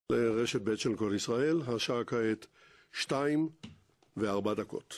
לרשת ב' של כל ישראל, השעה כעת 2:04.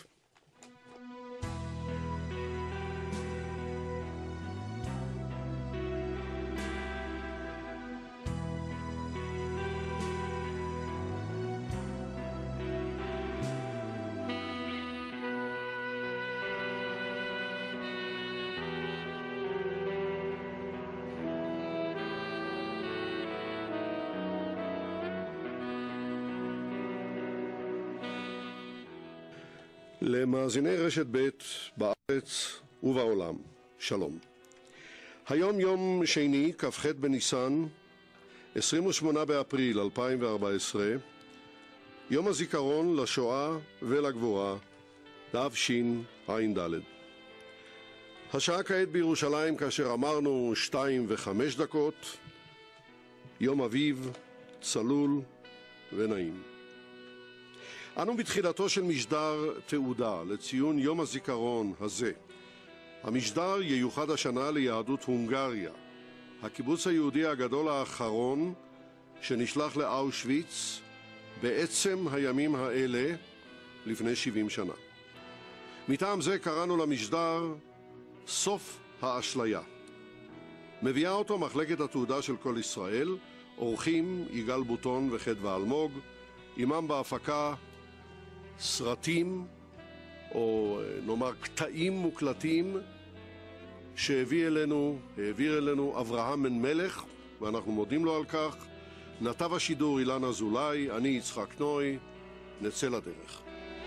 למאזיני רשת ב' בארץ ובעולם, שלום. היום יום שני, כ"ח בניסן, 28 באפריל 2014, יום הזיכרון לשואה ולגבורה, תשע"ד. השעה כעת בירושלים כאשר אמרנו 2:05, יום אביב, צלול ונעים. אנו בתחילתו של משדר תעודה לציון יום הזיכרון הזה. המשדר ייוחד השנה ליהדות הונגריה, הקיבוץ היהודי הגדול האחרון שנשלח לאושוויץ בעצם הימים האלה לפני 70 שנה. מטעם זה קראנו למשדר סוף האשליה. מביאה אותו מחלקת התעודה של כל ישראל, אורחים יגאל בוטון וחדווה אלמוג, עמם בהפקה סרטים, או נאמר קטעים מוקלטים, העביר אלינו אברהם בן מלך, ואנחנו מודים לו על כך. נתב השידור אילן אזולאי, אני יצחק נוי, נצא לדרך.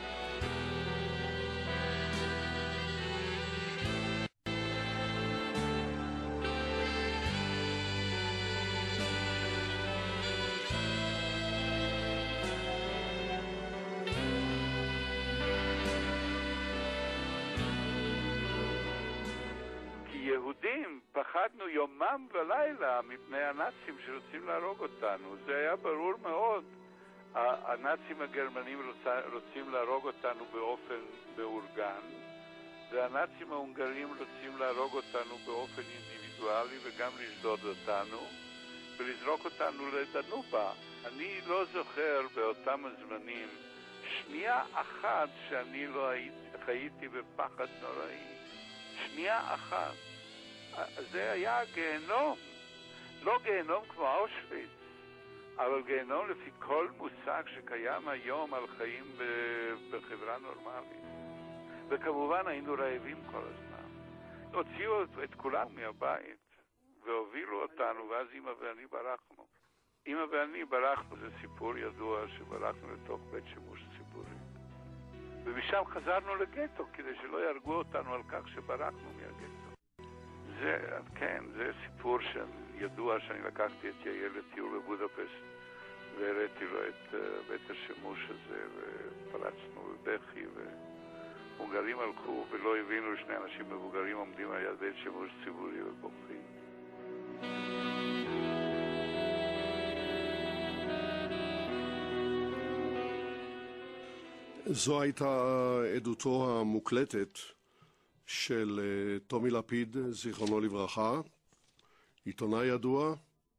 פחדנו יומם ולילה מפני הנאצים שרוצים להרוג אותנו. זה היה ברור מאוד. הנאצים הגרמנים רוצים להרוג אותנו באופן מאורגן, והנאצים ההונגרים רוצים להרוג אותנו באופן אינדיבידואלי וגם לשדוד אותנו ולזרוק אותנו לדנובה. אני לא זוכר באותם הזמנים שנייה אחת שאני לא חייתי בפחד נוראי. שנייה אחת. זה היה גיהנום, לא גיהנום כמו אושוויץ, אבל גיהנום לפי כל מושג שקיים היום על חיים בחברה נורמלית. וכמובן היינו רעבים כל הזמן. הוציאו את כולנו מהבית והובילו אותנו, ואז אמא ואני ברחנו. אמא ואני ברחנו, זה סיפור ידוע שברחנו לתוך בית שימוש ציבורי. ומשם חזרנו לגטו כדי שלא ירגו אותנו על כך שברחנו מהגטו. זה סיפור ידוע שאני לקחתי את יאיר לטיול בבודפשט והראיתי לו את בית השימוש הזה ופרצנו בבכי והונגרים הלכו ולא הבינו שני אנשים מבוגרים עומדים על יד בית שימוש ציבורי ובוכים. זו הייתה עדותו המוקלטת של תומי לפיד, זיכרונו לברכה, עיתונאי ידוע,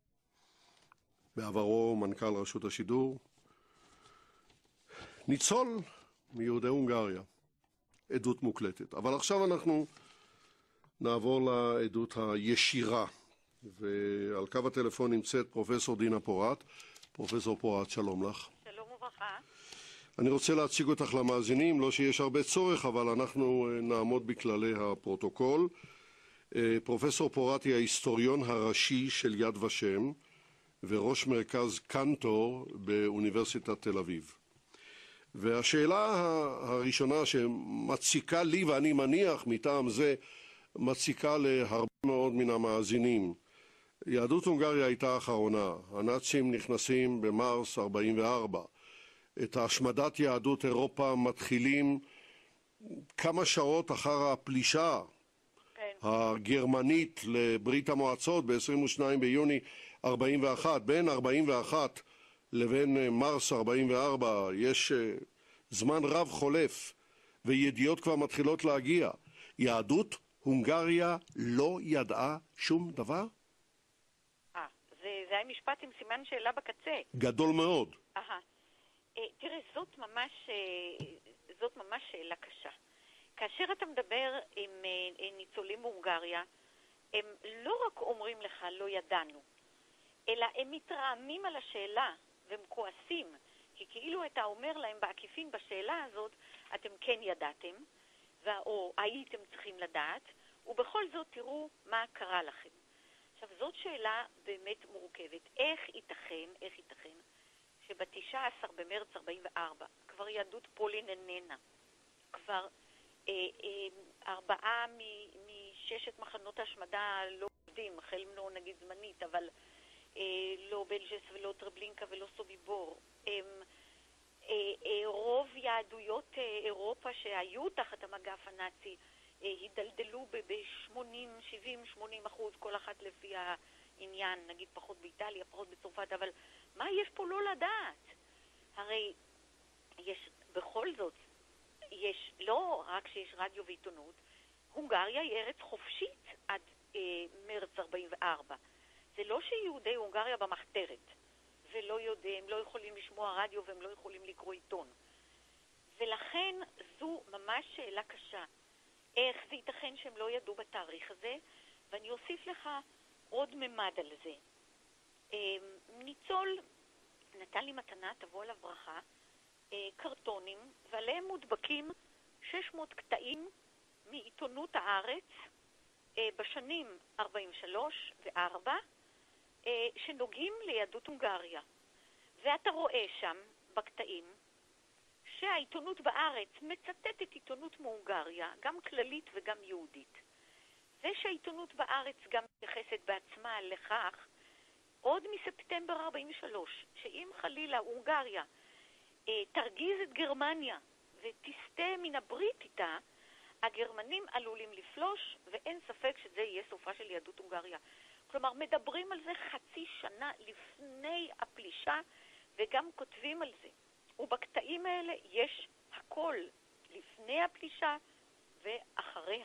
בעברו מנכ"ל רשות השידור, ניצול מיהודי הונגריה, עדות מוקלטת. אבל עכשיו אנחנו נעבור לעדות הישירה, ועל קו הטלפון נמצאת פרופסור דינה פורת. פרופסור פורת, שלום לך. שלום וברכה. אני רוצה להציג אותך למאזינים, לא שיש הרבה צורך, אבל אנחנו נעמוד בכללי הפרוטוקול. פרופסור פורת היא ההיסטוריון הראשי של יד ושם, וראש מרכז קנטור באוניברסיטת תל אביב. והשאלה הראשונה שמציקה לי, ואני מניח מטעם זה, מציקה להרבה מאוד מן המאזינים. יהדות הונגריה הייתה האחרונה, הנאצים נכנסים במרס 44. את השמדת יהדות אירופה מתחילים כמה שעות אחר הפלישה הגרמנית לברית המועצות ב-22 ביוני 41. בין 41 לבין מרס 44 יש זמן רב חולף וידיעות כבר מתחילות להגיע. יהדות הונגריה לא ידעה שום דבר? זה זה היה משפט עם סימן שאלה בקצה. גדול מאוד. תראה, זאת ממש שאלה קשה. כאשר אתה מדבר עם ניצולים בהונגריה, הם לא רק אומרים לך לא ידענו, אלא הם מתרעמים על השאלה והם כועסים, כי כאילו אתה אומר להם בעקיפין בשאלה הזאת, אתם כן ידעתם, או הייתם צריכים לדעת, ובכל זאת תראו מה קרה לכם. עכשיו, זאת שאלה באמת מורכבת. איך ייתכן שב-19 במרץ 44 כבר יהדות פולין איננה, כבר 4 מששת מחנות ההשמדה לא עובדים, החל לא נגיד זמנית, אבל לא בלז'ס ולא טרבלינקה ולא סוביבור. רוב יהדויות אירופה שהיו תחת המגף הנאצי הידלדלו ב-70-80%, כל אחת לפי העניין, נגיד פחות באיטליה, פחות בצרפת, אבל מה יש פה לא לדעת? הרי יש, בכל זאת, יש, לא רק שיש רדיו ועיתונות, הונגריה היא ארץ חופשית עד מרץ 44. זה לא שיהודי הונגריה במחתרת, הם לא יכולים לשמוע רדיו והם לא יכולים לקרוא עיתון. ולכן זו ממש שאלה קשה. איך זה ייתכן שהם לא ידעו בתאריך הזה? ואני אוסיף לך עוד ממד על זה. ניצול נתן לי מתנה, תבוא עליו ברכה, קרטונים, ועליהם מודבקים 600 קטעים מעיתונות הארץ בשנים 43 ו-4 שנוגעים ליהדות הונגריה. ואתה רואה שם בקטעים שהעיתונות בארץ מצטטת עיתונות מהונגריה, גם כללית וגם יהודית. ושהעיתונות בארץ גם מתייחסת בעצמה לכך עוד מספטמבר 43, שאם חלילה הונגריה תרגיז את גרמניה ותסתה מן הברית איתה, הגרמנים עלולים לפלוש, ואין ספק שזה יהיה סופה של יהדות הונגריה. כלומר, מדברים על זה חצי שנה לפני הפלישה, וגם כותבים על זה. ובקטעים האלה יש הכל, לפני הפלישה ואחריה.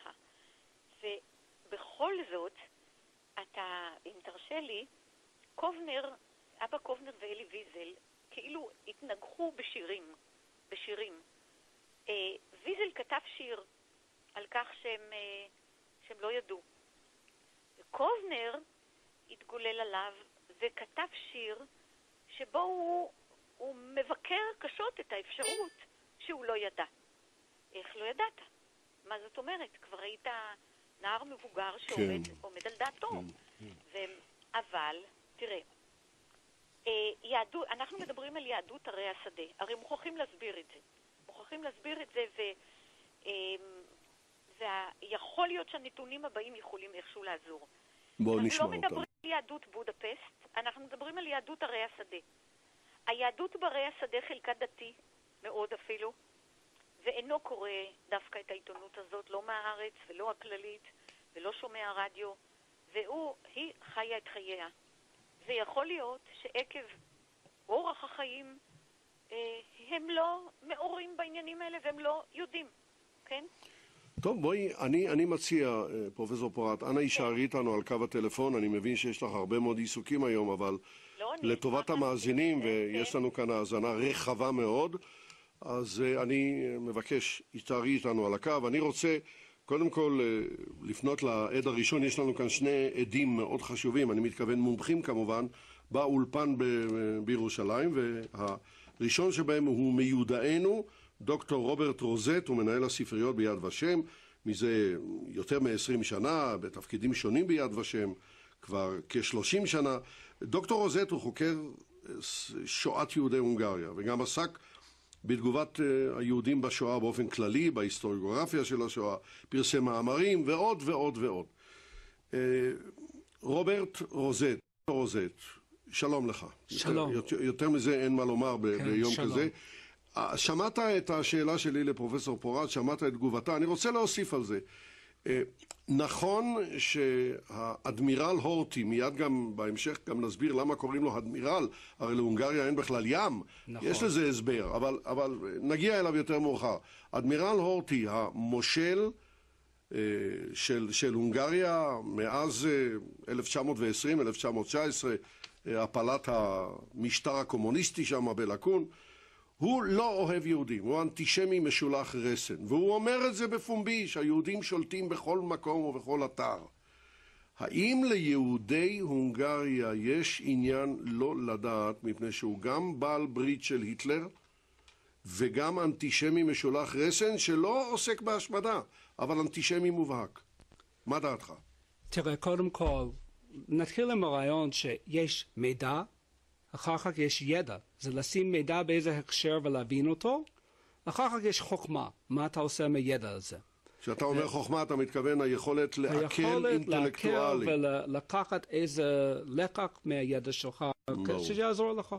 ובכל זאת, אם תרשה לי, אבא קובנר ואלי ויזל, כאילו התנגחו בשירים. ויזל כתב שיר על כך שהם לא ידעו. וקובנר התגולל עליו וכתב שיר שבו הוא מבקר קשות את האפשרות שהוא לא ידע. איך לא ידעת? מה זאת אומרת? כבר היית נער מבוגר שעומד על דעתו. אבל, תראה, אנחנו מדברים על יהדות ערי השדה. הרי מוכרחים להסביר את זה. ויכול להיות שהנתונים הבאים יכולים איכשהו לעזור. בואו נשמע אותם. אנחנו לא מדברים על יהדות בודפסט, אנחנו מדברים על יהדות ערי השדה. היהדות בערי השדה חלקה דתי, מאוד אפילו, ואינו קורא דווקא את העיתונות הזאת, לא מהארץ ולא הכללית, ולא שומע רדיו, והיא חיה את חייה. ויכול להיות שעקב אורח החיים הם לא מעורים בעניינים האלה והם לא יודעים, כן? טוב, בואי, אני מציע, פרופסור פורת, אנא יישארי איתנו על קו הטלפון, אני מבין שיש לך הרבה מאוד עיסוקים היום, אבל לטובת המאזינים, ויש לנו כאן האזנה רחבה מאוד, אז אני מבקש, יישארי איתנו על הקו. אני רוצה קודם כל לפנות לעד הראשון. יש לנו כאן שני עדים מאוד חשובים, אני מתכוון מומחים כמובן, באולפן בירושלים, והראשון שבהם הוא מיודענו, דוקטור רוברט רוזט, הוא מנהל הספריות ביד ושם, מזה יותר מ-20 שנה, בתפקידים שונים ביד ושם, כבר כ-30 שנה. דוקטור רוזט הוא חוקר שואת יהודי הונגריה, וגם עסק בתגובת היהודים בשואה באופן כללי, בהיסטוריוגרפיה של השואה, פרסם מאמרים ועוד ועוד ועוד. רוברט רוזט, שלום לך. שלום. יותר מזה אין מה לומר ביום שלום. כזה. שמעת את השאלה שלי לפרופסור פורת, שמעת את תגובתה, אני רוצה להוסיף על זה. נכון שהאדמירל הורטי, מיד גם בהמשך גם נסביר למה קוראים לו אדמירל, הרי להונגריה אין בכלל ים, נכון. יש לזה הסבר, אבל נגיע אליו יותר מאוחר. אדמירל הורטי, המושל של הונגריה מאז 1920, 1919, הפלת המשטר הקומוניסטי שם בלקון, הוא לא אוהב יהודים, הוא אנטישמי משולח רסן, והוא אומר את זה בפומבי, שהיהודים שולטים בכל מקום ובכל אתר. האם ליהודי הונגריה יש עניין לא לדעת, מפני שהוא גם בעל ברית של היטלר, וגם אנטישמי משולח רסן שלא עוסק בהשמדה, אבל אנטישמי מובהק? מה דעתך? תראה, קודם כל, נתחיל עם הרעיון שיש מידע, אחר כך יש ידע. זה לשים מידע באיזה הקשר ולהבין אותו, אחר כך יש חוכמה. מה אתה עושה מהידע הזה? כשאתה אומר חוכמה, אתה מתכוון היכולת לעכל אינטלקטואלי. היכולת לעכל ולקחת איזה לקח מהידע שלך, שיעזור לך.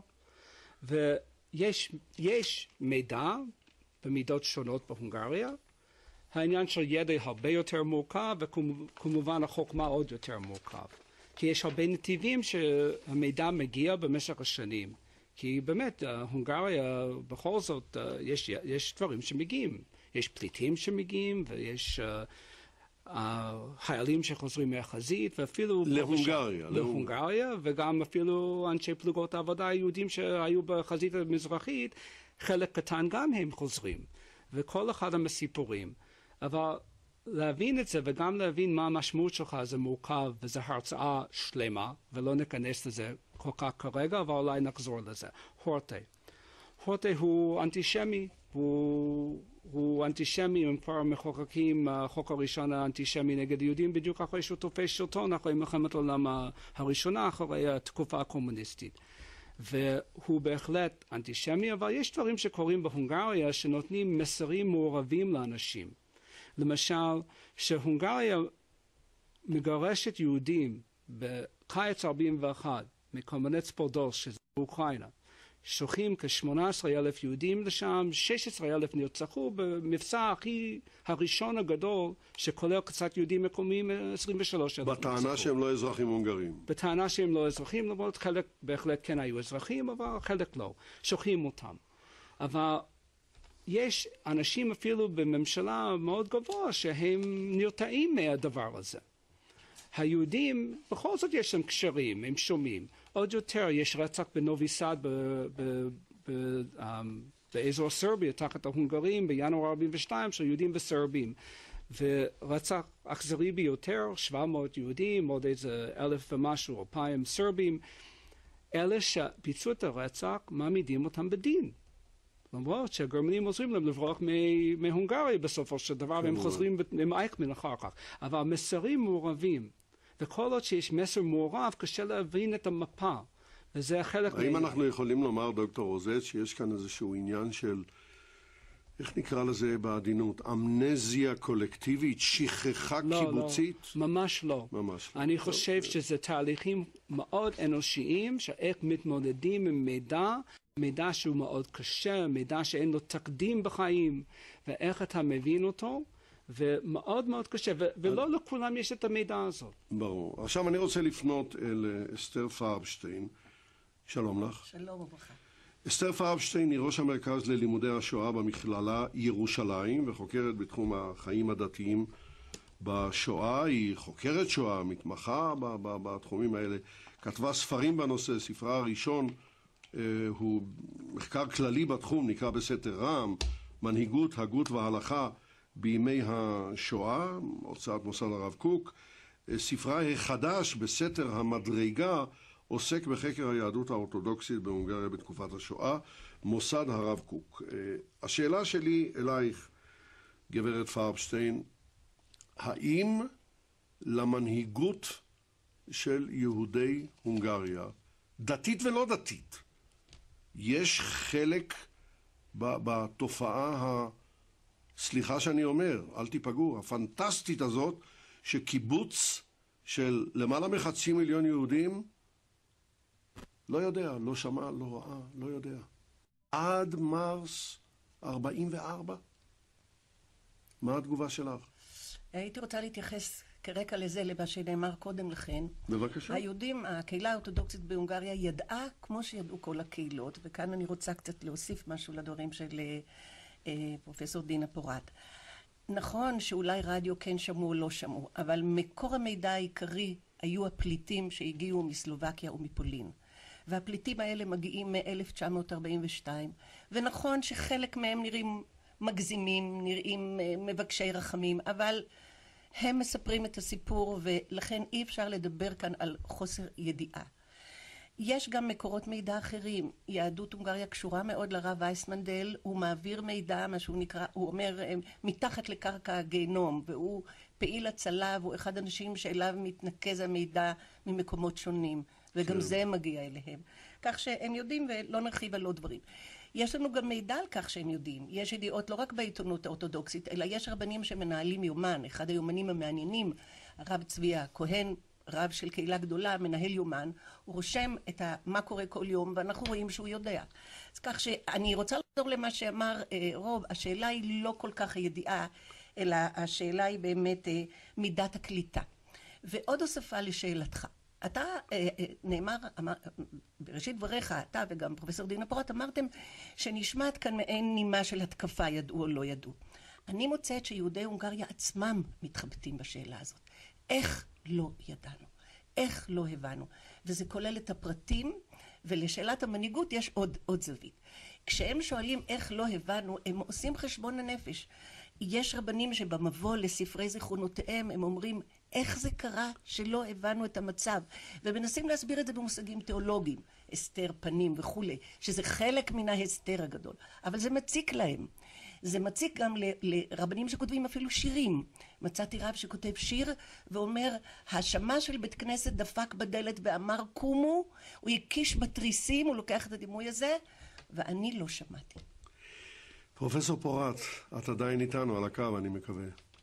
ויש מידע במידות שונות בהונגריה. העניין של ידע הרבה יותר מורכב, וכמובן החוכמה עוד יותר מורכב. כי יש הרבה נתיבים שהמידע מגיע במשך השנים. כי באמת, הונגריה, בכל זאת, יש דברים שמגיעים. יש פליטים שמגיעים, ויש חיילים שחוזרים מהחזית, ואפילו... להונגריה, וגם אפילו אנשי פלוגות העבודה היהודים שהיו בחזית המזרחית, חלק קטן גם הם חוזרים. וכל אחד מהסיפורים. אבל להבין את זה וגם להבין מה המשמעות שלך זה מורכב, וזה הרצאה שלמה, ולא ניכנס לזה כל כך כרגע, אבל אולי נחזור לזה. הורטה. הורטה הוא אנטישמי, הוא אנטישמי, הם כבר מחוקקים, החוק הראשון האנטישמי נגד יהודים, בדיוק אחרי שהוא תופס שלטון, אחרי מלחמת העולם הראשונה, אחרי התקופה הקומוניסטית. והוא בהחלט אנטישמי, אבל יש דברים שקורים בהונגריה שנותנים מסרים מעורבים לאנשים. למשל, שהונגריה מגרשת יהודים בקיץ 41 מקומנץ פולדוס, שזה באוקראינה. שולחים כ-18,000 יהודים לשם, 16,000 נרצחו במבצע הראשון הגדול, שכולל קצת יהודים מקומיים, 23,000 נרצחו. בטענה שהם לא אזרחים הונגרים. בטענה שהם לא אזרחים, למרות חלק בהחלט כן היו אזרחים, אבל חלק לא. שולחים אותם. אבל יש אנשים אפילו בממשלה מאוד גבוה שהם נרתעים מהדבר הזה. היהודים, בכל זאת יש להם קשרים, הם שומעים. עוד יותר, יש רצח בנובי סאד באזור סרביה, תחת ההונגרים, בינואר 42, של יהודים וסרבים. ורצח אכזרי ביותר, 700 יהודים, עוד איזה 1,000 ומשהו, 2,000 סרבים. אלה שביצעו את הרצח, מעמידים אותם בדין. למרות שהגרמנים עוזרים להם לברוח מהונגריה בסופו של דבר, והם חוזרים עם אייכמן אחר כך. אבל מסרים מעורבים, וכל עוד שיש מסר מעורב, קשה להבין את המפה, וזה החלק... האם אנחנו יכולים לומר, דוקטור רוזט, שיש כאן איזשהו עניין של, איך נקרא לזה בעדינות, אמנזיה קולקטיבית, שכחה קיבוצית? לא, ממש לא. ממש לא. אני חושב שזה תהליכים מאוד אנושיים, שאיך מתמודדים עם מידע שהוא מאוד קשה, מידע שאין לו תקדים בחיים, ואיך אתה מבין אותו, ומאוד מאוד קשה, ולא לכולם יש את המידע הזאת. ברור. עכשיו אני רוצה לפנות אל אסתר פרבשטיין. שלום לך. שלום וברכה. אסתר פרבשטיין היא ראש המרכז ללימודי השואה במכללה ירושלים, וחוקרת בתחום החיים הדתיים בשואה. היא חוקרת שואה, מתמחה בתחומים האלה. כתבה ספרים בנושא, ספרה הראשון הוא מחקר כללי בתחום, נקרא בסתר רם, מנהיגות, הגות והלכה בימי השואה, הוצאת מוסד הרב קוק. ספרה החדש בסתר המדרגה עוסק בחקר היהדות האורתודוקסית בהונגריה בתקופת השואה, מוסד הרב קוק. השאלה שלי אלייך, גברת פרבשטיין, האם למנהיגות של יהודי הונגריה, דתית ולא דתית, יש חלק בתופעה סליחה שאני אומר, אל תיפגעו, הפנטסטית הזאת, שקיבוץ של למעלה מ500,000 יהודים, לא יודע, לא שמע, לא ראה, לא יודע. עד מרס 44? מה התגובה שלך? הייתי רוצה להתייחס כרקע לזה, למה שנאמר קודם לכן. בבקשה. היהודים, הקהילה האורתודוקסית בהונגריה ידעה כמו שידעו כל הקהילות, וכאן אני רוצה קצת להוסיף משהו לדברים של פרופסור דינה פורת. נכון שאולי רדיו כן שמעו או לא שמעו, אבל מקור המידע העיקרי היו הפליטים שהגיעו מסלובקיה ומפולין. והפליטים האלה מגיעים מ-1942, ונכון שחלק מהם נראים מגזימים, נראים מבקשי רחמים, אבל הם מספרים את הסיפור, ולכן אי אפשר לדבר כאן על חוסר ידיעה. יש גם מקורות מידע אחרים. יהדות הונגריה קשורה מאוד לרב וייסמנדל, הוא מעביר מידע, מה שהוא נקרא, הוא אומר, מתחת לקרקע הגיהנום, והוא פעיל הצלה, והוא אחד האנשים שאליו מתנקז המידע ממקומות שונים, וגם זה מגיע אליהם. כך שהם יודעים, ולא נרחיב על עוד דברים. יש לנו גם מידע על כך שהם יודעים. יש ידיעות לא רק בעיתונות האורתודוקסית, אלא יש רבנים שמנהלים יומן. אחד היומנים המעניינים, הרב צבי הכהן, רב של קהילה גדולה, מנהל יומן, הוא רושם את מה קורה כל יום, ואנחנו רואים שהוא יודע. אז כך שאני רוצה לחזור למה שאמר רוב, השאלה היא לא כל כך הידיעה, אלא השאלה היא באמת מידת הקליטה. ועוד הוספה לשאלתך. אתה נאמר, בראשית דבריך, אתה וגם פרופסור דינה פורת, אמרתם שנשמעת כאן מעין נימה של התקפה, ידעו או לא ידעו. אני מוצאת שיהודי הונגריה עצמם מתחבטים בשאלה הזאת. איך לא ידענו? איך לא הבנו? וזה כולל את הפרטים, ולשאלת המנהיגות יש עוד זווית. כשהם שואלים איך לא הבנו, הם עושים חשבון הנפש. יש רבנים שבמבוא לספרי זיכרונותיהם, הם אומרים, איך זה קרה שלא הבנו את המצב? ומנסים להסביר את זה במושגים תיאולוגיים, הסתר פנים וכו', שזה חלק מן ההסתר הגדול. אבל זה מציק להם. זה מציק גם לרבנים שכותבים אפילו שירים. מצאתי רב שכותב שיר ואומר, השמה של בית כנסת דפק בדלת ואמר קומו, הוא הקיש בתריסים, הוא לוקח את הדימוי הזה, ואני לא שמעתי. פרופסור פורת, את עדיין איתנו על הקו, אני מקווה.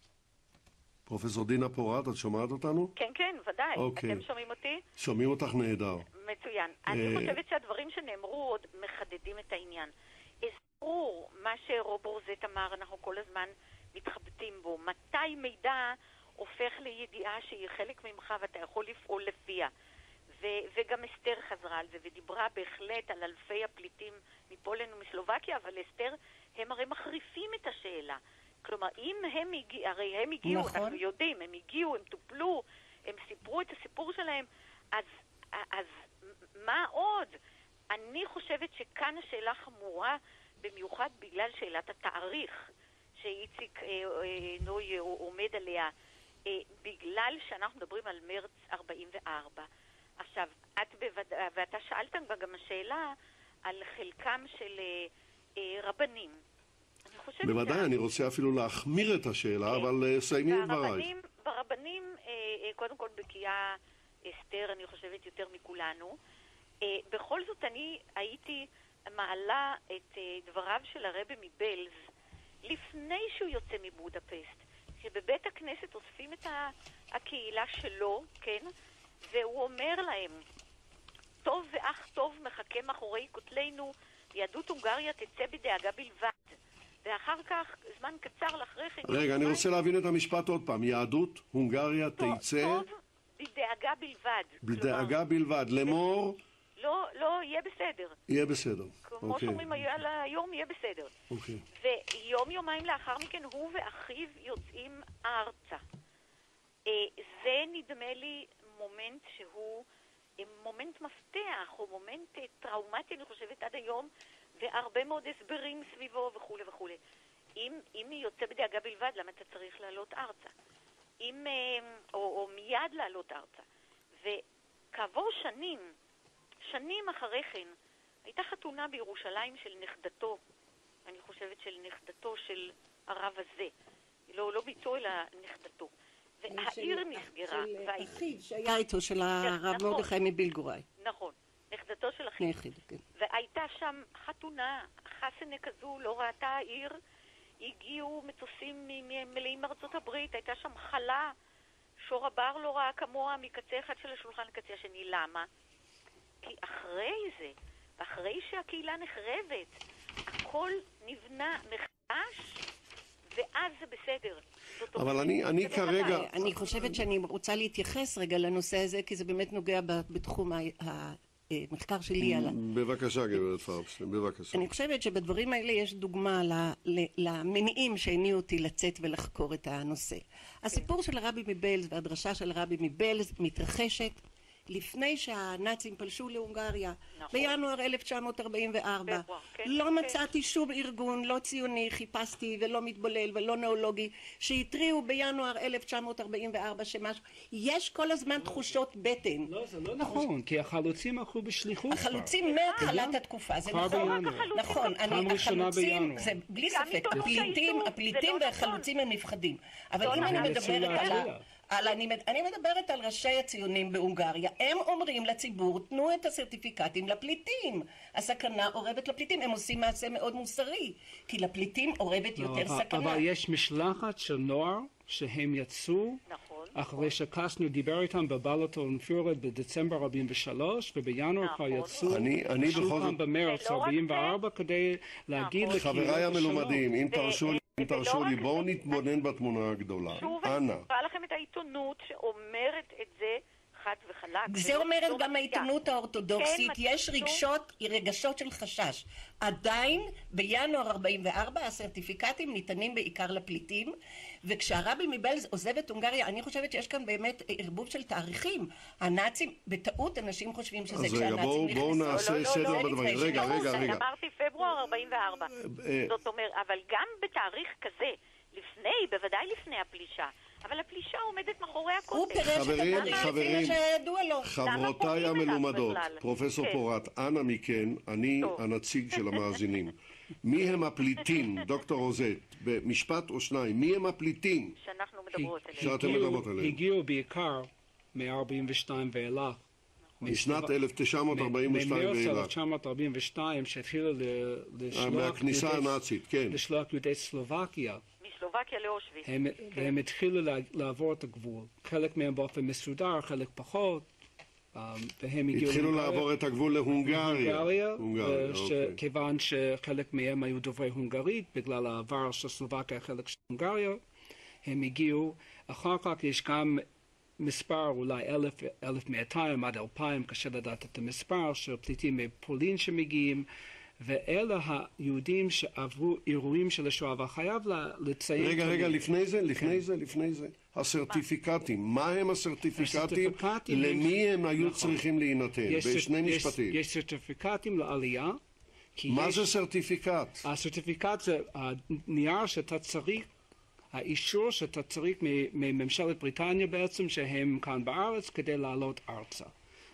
פרופסור דינה פורת, את שומעת אותנו? כן, כן, ודאי. אוקיי. אתם שומעים אותי? שומעים אותך נהדר. מצוין. אני חושבת שהדברים שנאמרו עוד מחדדים את העניין. ברור, מה שרוב רוזט אמר, אנחנו כל הזמן מתחבטים בו. מתי מידע הופך לידיעה שהיא חלק ממך ואתה יכול לפעול לפיה? וגם אסתר חזרה על זה ודיברה בהחלט על אלפי הפליטים מפולין ומסלובקיה, אבל אסתר, הם הרי מחריפים את השאלה. כלומר, אם הם הגיעו, הרי הם הגיעו, נכון. אנחנו יודעים, הם הגיעו, הם טופלו, הם סיפרו את הסיפור שלהם, אז מה עוד? אני חושבת שכאן השאלה חמורה, במיוחד בגלל שאלת התאריך שאיציק נוי עומד עליה, בגלל שאנחנו מדברים על מרץ 44. עכשיו, ואתה שאלת גם השאלה על חלקם של רבנים. בוודאי, אני רוצה אפילו להחמיר את השאלה, אבל סיימי את דבריי. ברבנים, קודם כל בקיאה אסתר, אני חושבת יותר מכולנו. בכל זאת אני הייתי מעלה את דבריו של הרבי מבלז לפני שהוא יוצא מבודפסט, שבבית הכנסת אוספים את הקהילה שלו, כן? והוא אומר להם, טוב ואך טוב מחכה מאחורי כותלנו, יהדות הונגריה תצא בדאגה בלבד. ואחר כך, זמן קצר לאחרי כן... רגע, אני רוצה להבין את המשפט עוד פעם. יהדות הונגריה תצא... טוב, בדאגה בלבד. בדאגה בלבד. לאמור... לא, יהיה בסדר. יהיה בסדר. כמו שאומרים היום, יהיה בסדר. אוקיי. ויום-יומיים לאחר מכן, הוא ואחיו יוצאים ארצה. זה נדמה לי מומנט שהוא מומנט מפתח, הוא מומנט טראומטי, אני חושבת, עד היום, והרבה מאוד הסברים סביבו וכו' וכו'. אם היא יוצא בדאגה בלבד, למה אתה צריך לעלות ארצה? או מיד לעלות ארצה. וכעבור שנים אחרי כן, הייתה חתונה בירושלים של נכדתו, אני חושבת של נכדתו של הרב הזה. לא ביתו, אלא נכדתו. והעיר נסגרה. של אחיו שהיה איתו, של הרב מרדכי מבילגוראי. נכון, נכדתו של אחיו. כן. והייתה שם חתונה, חסנה כזו, לא ראתה העיר, הגיעו מטוסים מלאים מארצות הברית, הייתה שם חלה, שור הבר לא ראה כמוה מקצה אחד של השולחן לקצה השני. למה? כי אחרי זה, ואחרי שהקהילה נחרבת, הכל נבנה מחדש, ואז זה בסדר. אבל אני כרגע... אני חושבת שאני רוצה להתייחס רגע לנושא הזה, כי זה באמת נוגע בתחום המחקר שלי. בבקשה, גברת פרבשטיין, בבקשה. אני חושבת שבדברים האלה יש דוגמה למניעים שהניעו אותי לצאת ולחקור את הנושא. הסיפור של הרבי מבלז והדרשה של הרבי מבלז מתרחשת לפני שהנאצים פלשו להונגריה, נכון. בינואר 1944. כן, לא כן. מצאתי שום ארגון, לא ציוני, חיפשתי ולא מתבולל ולא נאולוגי, שהתריעו בינואר 1944 שמשהו. יש כל הזמן תחושות בטן. לא, זה לא נכון, כי החלוצים הלכו בשליחות. החלוצים מהתחלת התקופה, זה כבר נכון. בינואר. נכון, פעם ראשונה החלוצים, בינואר. זה בלי גם ספק, עיתונות העיתון, הפליטים זה לא והחלוצים הם נפחדים. אבל לא אם אני נכון. מדברת יצאו אני מדברת על ראשי הציונים בהונגריה, הם אומרים לציבור, תנו את הסרטיפיקטים לפליטים. הסכנה אורבת לפליטים, הם עושים מעשה מאוד מוסרי, כי לפליטים אורבת יותר סכנה. אבל יש משלחת של נוער שהם יצאו, נכון. אחרי שקסטנר דיבר איתם בבלטון פיורד בדצמבר 43, ובינואר כבר נכון. יצאו, אני שוב בכל פעם זאת, במרץ ולא רק 44 כדי להגיד נכון. לקהילות חבריי השלום. המלומדים, אם תרשו לי, רק בואו זה. נתבונן בתמונה הגדולה. שוב, אנא. אני מראה לכם את העיתונות שאומרת את זה חד וחלק. זה אומרת לא גם מפתיע. העיתונות האורתודוקסית, כן, יש רגשות של חשש. עדיין בינואר 44 הסרטיפיקטים ניתנים בעיקר לפליטים, וכשהרבי מבלז עוזב את הונגריה, אני חושבת שיש כאן באמת ערבוב של תאריכים. הנאצים, בטעות אנשים חושבים שזה אז רגע, כשהנאצים נכנסו. בואו נעשה סדר בדברים. רגע. אמרתי פברואר 44. זאת אומרת, אבל גם בתאריך כזה, בוודאי לפני הפלישה, אבל הפלישה עומדת מאחורי הוא הכותל. פירש את הדברים חברים, לפי מה שידוע לו. חברותיי פונים אליו המלומדות, בכלל? פרופסור כן. פורט, אנא מכן, אני טוב. הנציג של המאזינים. מי הם הפליטים, דוקטור רוזט, במשפט או שניים, מי הם הפליטים? שאנחנו מדברות עליהם. שאתם מדברות עליהם. הגיעו בעיקר מ-42 ואילך. משנת 1942 ממרץ ואילך. 1942 שהתחילו מהכניסה הנאצית, כן. לשלוח יהודי סלובקיה. מסלובקיה לאושוויץ. והם התחילו לעבור את הגבול. חלק מהם באופן מסודר, חלק פחות. והם הגיעו התחילו לעבור את הגבול להונגריה. אוקיי. כיוון שחלק מהם היו דוברי הונגרית, בגלל העבר של סלובקיה חלק של הונגריה, הם הגיעו. אחר כך יש גם מספר, אולי 1,200 עד 2,000, קשה לדעת את המספר, של פליטים מפולין שמגיעים, ואלה היהודים שעברו אירועים של השואה, וחייב לציין... רגע, לפני זה, הסרטיפיקטים, מה הם הסרטיפיקטים, למי הם היו צריכים להינתן, בשני משפטים. יש סרטיפיקטים לעלייה. מה זה סרטיפיקט? הסרטיפיקט זה הנייר שאתה צריך, האישור שאתה צריך מממשלת בריטניה בעצם, שהם כאן בארץ כדי לעלות ארצה.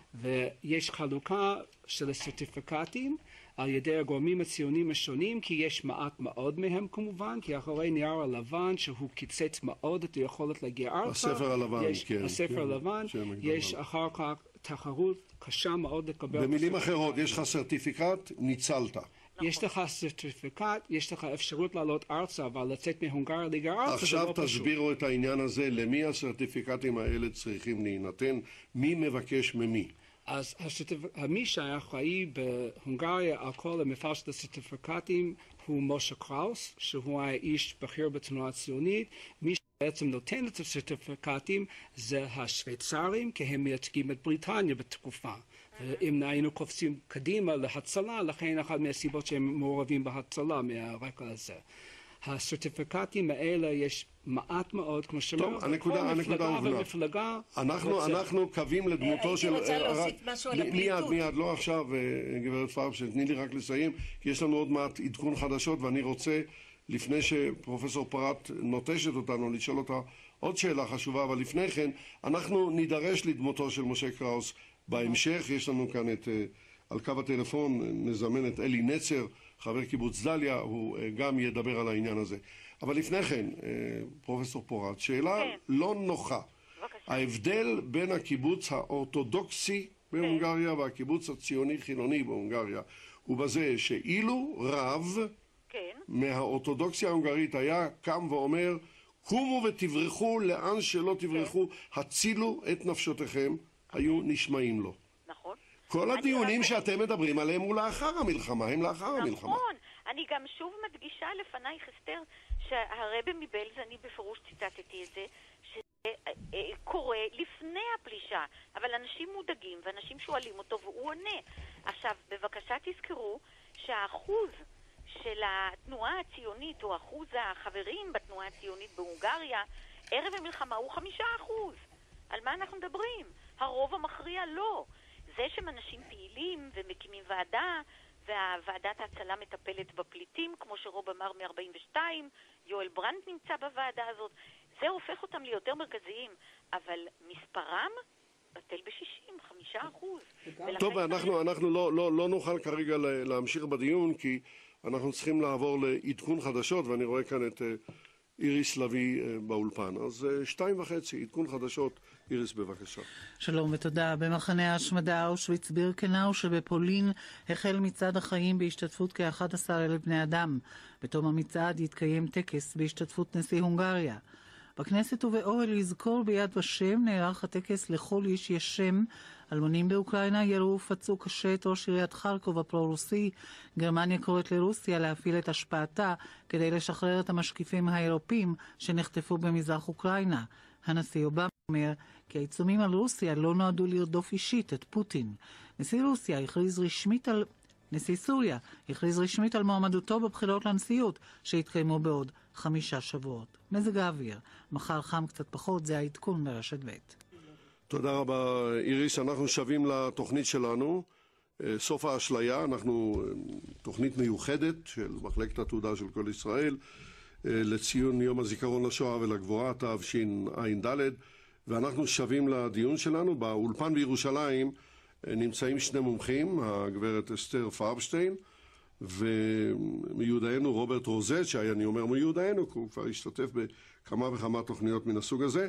ויש חלוקה של הסרטיפיקטים על ידי הגורמים הציוניים השונים, כי יש מעט מאוד מהם כמובן, כי אחרי נייר הלבן שהוא קיצץ מאוד את היכולת להגיע ארצה. הספר הלבן, כן. הספר הלבן, יש אחר כך תחרות קשה מאוד לקבל. במילים אחרות, יש לך סרטיפיקט, ניצלת. יש לך סרטיפיקט, יש לך אפשרות לעלות ארצה, אבל לצאת מהונגריה להגיע ארצה זה לא פשוט. עכשיו תסבירו את העניין הזה, למי הסרטיפיקטים האלה צריכים להינתן, מי מבקש ממי. אז מי שאחראי בהונגריה על כל המפעל של הסרטיפיקטים הוא משה קראוס, שהוא האיש בכיר בתנועה הציונית. מי שבעצם נותן את הסרטיפיקטים זה השוויצרים, כי הם מייצגים את בריטניה בתקופה. אם היינו קופצים קדימה להצלה, לכן אחת מהסיבות שהם מעורבים בהצלה מהרקע הזה. הסרטיפיקטים האלה יש מעט מאוד, כמו שאומר, הנקודה הובנה. אנחנו קווים לדמותו של... הייתי רוצה להוסיף משהו על הפליטות. מיד, לא עכשיו, גברת פרבשל, תני לי רק לסיים, כי יש לנו עוד מעט עדכון חדשות, ואני רוצה, לפני שפרופסור פורט נוטשת אותנו, לשאול אותה עוד שאלה חשובה, אבל לפני כן, אנחנו נידרש לדמותו של משה קראוס בהמשך. יש לנו כאן על קו הטלפון, נזמן את אלי נצר, חבר קיבוץ דליה, הוא גם ידבר על העניין הזה. אבל לפני כן, פרופסור פורט, שאלה לא נוחה. ההבדל בין הקיבוץ האורתודוקסי בהונגריה והקיבוץ הציוני-חילוני בהונגריה הוא בזה שאילו רב מהאורתודוקסיה ההונגרית היה קם ואומר, קומו ותברחו לאן שלא תברחו, הצילו את נפשותיכם, היו נשמעים לו. נכון. כל הדיונים שאתם מדברים עליהם הוא לאחר המלחמה, הם לאחר המלחמה. נכון. אני גם שוב מדגישה לפנייך, אסתר, שהרבי מבלז, אני בפירוש ציטטתי את זה, שקורה לפני הפלישה, אבל אנשים מודאגים ואנשים שואלים אותו והוא עונה. עכשיו, בבקשה תזכרו שהאחוז של התנועה הציונית, או אחוז החברים בתנועה הציונית בהונגריה, ערב המלחמה הוא 5%. על מה אנחנו מדברים? הרוב המכריע לא. זה שהם אנשים פעילים ומקימים ועדה, והוועדת ההצלה מטפלת בפליטים, כמו שרוב אמר מ-42, יואל ברנט נמצא בוועדה הזאת, זה הופך אותם ליותר מרכזיים, אבל מספרם בטל ב-60, 5%. טוב, אנחנו לא נוכל כרגע להמשיך בדיון, כי אנחנו צריכים לעבור לעדכון חדשות, ואני רואה כאן את איריס לוי באולפן. אז 2:30, עדכון חדשות. איריס, בבקשה. שלום ותודה. במחנה ההשמדה אושוויץ-בירקנאו שבפולין החל מצעד החיים בהשתתפות כ-11,000 בני אדם. בתום המצעד יתקיים טקס בהשתתפות נשיא הונגריה. בכנסת ובאוהל לזכור ביד ושם נערך הטקס לכל איש יש שם. אלמונים באוקראינה ירו ופצעו קשה את ראש עיריית חרקוב הפרו-רוסי. גרמניה קוראת לרוסיה להפעיל את השפעתה כדי לשחרר את המשקיפים האירופים שנחטפו במזרח אוקראינה. הנשיא אובמה אומר כי העיצומים על רוסיה לא נועדו לרדוף אישית את פוטין. נשיא סוריה הכריז רשמית על מועמדותו בבחירות לנשיאות שהתקיימו בעוד 5 שבועות. מזג האוויר, מחר חם קצת פחות, זה העדכון ברשת ב'. תודה רבה איריס, אנחנו שבים לתוכנית שלנו, סוף האשליה, אנחנו תוכנית מיוחדת של מחלקת התעודה של כל ישראל, לציון יום הזיכרון לשואה ולגבורה, תשע"ד, ואנחנו שבים לדיון שלנו. באולפן בירושלים נמצאים 2 מומחים, הגברת אסתר פרבשטיין, ומיודענו רוברט רוזט, שאני אומר מיודענו, כי הוא כבר השתתף בכמה וכמה תוכניות מן הסוג הזה.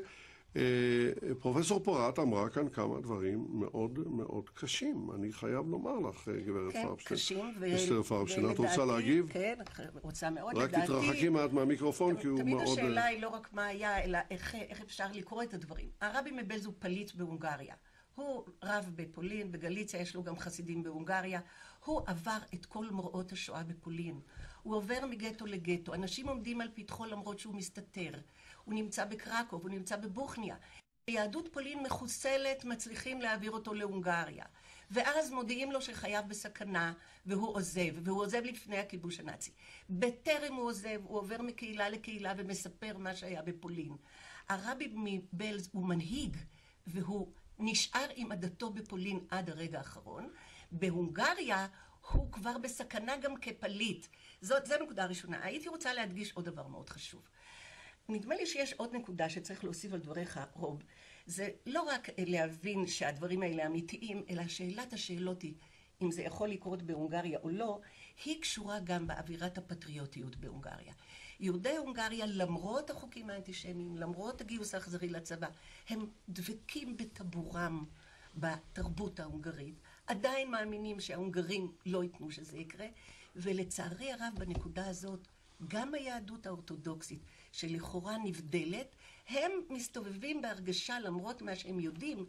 פרופסור פורת אמרה כאן כמה דברים מאוד מאוד קשים. אני חייב לומר לך, גברת פרבשטיין. אסתר פרבשטיין, את רוצה להגיב? כן, רוצה מאוד. רק תתרחקי מעט מהמיקרופון, כי הוא מאוד... תמיד השאלה היא לא רק מה היה, אלא איך אפשר לקרוא את הדברים. הרבי מבלז הוא פליט בהונגריה. הוא רב בפולין, בגליציה, יש לו גם חסידים בהונגריה. הוא עבר את כל מראות השואה בפולין. הוא עובר מגטו לגטו. אנשים עומדים על פתחו למרות שהוא מסתתר. הוא נמצא בקרקוב, הוא נמצא בבוכניה. יהדות פולין מחוסלת, מצליחים להעביר אותו להונגריה. ואז מודיעים לו שחייו בסכנה, והוא עוזב לפני הכיבוש הנאצי. בטרם הוא עוזב, הוא עובר מקהילה לקהילה ומספר מה שהיה בפולין. הרבי מבלז הוא מנהיג, והוא נשאר עם עדתו בפולין עד הרגע האחרון. בהונגריה הוא כבר בסכנה גם כפליט. זו נקודה ראשונה. הייתי רוצה להדגיש עוד דבר מאוד חשוב. נדמה לי שיש עוד נקודה שצריך להוסיף על דבריך, רוב. זה לא רק להבין שהדברים האלה אמיתיים, אלא שאלת השאלות היא, אם זה יכול לקרות בהונגריה או לא, היא קשורה גם באווירת הפטריוטיות בהונגריה. יהודי הונגריה, למרות החוקים האנטישמיים, למרות הגיוס האכזרי לצבא, הם דבקים בטבורם בתרבות ההונגרית, עדיין מאמינים שההונגרים לא ייתנו שזה יקרה, ולצערי הרב בנקודה הזאת, גם היהדות האורתודוקסית, שלכאורה נבדלת, הם מסתובבים בהרגשה, למרות מה שהם יודעים,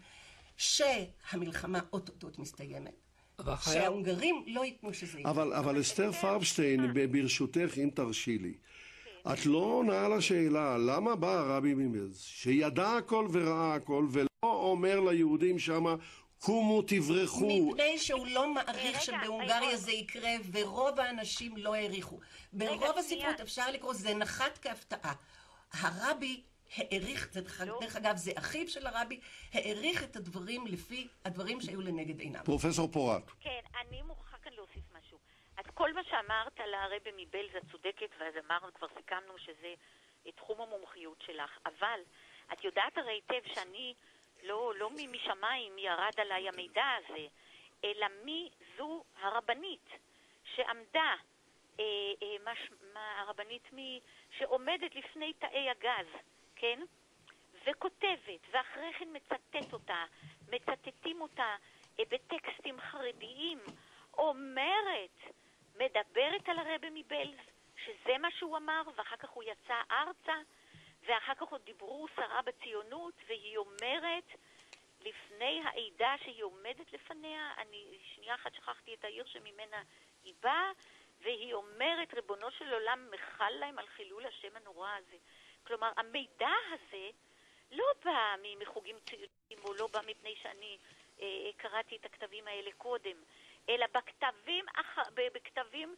שהמלחמה אוטוטוט מסתיימת. שההונגרים לא ייתנו שזה יקרה. אבל אסתר פרבשטיין, ברשותך, אם תרשי לי, את לא עונה על השאלה, למה בא הרבי מבלז, שידע הכל וראה הכל, ולא אומר ליהודים שמה, קומו תברחו. מפני שהוא לא מעריך שבהונגריה זה יקרה, ורוב האנשים לא העריכו. ברוב הספרות אפשר לקרוא, זה נחת כהפתעה. הרבי העריך, דרך אגב זה אחיו של הרבי, העריך את הדברים לפי הדברים שהיו לנגד עיניו. פרופסור פורת. כן, אני מוכרחה כאן להוסיף משהו. אז כל מה שאמרת על הרבי מבלז את צודקת, ואז אמרנו, כבר סיכמנו שזה תחום המומחיות שלך, אבל את יודעת הרי היטב שאני לא משמיים ירד עליי המידע הזה, אלא מי זו הרבנית שעמדה, הרבנית שעומדת לפני תאי הגז, כן? וכותבת, ואחרי כן מצטטים אותה בטקסטים חרדיים, מדברת על הרבי מבלז, שזה מה שהוא אמר, ואחר כך הוא יצא ארצה, ואחר כך עוד דיברו שרה בציונות, והיא אומרת, לפני העדה שהיא עומדת לפניה, אני שנייה אחת שכחתי את העיר שממנה היא באה, והיא אומרת, ריבונו של עולם מחל להם על חילול השם הנורא הזה. כלומר, המידע הזה לא בא מחוגים ציוניים, או לא בא מפני שאני קראתי את הכתבים האלה קודם, אלא בכתבים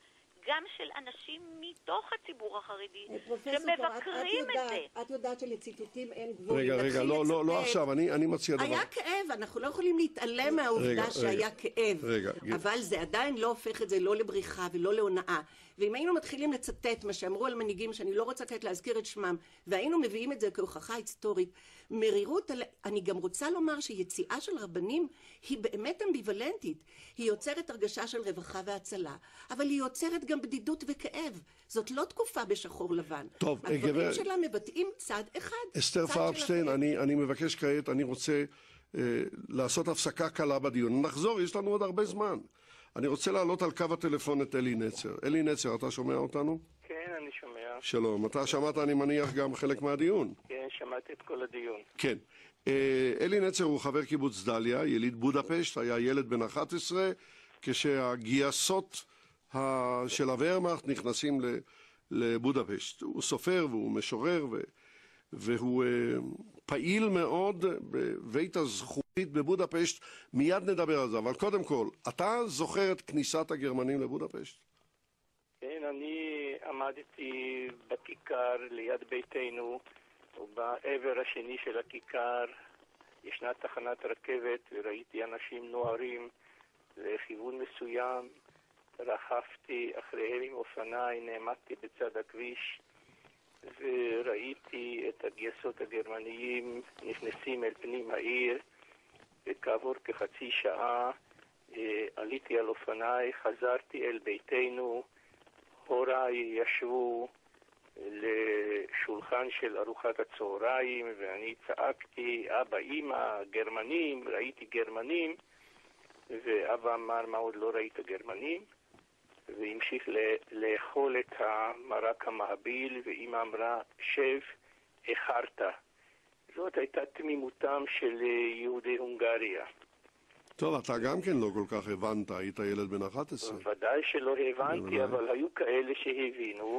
גם של אנשים מתוך הציבור החרדי, פרופסור שמבקרים את זה. את יודעת שלציטוטים אין גבול. רגע, לא עכשיו, אני מציע דבר. היה כאב, אנחנו לא יכולים להתעלם מהעובדה שהיה כאב. אבל זה עדיין לא הופך את זה לא לבריחה ולא להונאה. ואם היינו מתחילים לצטט מה שאמרו על מנהיגים, שאני לא רוצה כעת להזכיר את שמם, והיינו מביאים את זה כהוכחה היסטורית, מרירות, אני גם רוצה לומר שיציאה של רבנים היא באמת אמביוולנטית. היא יוצרת הרגשה של רווחה והצלה, אבל היא יוצרת גם בדידות וכאב. זאת לא תקופה בשחור לבן. טוב, הדברים שלה מבטאים צד אחד. אסתר פרבשטיין, אני מבקש כעת, אני רוצה לעשות הפסקה קלה בדיון. נחזור, יש לנו עוד הרבה זמן. אני רוצה לעלות על קו הטלפון את אלי נצר. אלי נצר, אתה שומע אותנו? כן, אני שומע. שלום, אתה שמעת, אני מניח, גם חלק מהדיון. כן, שמעתי את כל הדיון. כן. אלי נצר הוא חבר קיבוץ דליה, יליד בודפשט, היה ילד בן 11, כשהגייסות של הוורמאכט נכנסים לבודפשט. הוא סופר והוא משורר והוא פעיל מאוד בבית הזכוכית בבודפשט. מיד נדבר על זה, אבל קודם כל, אתה זוכר את כניסת הגרמנים לבודפשט? כן, אני עמדתי בכיכר ליד ביתנו, ובעבר השני של הכיכר ישנה תחנת רכבת, וראיתי אנשים נוערים לכיוון מסוים. רכבתי אחריהם עם אופניי, נעמדתי בצד הכביש, וראיתי את הגייסות הגרמניים נכנסים אל פנים העיר, וכעבור כחצי שעה עליתי על אופניי, חזרתי אל ביתנו, הוריי ישבו לשולחן של ארוחת הצהריים, ואני צעקתי, אבא, אמא, גרמנים, ראיתי גרמנים, ואבא אמר, מה עוד לא ראית גרמנים? והמשיך לאכול את המרק המהביל, ואמא אמרה, שב, איחרת. זאת הייתה תמימותם של יהודי הונגריה. טוב, אתה גם כן לא כל כך הבנת, היית ילד בן 11. ודאי שלא הבנתי, אבל היו כאלה שהבינו.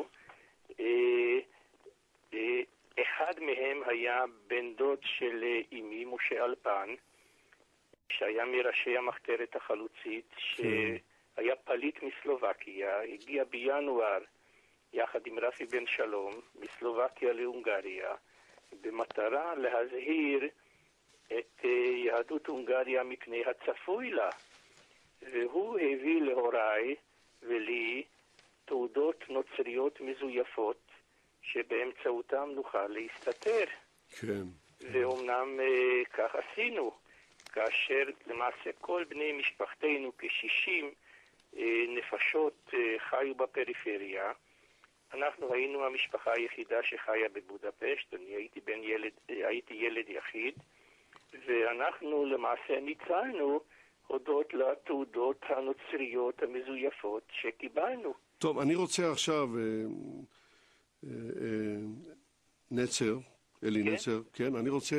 אחד מהם היה בן דוד של אמי, משה אלפן, שהיה מראשי המחתרת החלוצית, שהיה פליט מסלובקיה, הגיע בינואר יחד עם רפי בן שלום מסלובקיה להונגריה, במטרה להזהיר את יהדות הונגריה מפני הצפוי לה. והוא הביא להוריי ולי תעודות נוצריות מזויפות שבאמצעותם נוכל להסתתר. כן. ואומנם כך עשינו, כאשר למעשה כל בני משפחתנו כ-60 נפשות חיו בפריפריה. אנחנו היינו המשפחה היחידה שחיה בבודפשט, אני הייתי ילד יחיד, ואנחנו למעשה ניצלנו הודות לתעודות הנוצריות המזויפות שקיבלנו. טוב, אני רוצה עכשיו, נצר, אלי נצר, כן, אני רוצה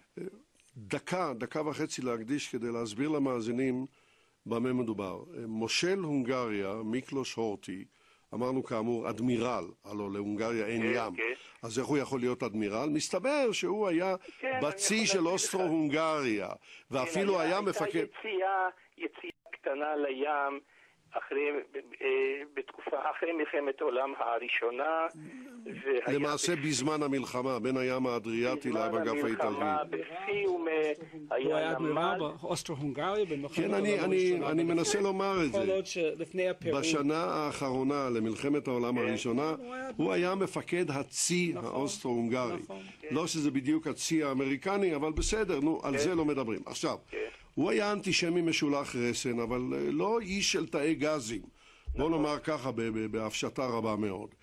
דקה וחצי להקדיש כדי להסביר למאזינים במה מדובר. מושל הונגריה, מיקלוש הורטי, אמרנו כאמור אדמירל, הלוא להונגריה אין ים, אז איך הוא יכול להיות אדמירל? מסתבר שהוא היה בצי של אוסטרו-הונגריה, ואפילו היה מפקד... יציאה קטנה לים, אחרי מלחמת העולם הראשונה, למעשה בזמן המלחמה, בין הים האדריאטי לאגף האיטלקי. הוא היה אדמירל באוסטרו-הונגריה. כן, אני מנסה לומר את זה. בשנה האחרונה למלחמת העולם הראשונה, הוא היה מפקד הצי האוסטרו-הונגרי. לא שזה בדיוק הצי האמריקני, אבל בסדר, נו, על זה לא מדברים. עכשיו, הוא היה אנטישמי משולח רסן, אבל לא איש של תאי גזים. בוא נאמר ככה, בהפשטה רבה מאוד.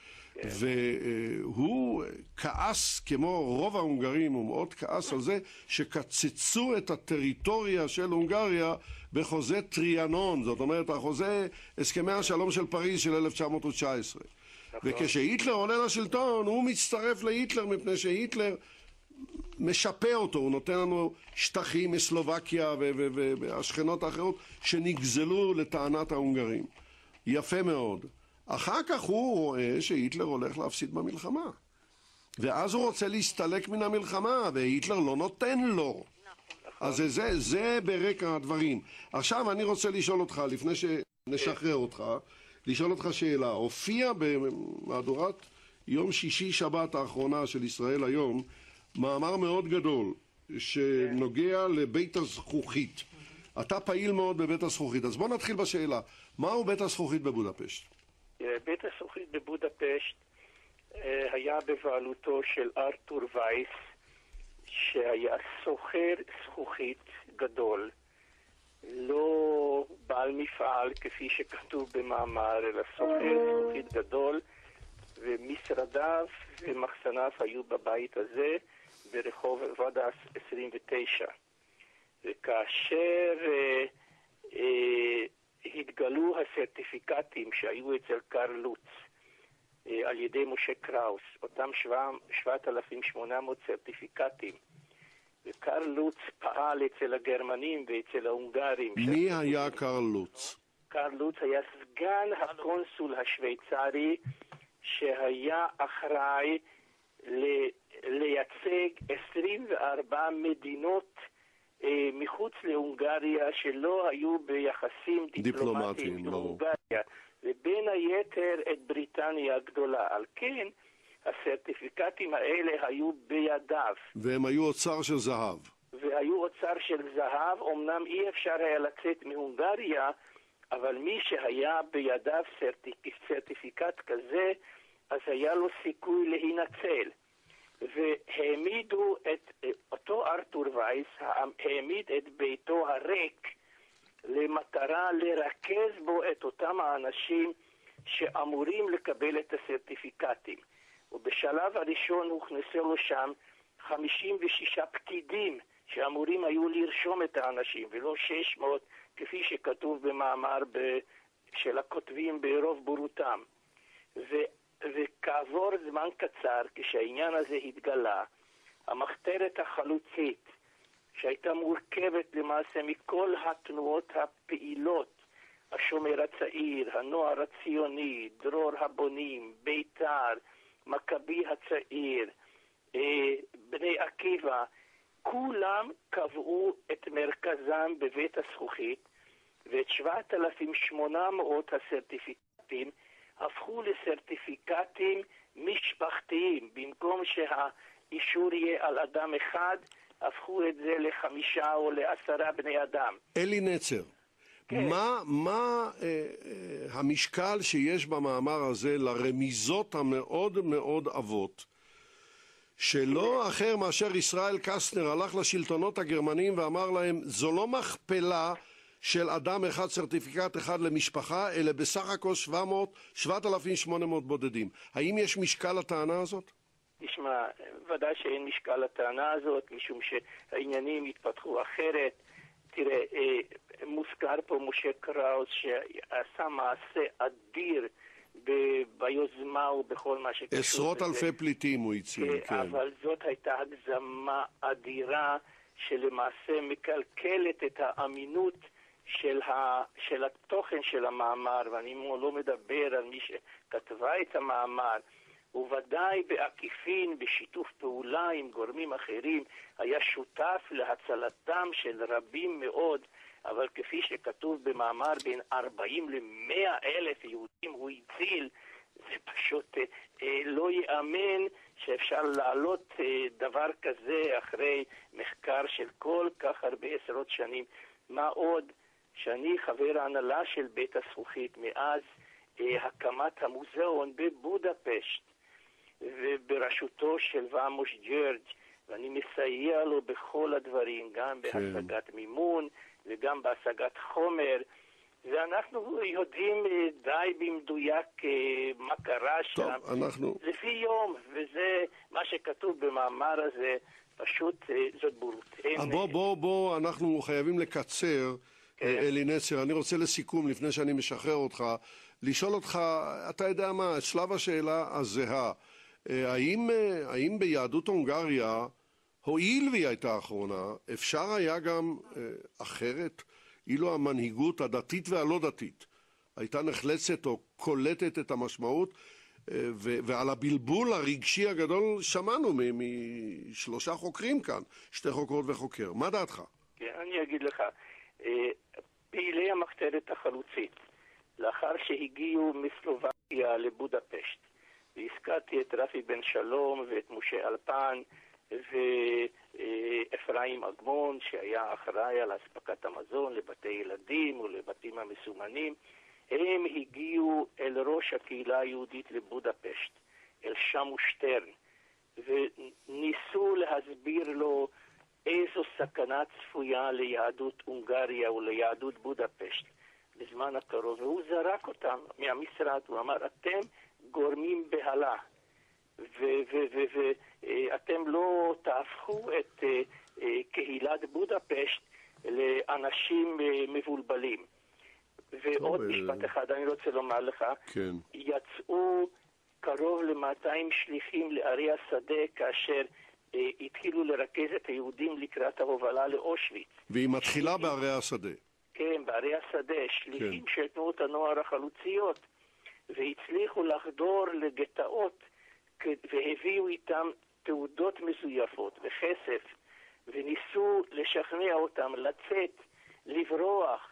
והוא כעס, כמו רוב ההונגרים, הוא מאוד כעס על זה שקצצו את הטריטוריה של הונגריה בחוזה טריאנון, זאת אומרת, החוזה הסכמי השלום של פריז של 1919. וכשהיטלר עולה לשלטון, הוא מצטרף להיטלר, מפני שהיטלר משפה אותו, הוא נותן לנו שטחים מסלובקיה והשכנות האחרות שנגזלו לטענת ההונגרים. יפה מאוד. אחר כך הוא רואה שהיטלר הולך להפסיד במלחמה. ואז הוא רוצה להסתלק מן המלחמה, והיטלר לא נותן לו. אז זה ברקע הדברים. עכשיו אני רוצה לשאול אותך, לפני שנשחרר אותך, לשאול אותך שאלה. הופיע במהדורת יום שישי שבת האחרונה של ישראל היום מאמר מאוד גדול שנוגע לבית הזכוכית. אתה פעיל מאוד בבית הזכוכית, אז בוא נתחיל בשאלה. מהו בית הזכוכית בבודפשט? בית הזכוכית בבודפשט היה בבעלותו של ארתור וייס, שהיה סוחר זכוכית גדול, לא בעל מפעל כפי שכתוב במאמר, אלא סוחר זכוכית גדול, ומשרדיו ומחסניו היו בבית הזה ברחוב ודס 29. וכאשר התגלו הסרטיפיקטים שהיו אצל קרל לוץ על ידי משה קראוס, אותם 7,800 סרטיפיקטים, וקרל לוץ פעל אצל הגרמנים ואצל ההונגרים. מי היה קרל לוץ? קרל לוץ היה סגן הקונסול השוויצרי שהיה אחראי לייצג 24 מדינות מחוץ להונגריה שלא היו ביחסים דיפלומטיים עם הונגריה, ובין היתר את בריטניה הגדולה. על כן הסרטיפיקטים האלה היו בידיו. והם היו אוצר של זהב. והיו אוצר של זהב, אמנם אי אפשר היה לצאת מהונגריה, אבל מי שהיה בידיו סרטיפיקט כזה, אז היה לו סיכוי להינצל. והעמידו את אותו ארתור וייס, העמיד את ביתו הריק למטרה לרכז בו את אותם האנשים שאמורים לקבל את הסרטיפיקטים. ובשלב הראשון הוכנסו לו שם 56 פקידים שאמורים היו לרשום את האנשים, ולא 600 כפי שכתוב במאמר של הכותבים ברוב בורותם. וכעבור זמן קצר, כשהעניין הזה התגלה, המחתרת החלוצית, שהייתה מורכבת למעשה מכל התנועות הפעילות, השומר הצעיר, הנוער הציוני, דרור הבונים, בית"ר, מכבי הצעיר, בני עקיבא, כולם קבעו את מרכזם בבית הזכוכית, ואת 7,800 הסרטיפיקטים הפכו לסרטיפיקטים משפחתיים. במקום שהאישור יהיה על אדם אחד, הפכו את זה ל5 או ל10 בני אדם. אלי נצר, כן. מה המשקל שיש במאמר הזה לרמיזות המאוד מאוד עבות, שלא אחר מאשר ישראל קסטנר הלך לשלטונות הגרמנים ואמר להם, זו לא מכפלה של אדם אחד, סרטיפיקט אחד למשפחה, אלא בסך הכל 7,800 בודדים. האם יש משקל לטענה הזאת? תשמע, ודאי שאין משקל לטענה הזאת, משום שהעניינים התפתחו אחרת. תראה, מוזכר פה משה קראוס שעשה מעשה אדיר ביוזמה ובכל מה שקשור. עשרות אלפי פליטים הוא הציל, כן. אבל זאת הייתה הגזמה אדירה שלמעשה מקלקלת את האמינות של התוכן של המאמר, ואני לא מדבר על מי שכתבה את המאמר, וודאי בעקיפין, בשיתוף פעולה עם גורמים אחרים, היה שותף להצלתם של רבים מאוד, אבל כפי שכתוב במאמר, בין 40 ל100 אלף יהודים הוא הציל. זה פשוט לא יאמן שאפשר להעלות דבר כזה אחרי מחקר של כל כך הרבה עשרות שנים. מה עוד שאני חבר ההנהלה של בית הזכוכית מאז הקמת המוזיאון בבודפשט, ובראשותו של ועמוש ג'ורג', ואני מסייע לו בכל הדברים, גם בהשגת מימון וגם בהשגת חומר, ואנחנו יודעים די במדויק מה קרה שם, לפי יום, וזה מה שכתוב במאמר הזה, פשוט זאת בורות. בוא, אנחנו חייבים לקצר, אלי נצר. אני רוצה לסיכום, לפני שאני משחרר אותך, לשאול אותך, אתה יודע מה, שלב השאלה הזהה, האם ביהדות הונגריה, הואיל והיא הייתה האחרונה, אפשר היה גם אחרת, אילו המנהיגות הדתית והלא דתית הייתה נחלצת או קולטת את המשמעות, ועל הבלבול הרגשי הגדול שמענו משלושה חוקרים כאן, 2 חוקרות וחוקר. מה דעתך? כן, אני אגיד לך, פעילי המחתרת החלוצית, לאחר שהגיעו מסלובקיה לבודפשט. והזכרתי את רפי בן שלום ואת משה אלפן ואפרים אגמון, שהיה אחראי על אספקת המזון לבתי ילדים ולבתים המסומנים. הם הגיעו אל ראש הקהילה היהודית לבודפשט, אל שמו שטרן, וניסו להסביר לו איזו סכנה צפויה ליהדות הונגריה וליהדות בודפשט בזמן הקרוב, והוא זרק אותם מהמשרד. הוא אמר, אתם גורמים בהלה, ואתם לא תהפכו את קהילת בודפשט לאנשים מבולבלים. ועוד משפט אחד אני רוצה לומר לך, כן. יצאו קרוב ל-200 שליחים לערי השדה כאשר התחילו לרכז את היהודים לקראת ההובלה לאושוויץ. והיא מתחילה בערי השדה. כן, בערי השדה, שליחים של תנועות הנוער החלוציות, והצליחו לחדור לגטאות, והביאו איתם תעודות מזויפות וכסף, וניסו לשכנע אותם לצאת, לברוח,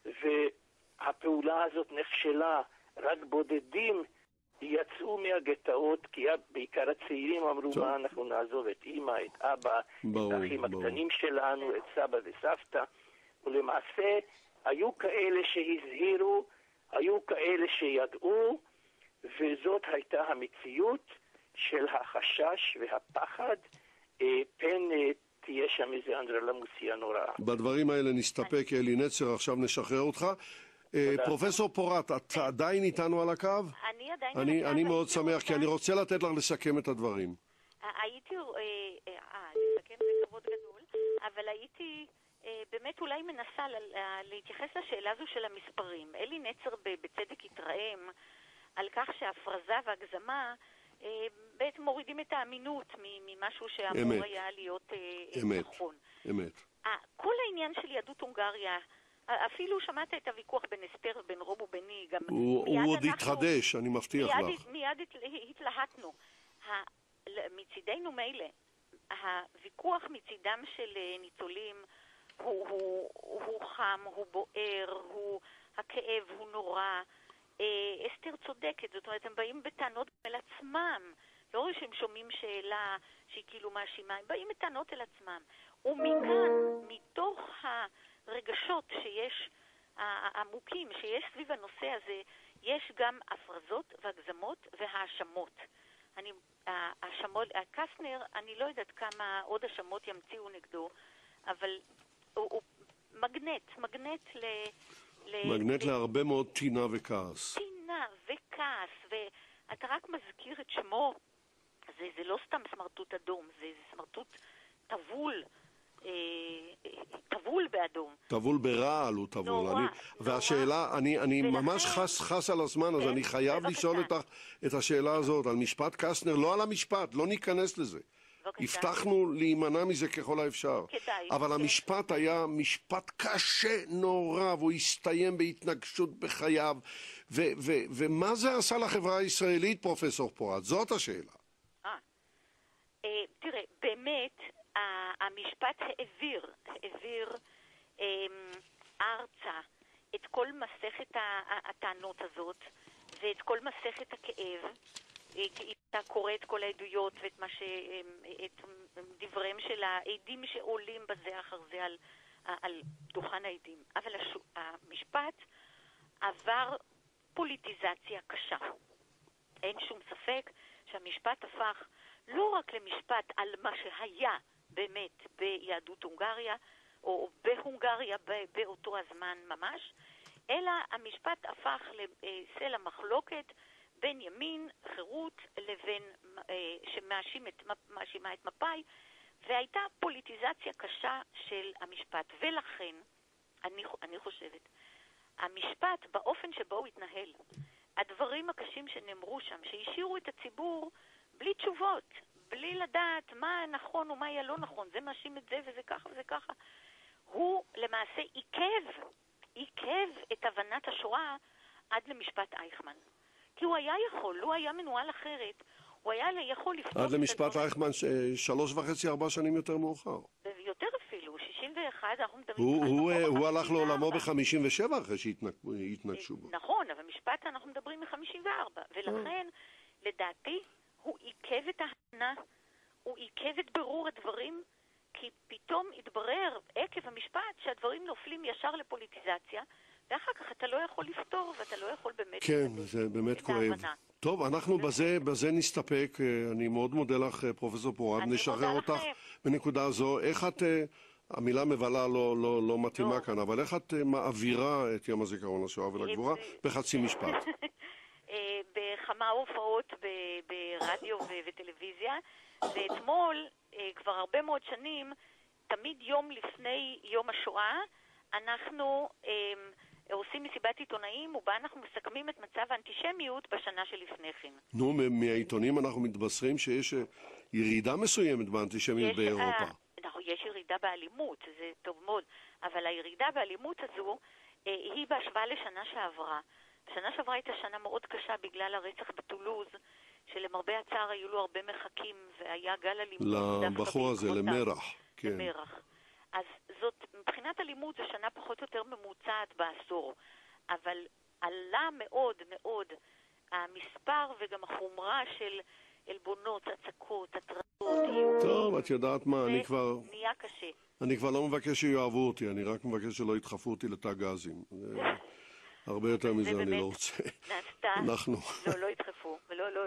והפעולה הזאת נכשלה. רק בודדים יצאו מהגטאות, כי בעיקר הצעירים אמרו, מה אנחנו נעזוב את אמא, את אבא, את האחים הקטנים שלנו, את סבא וסבתא. ולמעשה היו כאלה שהזהירו, היו כאלה שידעו, וזאת הייתה המציאות של החשש והפחד, פן תהיה שם איזה אנדרלמוסיה נוראה. בדברים האלה נסתפק, אלי נצר, עכשיו נשחרר אותך. פרופסור פורט, את עדיין איתנו על הקו? אני עדיין על הקו. אני מאוד שמח, כי אני רוצה לתת לך לסכם את הדברים. הייתי, לסכם זה כבוד גדול, אבל הייתי באמת אולי מנסה להתייחס לשאלה הזו של המספרים. אלי נצר בצדק התרעם על כך שההפרזה והגזמה בעצם מורידים את האמינות ממשהו שאמור היה להיות נכון. אמת. כל העניין של יהדות הונגריה, אפילו שמעת את הוויכוח בין אסתר ובין רוב וביני, גם הוא עוד יתחדש, אני מבטיח לך. מיד התלהטנו. מצידנו מילא, הוויכוח מצידם של ניצולים הוא חם, הוא בוער, הכאב הוא נורא. אסתר צודקת, זאת אומרת, הם באים בטענות אל עצמם, לא שהם שומעים שאלה שהיא כאילו מאשימה, הם באים בטענות אל עצמם. ומכאן, מתוך הרגשות שיש, העמוקים שיש סביב הנושא הזה, יש גם הפרזות והגזמות והאשמות. קסטנר, אני לא יודעת כמה עוד האשמות ימציאו נגדו, אבל הוא מגנט להרבה מאוד טינה וכעס. טינה וכעס, ואתה רק מזכיר את שמו, זה לא סתם סמרטוט אדום, זה סמרטוט טבול באדום. טבול ברעל הוא טבול. והשאלה, אני ממש חס על הזמן, אז אני חייב לשאול את השאלה הזאת על משפט קסטנר, לא על המשפט, לא ניכנס לזה. הבטחנו להימנע מזה ככל האפשר. אבל המשפט היה משפט קשה נורא, והוא הסתיים בהתנגשות בחייו. ומה זה עשה לחברה הישראלית, פרופסור פורט? זאת השאלה. תראה, באמת, המשפט העביר ארצה את כל מסכת הטענות הזאת, ואת כל מסכת הכאב, כי אתה קורא את כל העדויות ואת את דבריהם של העדים שעולים בזה אחר זה על דוכן העדים. אבל המשפט עבר פוליטיזציה קשה. אין שום ספק שהמשפט הפך לא רק למשפט על מה שהיה באמת ביהדות הונגריה, או בהונגריה באותו הזמן ממש, אלא המשפט הפך לסלע מחלוקת בין ימין, חירות, לבין שמאשימה את מפא"י, והייתה פוליטיזציה קשה של המשפט. ולכן, אני חושבת, המשפט באופן שבו הוא התנהל, הדברים הקשים שנאמרו שם, שהשאירו את הציבור בלי תשובות, בלי לדעת מה נכון ומה היה לא נכון, זה מאשים את זה וזה ככה וזה ככה, הוא למעשה עיכב את הבנת השואה עד למשפט אייכמן. כי הוא היה יכול, הוא היה מנוהל אחרת, הוא היה יכול לפתוח... עד למשפט אייכמן 3.5-4 שנים יותר מאוחר. יותר אפילו, 61, אנחנו מדברים... הוא הלך לעולמו ב-57 אחרי שהתנגשו בו. נכון, אבל משפט אנחנו מדברים מ-54, ולכן, לדעתי, הוא עיכב את ההנה, הוא עיכב את ברור הדברים, כי פתאום התברר עקב המשפט שהדברים נופלים ישר לפוליטיזציה, ואחר כך אתה לא יכול לפתור, ואתה לא יכול באמת... כן, זה באמת כואב. טוב, אנחנו בזה נסתפק. אני מאוד מודה לך, פרופסור פורת. נשחרר אותך בנקודה הזו. איך את, המילה מבלה לא מתאימה כאן, אבל איך את מעבירה את יום הזיכרון לשואה ולגבורה בחצי משפט? בכמה הופעות ברדיו וטלוויזיה, ואתמול, כבר הרבה מאוד שנים, תמיד יום לפני יום השואה, אנחנו עושים מסיבת עיתונאים, ובה אנחנו מסכמים את מצב האנטישמיות בשנה שלפני כן. נו, מהעיתונים אנחנו מתבשרים שיש ירידה מסוימת באנטישמיות באירופה. יש ירידה באלימות, זה טוב מאוד, אבל הירידה באלימות הזו היא בהשוואה לשנה שעברה. שנה שעברה הייתה שנה מאוד קשה בגלל הרצח בטולוז, שלמרבה הצער היו לו הרבה מחכים, והיה גל אלימות. לבחור הזה, למרח. כן. למרח. אז זאת, מבחינת אלימות זו שנה פחות או יותר ממוצעת בעשור, אבל עלה מאוד מאוד המספר וגם החומרה של אלבונות, הצקות, הטרדות. טוב, את יודעת מה, נהיה קשה. אני כבר לא מבקש שיואהבו אותי, אני רק מבקש שלא ידחפו אותי לתא גזים. הרבה יותר מזה אני לא רוצה. אנחנו... לא ידחפו.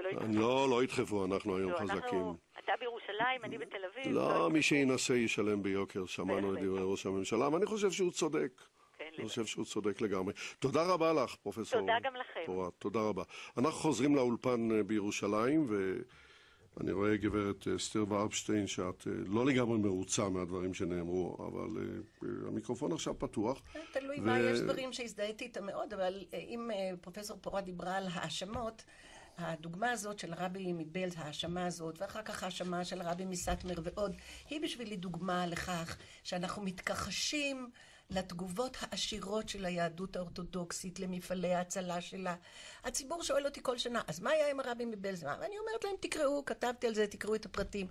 לא ידחפו, אנחנו היום חזקים. אתה בירושלים, אני בתל אביב. לא, מי שינסה ישלם ביוקר, שמענו את דברי ראש הממשלה, ואני חושב שהוא צודק. אני חושב שהוא צודק לגמרי. תודה רבה לך, פרופסור. תודה גם לכם. תודה רבה. אנחנו חוזרים לאולפן בירושלים, ואני רואה גברת אסתר ורבשטיין, שאת לא לגמרי מרוצה מהדברים שנאמרו, אבל המיקרופון עכשיו פתוח. תלוי מה, יש דברים שהזדהיתי איתם מאוד, אבל אם פרופסור פורת דיברה על האשמות, הדוגמה הזאת של רבי מבלז, האשמה הזאת, ואחר כך האשמה של רבי מסטמר ועוד, היא בשבילי דוגמה לכך שאנחנו מתכחשים לתגובות העשירות של היהדות האורתודוקסית, למפעלי ההצלה שלה. הציבור שואל אותי כל שנה, אז מה היה עם הרבי מבלז? ואני אומרת להם, תקראו, כתבתי על זה, תקראו את הפרטים.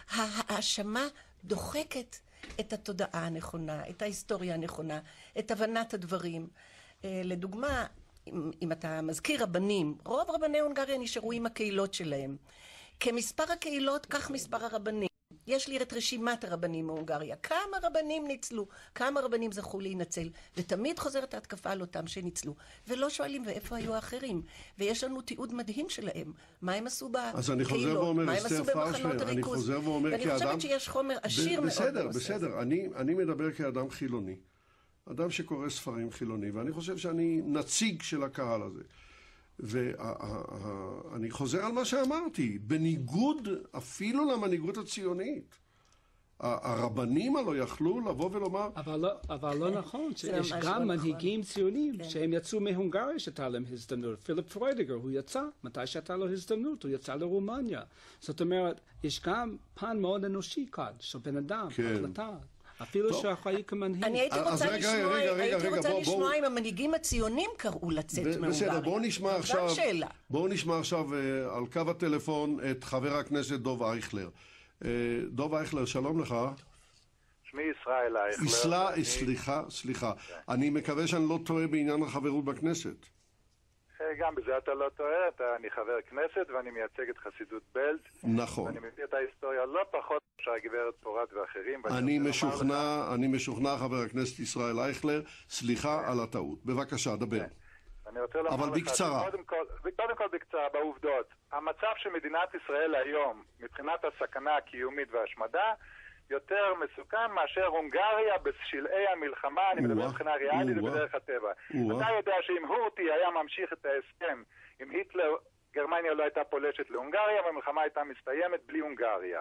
האשמה דוחקת את התודעה הנכונה, את ההיסטוריה הנכונה, את הבנת הדברים. לדוגמה, אם אתה מזכיר רבנים, רוב רבני הונגריה נשארו עם הקהילות שלהם. כמספר הקהילות, כך מספר הרבנים. יש לי את רשימת הרבנים מהונגריה. כמה רבנים ניצלו, כמה רבנים זכו להינצל, ותמיד חוזרת ההתקפה על אותם שניצלו. ולא שואלים, ואיפה היו האחרים? ויש לנו תיעוד מדהים שלהם. מה הם עשו בקהילות? מה הם עשו במחנות הריכוז? ואני חושבת שיש חומר עשיר מאוד. בסדר. אני מדבר כאדם חילוני. אדם שקורא ספרים חילוני, ואני חושב שאני נציג של הקהל הזה. ואני חוזר על מה שאמרתי, בניגוד אפילו למנהיגות הציונית. הרבנים הלא יכלו לבוא ולומר... אבל לא נכון, שיש גם מנהיגים ציונים שהם יצאו מהונגריה שהייתה להם הזדמנות. פיליפ פרוידיגר, הוא יצא, מתי שהייתה לו הזדמנות, הוא יצא לרומניה. זאת אומרת, יש גם פן מאוד אנושי כאן, של בן אדם, החלטה. אפילו שאחראי כמנהיג. אני הייתי רוצה לשמוע אם המנהיגים הציונים קראו לצאת מהונגריה. בסדר, בואו נשמע עכשיו על קו הטלפון את חבר הכנסת דוב אייכלר. דוב אייכלר, שלום לך. שמי ישראל אייכלר. סליחה. אני מקווה שאני לא טועה בעניין החברות בכנסת. גם בזה אתה לא טועה, אני חבר כנסת ואני מייצג את חסידות בלז. נכון. ואני מכיר את ההיסטוריה לא פחות שהגברת פורת ואחרים. אני משוכנע, חבר הכנסת ישראל אייכלר, סליחה על הטעות. בבקשה, דבר. אני רוצה לומר אבל בקצרה. קודם כל בקצרה, בעובדות. המצב של מדינת ישראל היום, מבחינת הסכנה הקיומית והשמדה, יותר מסוכן מאשר הונגריה בשלהי המלחמה, אני מדבר מבחינה ריאלית ובדרך הטבע. אתה יודע שאם הורטי היה ממשיך את ההסכם עם היטלר, גרמניה לא הייתה פולשת להונגריה, והמלחמה הייתה מסתיימת בלי הונגריה.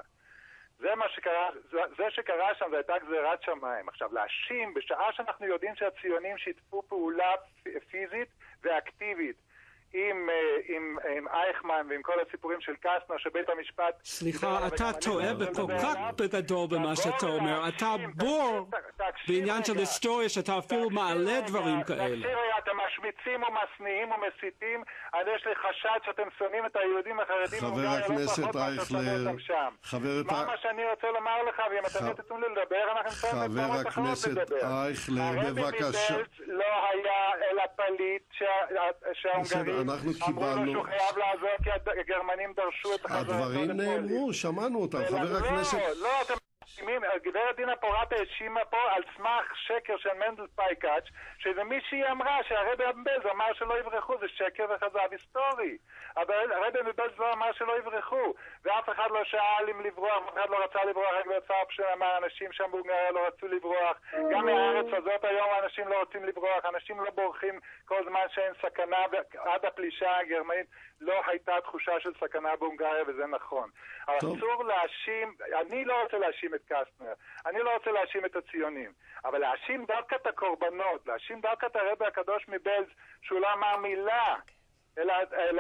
זה שקרה שם, זו הייתה גזירת שמיים. עכשיו, להאשים, בשעה שאנחנו יודעים שהציונים שיתפו פעולה פיזית ואקטיבית עם אייכמן ועם כל הסיפורים של קסטנר שבית המשפט... סליחה, אתה טועה וכל כך בגדול במה שאתה אומר. אתה בור בעניין של היסטוריה שאתה אפילו מעלה דברים כאלה. תקשיב רגע, אתם משמיצים ומשניאים ומסיתים, יש לי חשד שאתם שונאים את היהודים החרדים. חבר הכנסת אייכלר, מה שאני רוצה לומר לך, ואם אתם לא תתנו לי לדבר, אנחנו נמצאים במקומות אחרות לדבר. חבר הכנסת אייכלר, בבקשה. לא היה אלא פליט שההונגרים אמרו לו שהוא חייב לעזור כי הגרמנים דרשו את החזרתו לפולין. הדברים נאמרו, שמענו אותם, חבר הכנסת... לא, אתם מסכימים, גברת דינה פורט האשימה פה על סמך שקר של מנדל פייקאץ' שזה מישהי אמרה שהרבי מבלז אמר שלא יברחו, זה שקר וכזב היסטורי. אבל הרבי מבלז לא אמר שלא יברחו, ואף אחד לא שאל אם לברוח, אף אחד לא רצה לברוח, רק בצער שאמר אנשים שם בהונגריה לא רצו לברוח. גם מהארץ הזאת היום אנשים לא רוצים לברוח, אנשים לא בורחים כל זמן שאין סכנה, ועד הפלישה הגרמנית לא הייתה תחושה של סכנה בהונגריה, וזה נכון. אבל אסור להאשים, אני לא רוצה להאשים את קסטנר, אני לא רוצה להאשים את הציונים, אבל להאשים דווקא את הקורבנות, להאשים דווקא את הרבי הקדוש מבלז שהוא לא אמר מילה, אלא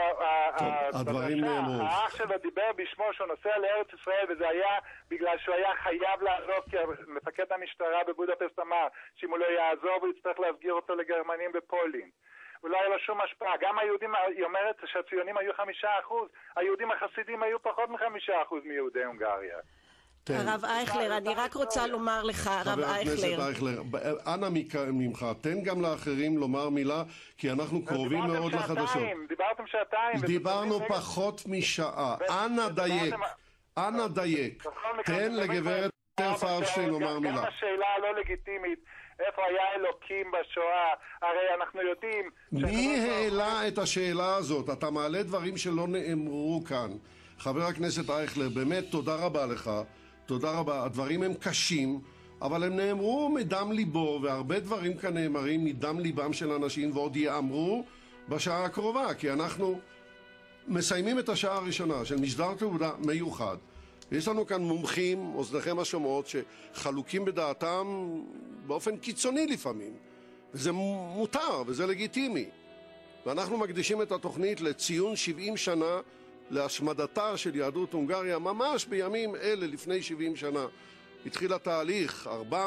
הדברים נאמרו. האח שלו דיבר בשמו שהוא נוסע לארץ ישראל, וזה היה בגלל שהוא היה חייב לעזוב, כי מפקד המשטרה בבודפסט אמר שאם הוא לא יעזוב הוא יצטרך להסגיר אותו לגרמנים בפולין. אולי לא שום השפעה. גם היהודים, היא אומרת שהציונים היו 5%, היהודים החסידים היו פחות מ5% מיהודי הונגריה. הרב אייכלר, אני רק רוצה לומר לך, הרב אייכלר. חבר הכנסת אייכלר, אנא ממך, תן גם לאחרים לומר מילה, כי אנחנו קרובים מאוד לחדשות. דיברתם שעתיים. דיברנו פחות משעה. אנא דייק, אנא דייק. תן לגברת פרשטיין לומר מילה. גם השאלה הלא לגיטימית, איפה היה אלוקים בשואה? הרי אנחנו יודעים... מי העלה את השאלה הזאת? אתה מעלה דברים שלא נאמרו כאן. חבר הכנסת אייכלר, באמת תודה רבה לך. תודה רבה. הדברים הם קשים, אבל הם נאמרו מדם ליבו, והרבה דברים כאן נאמרים מדם ליבם של אנשים, ועוד יאמרו בשעה הקרובה, כי אנחנו מסיימים את השעה הראשונה של משדר תעודה מיוחד. ויש לנו כאן מומחים, אוזניכם השומעות, שחלוקים בדעתם באופן קיצוני לפעמים. וזה מותר, וזה לגיטימי. ואנחנו מקדישים את התוכנית לציון 70 שנה להשמדתה של יהדות הונגריה, ממש בימים אלה לפני 70 שנה. התחיל התהליך,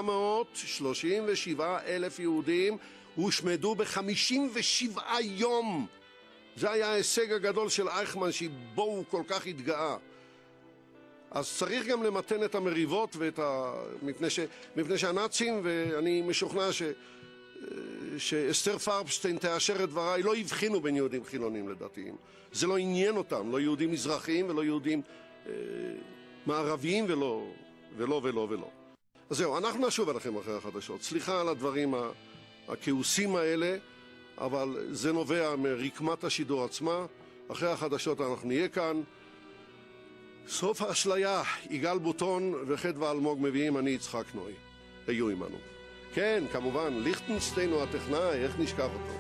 437,000 יהודים הושמדו ב-57 יום. זה היה ההישג הגדול של אייכמן, שבו הוא כל כך התגאה. אז צריך גם למתן את המריבות מפני שהנאצים, ואני משוכנע שאסתר פרבשטיין תאשר את דבריי, לא הבחינו בין יהודים חילונים לדתיים. זה לא עניין אותם, לא יהודים מזרחיים ולא יהודים מערביים ולא. אז זהו, אנחנו נשוב אליכם אחרי החדשות. סליחה על הדברים הכעוסים האלה, אבל זה נובע מרקמת השידור עצמה. אחרי החדשות אנחנו נהיה כאן. סוף האשליה, יגאל בוטון וחדווה אלמוג מביאים, אני יצחק נוי. היו עמנו. כן, כמובן, ליכטנשטיין הוא הטכנאי, איך נשכח אותו?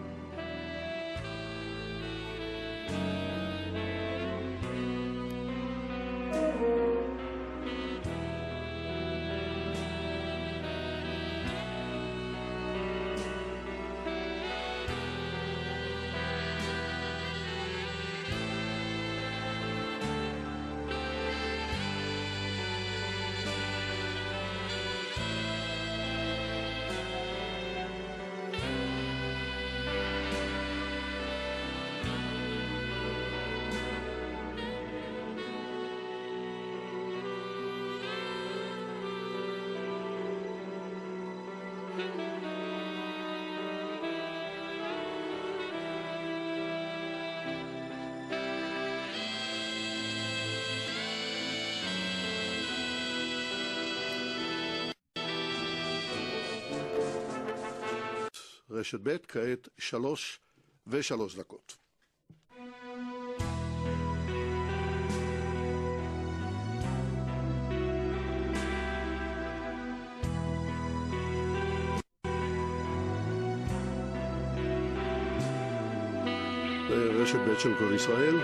רשת ב' כעת 3:03. רשת ב' של כל ישראל.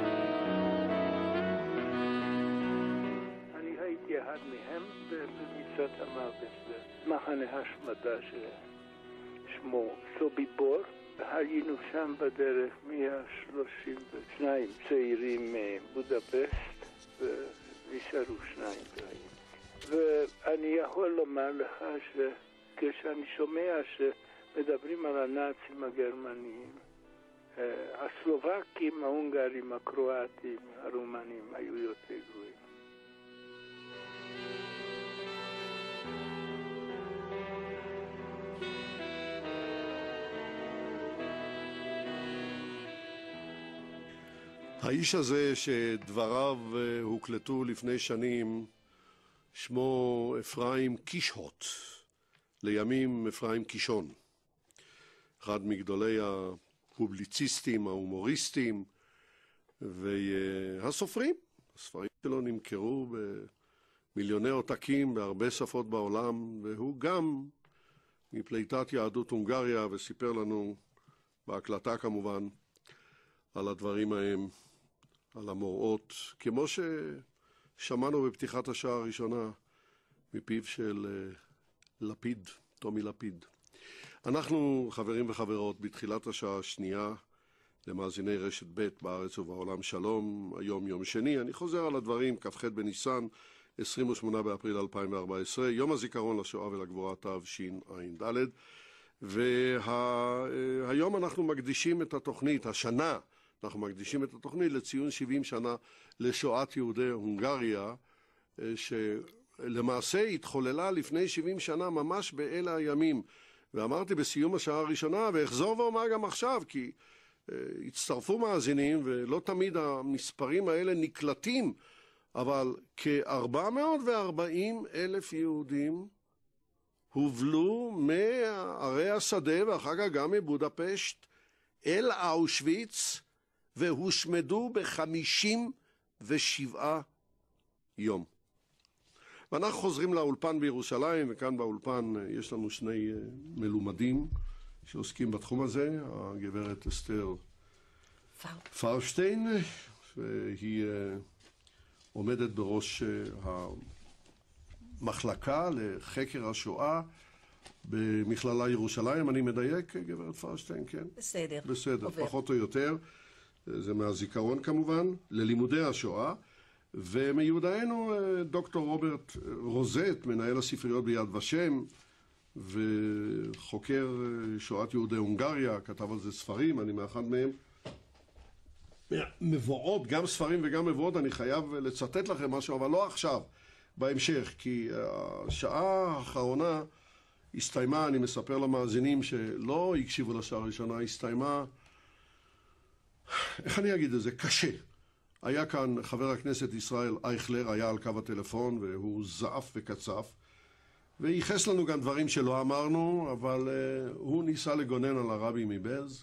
אחד מהם קבוצת המוות במחנה השמדה ששמו סוביבור. היינו שם בדרך 132 צעירים מבודפשט ונשארו 2 גאים. ואני יכול לומר לך שכשאני שומע שמדברים על הנאצים הגרמנים, הסלובקים, ההונגרים, הקרואטים, הרומנים היו יותר גרועים. האיש הזה שדבריו הוקלטו לפני שנים, שמו אפרים קישהוט, לימים אפרים קישון, אחד מגדולי הפובליציסטים, ההומוריסטים והסופרים. הספרים שלו נמכרו במיליוני עותקים בהרבה שפות בעולם, והוא גם מפליטת יהדות הונגריה, וסיפר לנו בהקלטה כמובן על הדברים ההם, על המוראות, כמו ששמענו בפתיחת השעה הראשונה מפיו של לפיד, טומי לפיד. אנחנו, חברים וחברות, בתחילת השעה השנייה למאזיני רשת ב' בארץ ובעולם, שלום. היום יום שני, אני חוזר על הדברים, כ"ח בניסן, 28 באפריל 2014, יום הזיכרון לשואה ולגבורה תשע"ד, והיום אנחנו מקדישים את התוכנית, השנה אנחנו מקדישים את התוכנית לציון 70 שנה לשואת יהודי הונגריה, שלמעשה התחוללה לפני 70 שנה ממש באלה הימים. ואמרתי בסיום השעה הראשונה, ואחזור ואומר גם עכשיו, כי הצטרפו מאזינים ולא תמיד המספרים האלה נקלטים, אבל כ-440,000 יהודים הובלו מערי השדה ואחר כך גם מבודפשט אל אושוויץ, והושמדו ב-57 יום. ואנחנו חוזרים לאולפן בירושלים, וכאן באולפן יש לנו 2 מלומדים שעוסקים בתחום הזה, הגברת אסתר פרשטיין, והיא עומדת בראש המחלקה לחקר השואה במכללה ירושלים. אני מדייק, גברת פרשטיין, כן? בסדר. בסדר, פחות או יותר. זה מהזיכרון כמובן, ללימודי השואה, ומיודענו דוקטור רוברט רוזט, מנהל הספריות ביד ושם, וחוקר שואת יהודי הונגריה, כתב על זה ספרים, אני מאחד מהם. מבואות, גם ספרים וגם מבואות, אני חייב לצטט לכם משהו, אבל לא עכשיו, בהמשך, כי השעה האחרונה הסתיימה, אני מספר למאזינים שלא הקשיבו לשעה הראשונה, הסתיימה, איך אני אגיד את זה? קשה. היה כאן חבר הכנסת ישראל אייכלר, היה על קו הטלפון, והוא זעף וקצף, וייחס לנו גם דברים שלא אמרנו, אבל הוא ניסה לגונן על הרבי מבלז,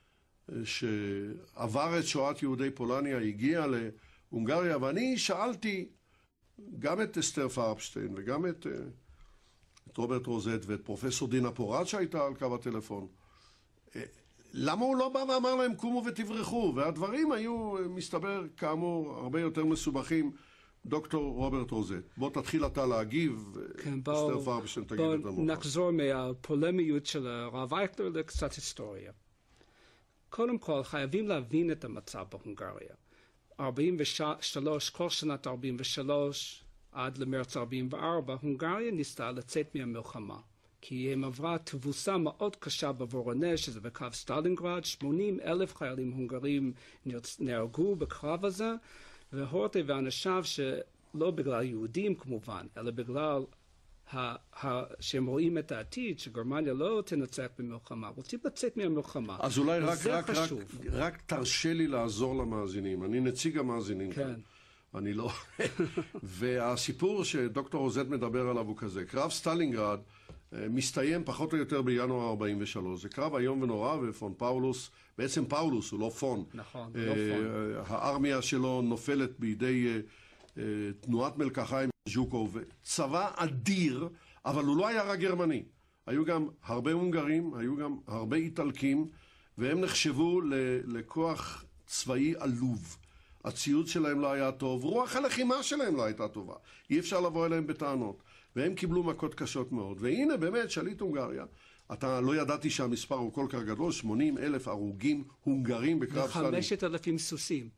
שעבר את שואת יהודי פולניה, הגיע להונגריה, ואני שאלתי גם את אסתר פרשטיין וגם את רוברט רוזט ואת פרופסור דינה פורט שהייתה על קו הטלפון, למה הוא לא בא ואמר להם קומו ותברחו? והדברים היו, מסתבר, כאמור, הרבה יותר מסובכים. דוקטור רוברט רוזט, בוא תתחיל אתה להגיב, כן, אסתר פרשטיין תגיד את המובן. נחזור מהפולמיות של הרב אייכלר לקצת היסטוריה. קודם כל, חייבים להבין את המצב בהונגריה. 43, כל שנת 43 עד למרץ 44, הונגריה ניסתה לצאת מהמלחמה. כי הם עברה תבוסה מאוד קשה בוורונז' שזה בקו סטלינגרד, 80,000 חיילים הונגרים נהרגו בקרב הזה, והורטה ואנשיו שלא בגלל יהודים כמובן, אלא בגלל שהם רואים את העתיד, שגרמניה לא תנצח במלחמה, רוצים לצאת מהמלחמה. אז אולי רק תרשה לי לעזור למאזינים, אני נציג המאזינים. כן. אני לא... והסיפור שדוקטור רוזט מדבר עליו הוא כזה, קרב סטלינגרד מסתיים פחות או יותר בינואר 43. זה קרב היום ונורא, ופון פאולוס, בעצם פאולוס הוא לא פון. נכון, הוא לא פון. הארמיה שלו נופלת בידי תנועת מלקחיים ז'וקוב, צבא אדיר, אבל הוא לא היה רק גרמני. היו גם הרבה הונגרים, היו גם הרבה איטלקים, והם נחשבו לכוח צבאי עלוב. הציוד שלהם לא היה טוב, רוח הלחימה שלהם לא הייתה טובה. אי אפשר לבוא אליהם בטענות. והם קיבלו מכות קשות מאוד. והנה באמת, שליט הונגריה, אתה לא ידעתי שהמספר הוא כל כך גדול, 80,000 הרוגים הונגרים בקרב סטלין. ו5,000 סוסים.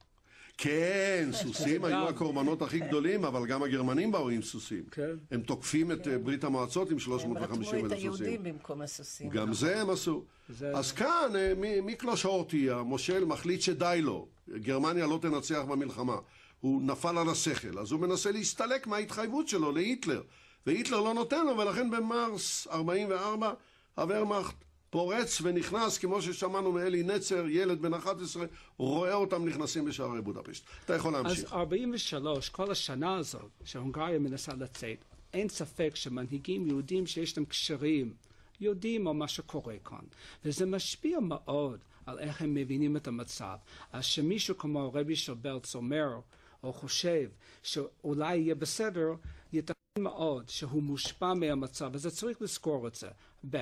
כן, סוסים היו הקורבנות הכי גדולים, אבל גם הגרמנים באו עם סוסים. כן. הם תוקפים את ברית המועצות עם 350,000 סוסים. הם רתמו את היהודים במקום הסוסים. גם זה הם עשו. אז כאן מיקלוש הורטי, המושל, מחליט שדי לו. גרמניה לא תנצח במלחמה. הוא נפל על השכל, אז הוא מנסה להסתלק מההתחייבות שלו להיטלר. והיטלר לא נותן לו, ולכן במרס 44 הוורמאכט פורץ ונכנס, כמו ששמענו מאלי נצר, ילד בן 11, רואה אותם נכנסים בשערי בודפשט. אתה יכול להמשיך. אז 43, כל השנה הזאת, שהונגריה מנסה לצאת, אין ספק שמנהיגים יהודים שיש להם קשרים, יודעים על מה שקורה כאן. וזה משפיע מאוד על איך הם מבינים את המצב. אז שמישהו כמו רבי של בלץ אומר, או חושב שאולי יהיה בסדר, ייתכן מאוד שהוא מושפע מהמצב, אז צריך לזכור את זה. ב'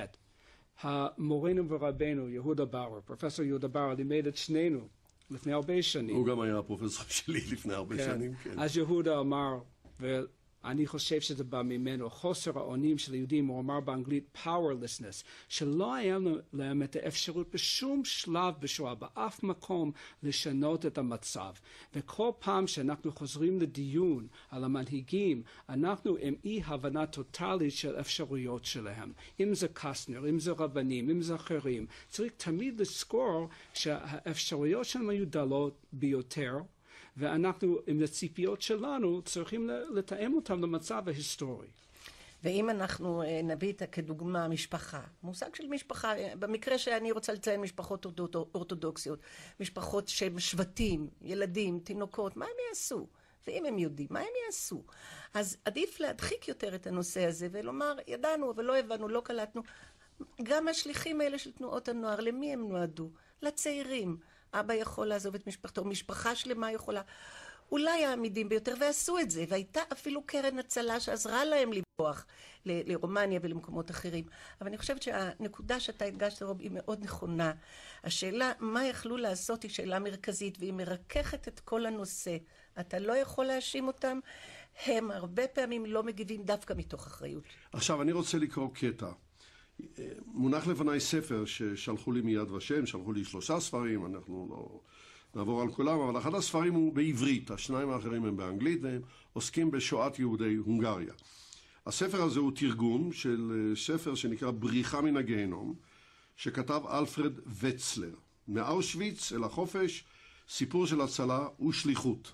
המורנו ורבנו יהודה באואר, פרופסור יהודה באואר, לימד את שנינו לפני הרבה שנים. הוא גם היה הפרופסור שלי לפני הרבה שנים. כן. אז יהודה אמר, ואני חושב שזה בא ממנו, חוסר האונים של היהודים, הוא אמר באנגלית powerlessness, שלא היה להם את האפשרות בשום שלב בשואה, באף מקום, לשנות את המצב. וכל פעם שאנחנו חוזרים לדיון על המנהיגים, אנחנו עם אי הבנה טוטלית של אפשרויות שלהם. אם זה קסטנר, אם זה רבנים, אם זה אחרים. צריך תמיד לזכור שהאפשרויות שלהם היו דלות ביותר, ואנחנו, עם הציפיות שלנו, צריכים לתאם אותם למצב ההיסטורי. ואם אנחנו נביא את כדוגמה משפחה, מושג של משפחה, במקרה שאני רוצה לציין משפחות אורתודוקסיות, משפחות שהם שבטים, ילדים, תינוקות, מה הם יעשו? ואם הם יודעים, מה הם יעשו? אז עדיף להדחיק יותר את הנושא הזה ולומר, ידענו ולא הבנו, לא קלטנו. גם השליחים האלה של תנועות הנוער, למי הם נועדו? לצעירים. אבא יכול לעזוב את משפחתו, משפחה שלמה יכולה. אולי העמידים ביותר, ועשו את זה, והייתה אפילו קרן הצלה שעזרה להם לברוח לרומניה ולמקומות אחרים. אבל אני חושבת שהנקודה שאתה הדגשת, רוב, היא מאוד נכונה. השאלה מה יכלו לעשות היא שאלה מרכזית, והיא מרככת את כל הנושא. אתה לא יכול להאשים אותם, הם הרבה פעמים לא מגיבים דווקא מתוך אחריות. עכשיו, אני רוצה לקרוא קטע. מונח לפניי ספר ששלחו לי מיד ושם, שלחו לי 3 ספרים, אנחנו לא נעבור על כולם, אבל אחד הספרים הוא בעברית, השניים האחרים הם באנגלית, והם עוסקים בשואת יהודי הונגריה. הספר הזה הוא תרגום של ספר שנקרא בריחה מן הגיהנום, שכתב אלפרד וצלר. מאושוויץ אל החופש, סיפור של הצלה ושליחות.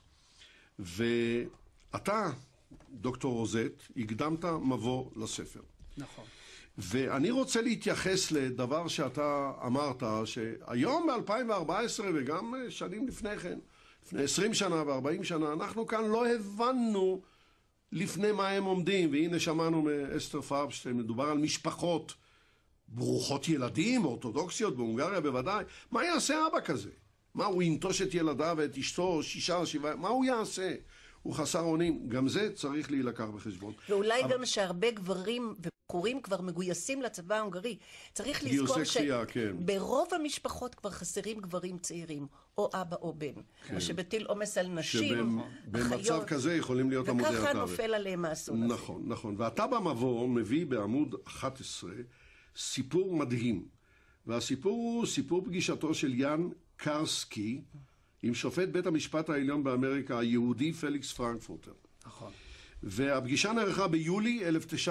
ואתה, דוקטור רוזט, הקדמת מבוא לספר. נכון. ואני רוצה להתייחס לדבר שאתה אמרת, שהיום ב-2014 וגם שנים לפני כן, לפני 20 שנה ו-40 שנה, אנחנו כאן לא הבנו לפני מה הם עומדים. והנה שמענו מאסתר פרבשטיין, מדובר על משפחות ברוכות ילדים, אורתודוקסיות בהונגריה בוודאי. מה יעשה אבא כזה? מה, הוא ינטוש את ילדיו ואת אשתו 6 או 7? מה הוא יעשה? הוא חסר אונים. גם זה צריך להילקח בחשבון. ואולי גם שהרבה גברים ובחורים כבר מגויסים לצבא ההונגרי. צריך לזכור שברוב המשפחות כבר חסרים גברים צעירים, או אבא או בן. מה שבטיל עומס על נשים, במצב כזה יכולים להיות עמודי התווך. וככה נופל עליהם האסון הזה. נכון, נכון. ואתה במבוא מביא בעמוד 11 סיפור מדהים. והסיפור הוא סיפור פגישתו של יאן קרסקי, עם שופט בית המשפט העליון באמריקה, היהודי פליקס פרנקפורטר. נכון. והפגישה נערכה ביולי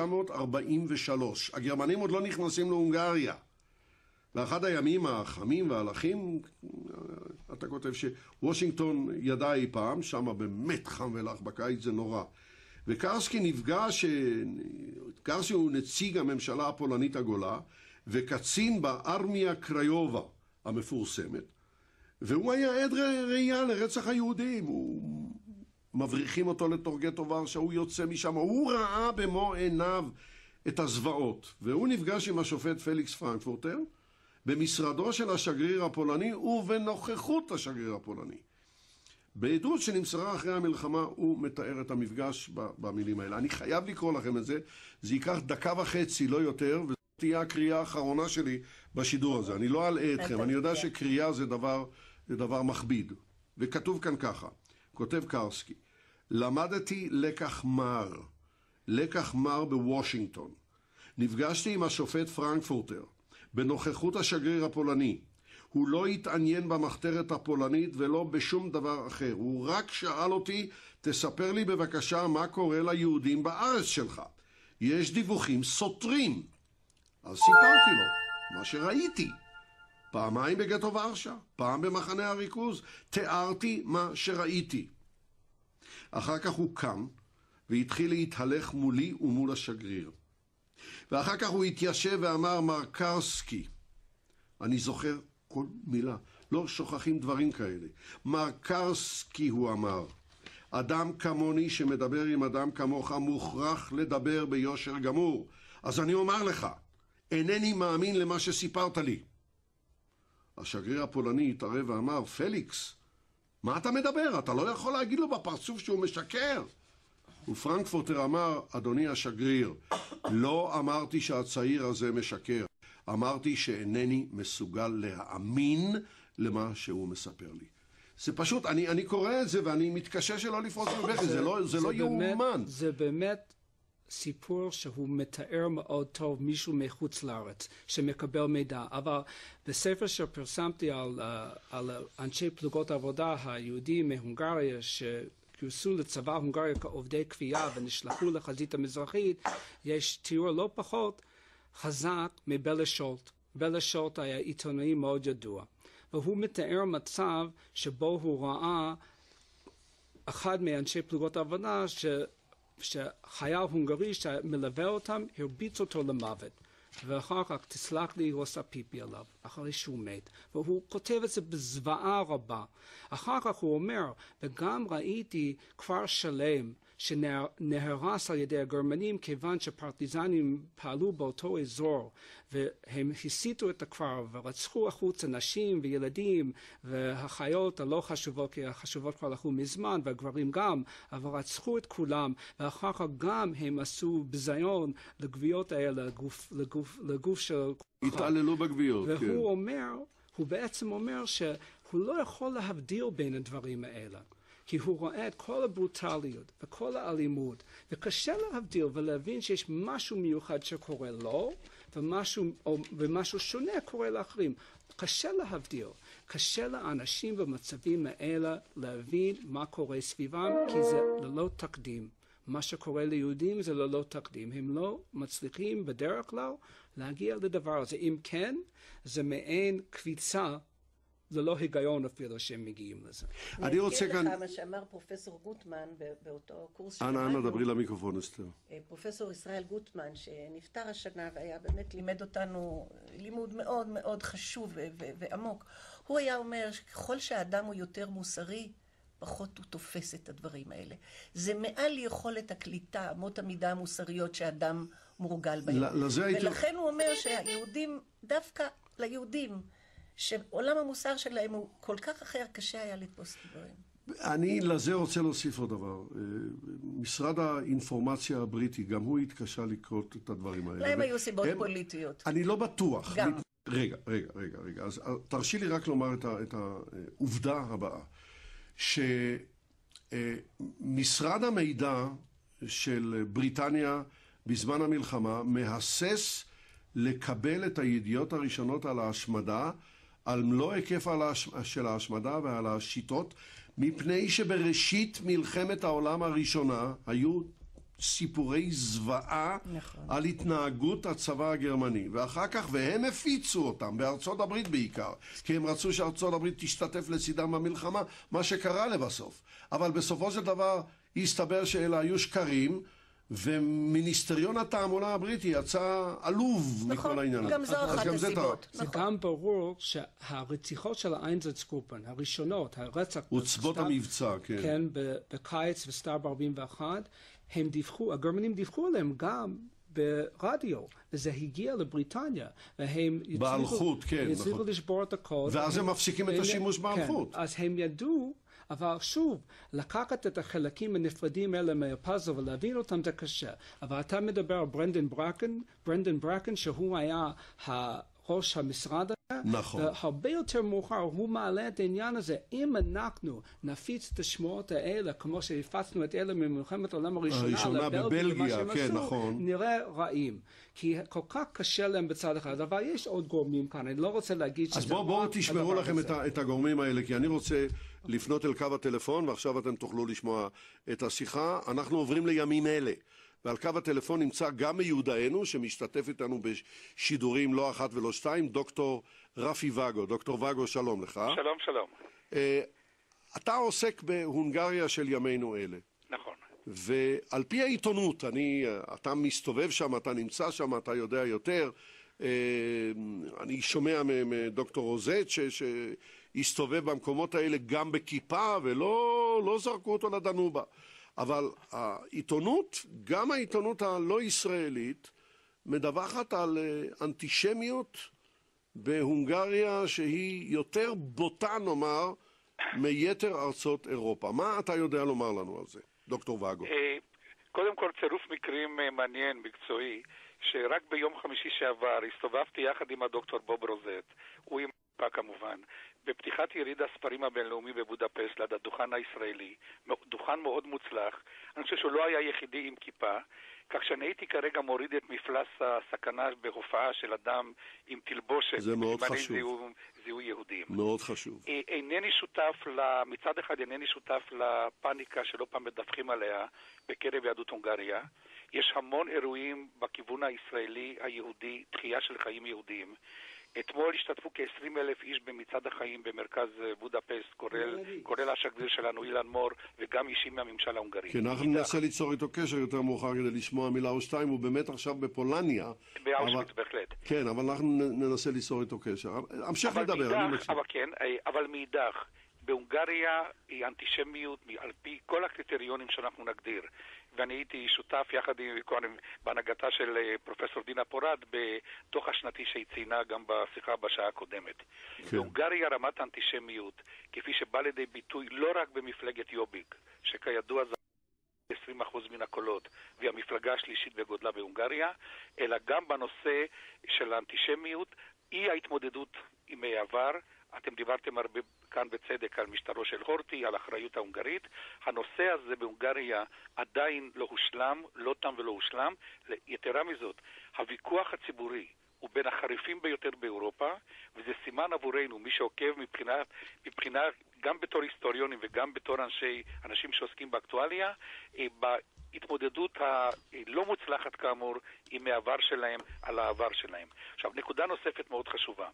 1943. הגרמנים עוד לא נכנסים להונגריה. באחד הימים החמים והלכים, אתה כותב שוושינגטון ידע אי פעם, שם באמת חם ולח בקיץ, זה נורא. וקרסקי נפגש, קרסקי הוא נציג הממשלה הפולנית הגולה, וקצין בארמיה קריובה המפורסמת, והוא היה עד ראייה לרצח היהודים. הוא מבריחים אותו לטורגטו ורשה, הוא יוצא משם, הוא ראה במו עיניו את הזוועות, והוא נפגש עם השופט פליקס פרנקפורטר במשרדו של השגריר הפולני ובנוכחות השגריר הפולני. בעדות שנמסרה אחרי המלחמה הוא מתאר את המפגש במילים האלה. אני חייב לקרוא לכם את זה, זה ייקח 1.5 דקות, לא יותר, וזאת תהיה הקריאה האחרונה שלי בשידור הזה. אני לא אלאה אתכם, אני יודע שקריאה זה דבר מכביד. וכתוב כאן ככה, כותב קרסקי, למדתי לקח מר, לקח מר בוושינגטון. נפגשתי עם השופט פרנקפורטר, בנוכחות השגריר הפולני. הוא לא התעניין במחתרת הפולנית ולא בשום דבר אחר. הוא רק שאל אותי, תספר לי בבקשה מה קורה ליהודים בארץ שלך. יש דיווחים סותרים. אז סיפרתי לו מה שראיתי. פעמיים בגטו ורשה, פעם במחנה הריכוז. תיארתי מה שראיתי. אחר כך הוא קם והתחיל להתהלך מולי ומול השגריר. ואחר כך הוא התיישב ואמר, מר קרסקי, אני זוכר כל מילה, לא שוכחים דברים כאלה. מר קרסקי, הוא אמר, אדם כמוני שמדבר עם אדם כמוך מוכרח לדבר ביושר גמור. אז אני אומר לך, אינני מאמין למה שסיפרת לי. השגריר הפולני התערב ואמר, פליקס, מה אתה מדבר? אתה לא יכול להגיד לו בפרצוף שהוא משקר. ופרנקפורטר אמר, אדוני השגריר, לא אמרתי שהצעיר הזה משקר. אמרתי שאינני מסוגל להאמין למה שהוא מספר לי. זה פשוט, אני קורא את זה ואני מתקשה שלא לפרוץ מבכי, זה לא יאומן. זה באמת סיפור שהוא מתאר מאוד טוב מישהו מחוץ לארץ שמקבל מידע. אבל בספר שפרסמתי על אנשי פלוגות העבודה היהודים מהונגריה שגויסו לצבא הונגריה כעובדי כפייה ונשלחו לחזית המזרחית, יש תיאור לא פחות חזק מבלה שולט. בלה שולט היה עיתונאי מאוד ידוע, והוא מתאר מצב שבו הוא ראה אחד מאנשי פלוגות העבודה שחייל הונגרי שמלווה אותם הרביץ אותו למוות, ואחר כך, תסלח לי, הוא עושה פיפי עליו אחרי שהוא מת, והוא כותב את זה בזוועה רבה. אחר כך הוא אומר, וגם ראיתי כפר שלם שנהרס על ידי הגרמנים כיוון שפרטיזנים פעלו באותו אזור, והם הסיטו את הכפר ורצחו החוצה נשים וילדים והחיות הלא חשובות, כי החשובות כבר הלכו מזמן והגברים גם, אבל רצחו את כולם, ואחר כך גם הם עשו בזיון לגוויות האלה, לגוף של... התעללו בגוויות, כן. והוא אומר, הוא בעצם אומר שהוא לא יכול להבדיל בין הדברים האלה. כי הוא רואה את כל הברוטליות וכל האלימות, וקשה להבדיל ולהבין שיש משהו מיוחד שקורה לו, ומשהו שונה קורה לאחרים. קשה להבדיל. קשה לאנשים במצבים האלה להבין מה קורה סביבם, כי זה ללא תקדים. מה שקורה ליהודים זה ללא תקדים. הם לא מצליחים בדרך כלל להגיע לדבר הזה. אם כן, זה מעין קביצה, זה לא היגיון אפילו שהם מגיעים לזה. אני רוצה כאן... לך מה שאמר פרופסור גוטמן באותו קורס שלנו. אנא, דברי למיקרופון, אסתר. פרופסור ישראל גוטמן, שנפטר השנה והיה באמת לימד אותנו לימוד מאוד מאוד חשוב ועמוק. הוא היה אומר שככל שהאדם הוא יותר מוסרי, פחות הוא תופס את הדברים האלה. זה מעל יכולת הקליטה, אמות המידה המוסריות שאדם מורגל בהם. ולכן הוא אומר שהיהודים, דווקא ליהודים, שעולם המוסר שלהם הוא כל כך אחר, קשה היה לתפוס את הדברים. אני לזה רוצה להוסיף עוד דבר. משרד האינפורמציה הבריטי, גם הוא התקשה לקרות את הדברים האלה. להם היו סיבות פוליטיות. אני לא בטוח. גם. רגע. אז תרשי לי רק לומר את העובדה הבאה. שמשרד המידע של בריטניה בזמן המלחמה מהסס לקבל את הידיעות הראשונות על ההשמדה, על מלוא היקף של ההשמדה ועל השיטות, מפני שבראשית מלחמת העולם הראשונה היו סיפורי זוועה על התנהגות הצבא הגרמני, ואחר כך, והם הפיצו אותם בארצות הברית בעיקר, כי הם רצו שארצות הברית תשתתף לצידם במלחמה, מה שקרה לבסוף. אבל בסופו של דבר הסתבר שאלה היו שקרים, ומיניסטריון התעמולה הבריטי יצא עלוב מכל העניין. גם זו אחת הסיבות. זה גם ברור שהרציחות של האיינזצגרופן, הראשונות, הרצח... עוצבות המבצע, כן. כן, בקיץ וסתיו ב-41, הם דיווחו, הגרמנים דיווחו עליהם גם ברדיו, וזה הגיע לבריטניה, והם הצליחו לשבור את הקוד. ואז הם מפסיקים את השימוש באלחוט. אז הם ידעו, אבל שוב, לקחת את החלקים הנפרדים האלה מהפאזל ולהבין אותם זה קשה. אבל אתה מדבר על ברנדן ברקן שהוא היה ראש המשרד הזה. נכון. והרבה יותר מאוחר הוא מעלה את העניין הזה. אם אנחנו נפיץ את השמועות האלה, כמו שהפצנו את אלה ממלחמת העולם הראשונה בבלגיה, כן, נכון. נראה רעים. כי כל כך קשה להם בצד אחד, אבל יש עוד גורמים כאן, אני לא רוצה להגיד שזה... אז בואו תשמרו לכם את הגורמים האלה, כי אני רוצה לפנות אל קו הטלפון, ועכשיו אתם תוכלו לשמוע את השיחה. אנחנו עוברים לימים אלה, ועל קו הטלפון נמצא גם מיודענו, שמשתתף איתנו בשידורים לא אחת ולא שתיים, דוקטור רפי ואגו. דוקטור ואגו, שלום לך. שלום, שלום. אתה עוסק בהונגריה של ימינו אלה. נכון. ועל פי העיתונות, אתה מסתובב שם, אתה נמצא שם, אתה יודע יותר. אני שומע מדוקטור רוזט שהסתובב במקומות האלה גם בכיפה, ולא זרקו אותו לדנובה. אבל העיתונות, גם העיתונות הלא ישראלית, מדווחת על אנטישמיות בהונגריה שהיא יותר בוטה, נאמר, מיתר ארצות אירופה. מה אתה יודע לומר לנו על זה, דוקטור ואגו? קודם כל צירוף מקרים מעניין, מקצועי, שרק ביום חמישי שעבר הסתובבתי יחד עם הדוקטור בוב רוזט, הוא עם כמובן, בפתיחת יריד הספרים הבינלאומי בבודפשט ליד הדוכן הישראלי, דוכן מאוד מוצלח. אני חושב שהוא לא היה יחידי עם כיפה, כך שאני הייתי כרגע מוריד את מפלס הסכנה בהופעה של אדם עם תלבושת. זה מאוד חשוב. זיהוי יהודים. מאוד חשוב. מצד אחד אינני שותף לפאניקה שלא פעם מדווחים עליה בקרב יהדות הונגריה. יש המון אירועים בכיוון הישראלי היהודי, תחייה של חיים יהודיים. אתמול השתתפו כ-20,000 איש במצעד החיים במרכז בודפשט, כולל השגריר שלנו אילן מור וגם אישים מהממשל ההונגרי. כן, אנחנו ננסה ליצור איתו קשר יותר מאוחר כדי לשמוע מילה או שתיים, הוא באמת עכשיו בפולניה. באושוויץ בהחלט. כן, אבל אנחנו ננסה ליצור איתו קשר. המשך לדבר, אני מקשיב. אבל מאידך, בהונגריה היא אנטישמיות על פי כל הקריטריונים שאנחנו נגדיר. ואני הייתי שותף יחד עם בהנהגתה של פרופסור דינה פורת בתוך השנתי שהיא ציינה גם בשיחה בשעה הקודמת. כן. בהונגריה רמת האנטישמיות, כפי שבא לידי ביטוי לא רק במפלגת יוביק, שכידוע זה 20% מן הקולות, והיא המפלגה השלישית בגודלה בהונגריה, אלא גם בנושא של האנטישמיות, היא ההתמודדות עם העבר. אתם דיברתם הרבה כאן בצדק על משטרו של הורטי, על האחריות ההונגרית. הנושא הזה בהונגריה עדיין לא הושלם, לא תם ולא הושלם. יתרה מזאת, הוויכוח הציבורי הוא בין החריפים ביותר באירופה, וזה סימן עבורנו, מי שעוקב מבחינה גם בתור היסטוריונים וגם בתור אנשים שעוסקים באקטואליה, בהתמודדות הלא מוצלחת כאמור עם העבר שלהם על העבר שלהם. עכשיו, נקודה נוספת מאוד חשובה.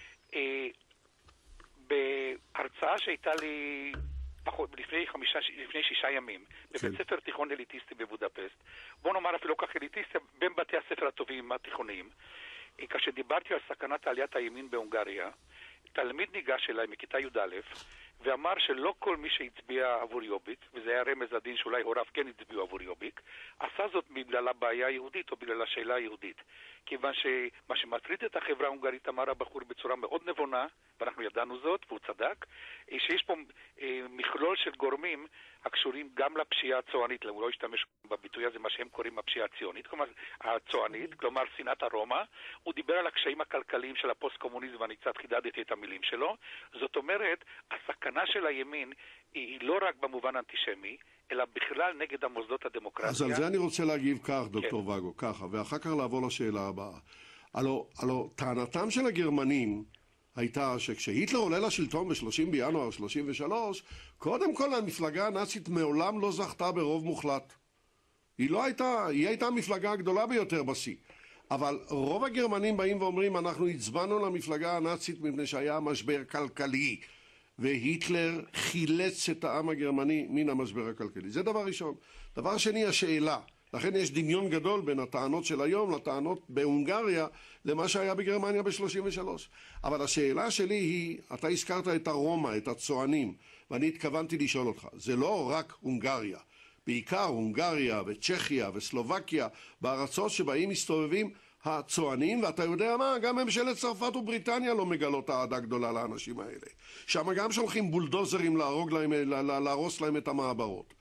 בהרצאה שהייתה לי לפני 6 ימים, בבית ספר תיכון אליטיסטי בבודפשט, בוא נאמר אפילו כך אליטיסטי, בין בתי הספר הטובים התיכוניים, כאשר דיברתי על סכנת עליית הימין בהונגריה, תלמיד ניגש אליי מכיתה י"א, ואמר שלא כל מי שהצביע עבור יוביק, וזה היה רמז הדין שאולי הוריו כן הצביעו עבור יוביק, עשה זאת בגלל הבעיה היהודית או בגלל השאלה היהודית. כיוון שמה שמטריד את החברה ההונגרית, אמר הבחור בצורה מאוד נבונה, ואנחנו ידענו זאת, והוא צדק, שיש פה מכלול של גורמים הקשורים גם לפשיעה הצוענית, הוא לא השתמש בביטוי הזה, מה שהם קוראים הפשיעה הציונית, כלומר שנאת הרומא. הוא דיבר על הקשיים הכלכליים של הפוסט-קומוניזם, ואני קצת חידדתי את המילים שלו. זאת אומרת, הסכנה של הימין היא לא רק במובן האנטישמי, אלא בכלל נגד המוסדות הדמוקרטיה. אז על זה אני רוצה להגיב כך, דוקטור ואגו, ככה, ואחר כך לעבור לשאלה הבאה. הלו, טענתם של הגרמנים הייתה שכשהיטלר עולה לשלטון ב-30 בינואר 33, קודם כל המפלגה הנאצית מעולם לא זכתה ברוב מוחלט. היא הייתה המפלגה הגדולה ביותר בשיא. אבל רוב הגרמנים באים ואומרים, אנחנו הצבענו למפלגה הנאצית מפני שהיה משבר כלכלי, והיטלר חילץ את העם הגרמני מן המשבר הכלכלי. זה דבר ראשון. דבר שני, השאלה. לכן יש דמיון גדול בין הטענות של היום לטענות בהונגריה למה שהיה בגרמניה ב-33. אבל השאלה שלי היא, אתה הזכרת את הרומא, את הצוענים, ואני התכוונתי לשאול אותך, זה לא רק הונגריה, בעיקר הונגריה וצ'כיה וסלובקיה, בארצות שבהם מסתובבים הצוענים, ואתה יודע מה, גם ממשלת צרפת ובריטניה לא מגלות אהדה גדולה לאנשים האלה. שם גם שולחים בולדוזרים להרוס להם את המעברות.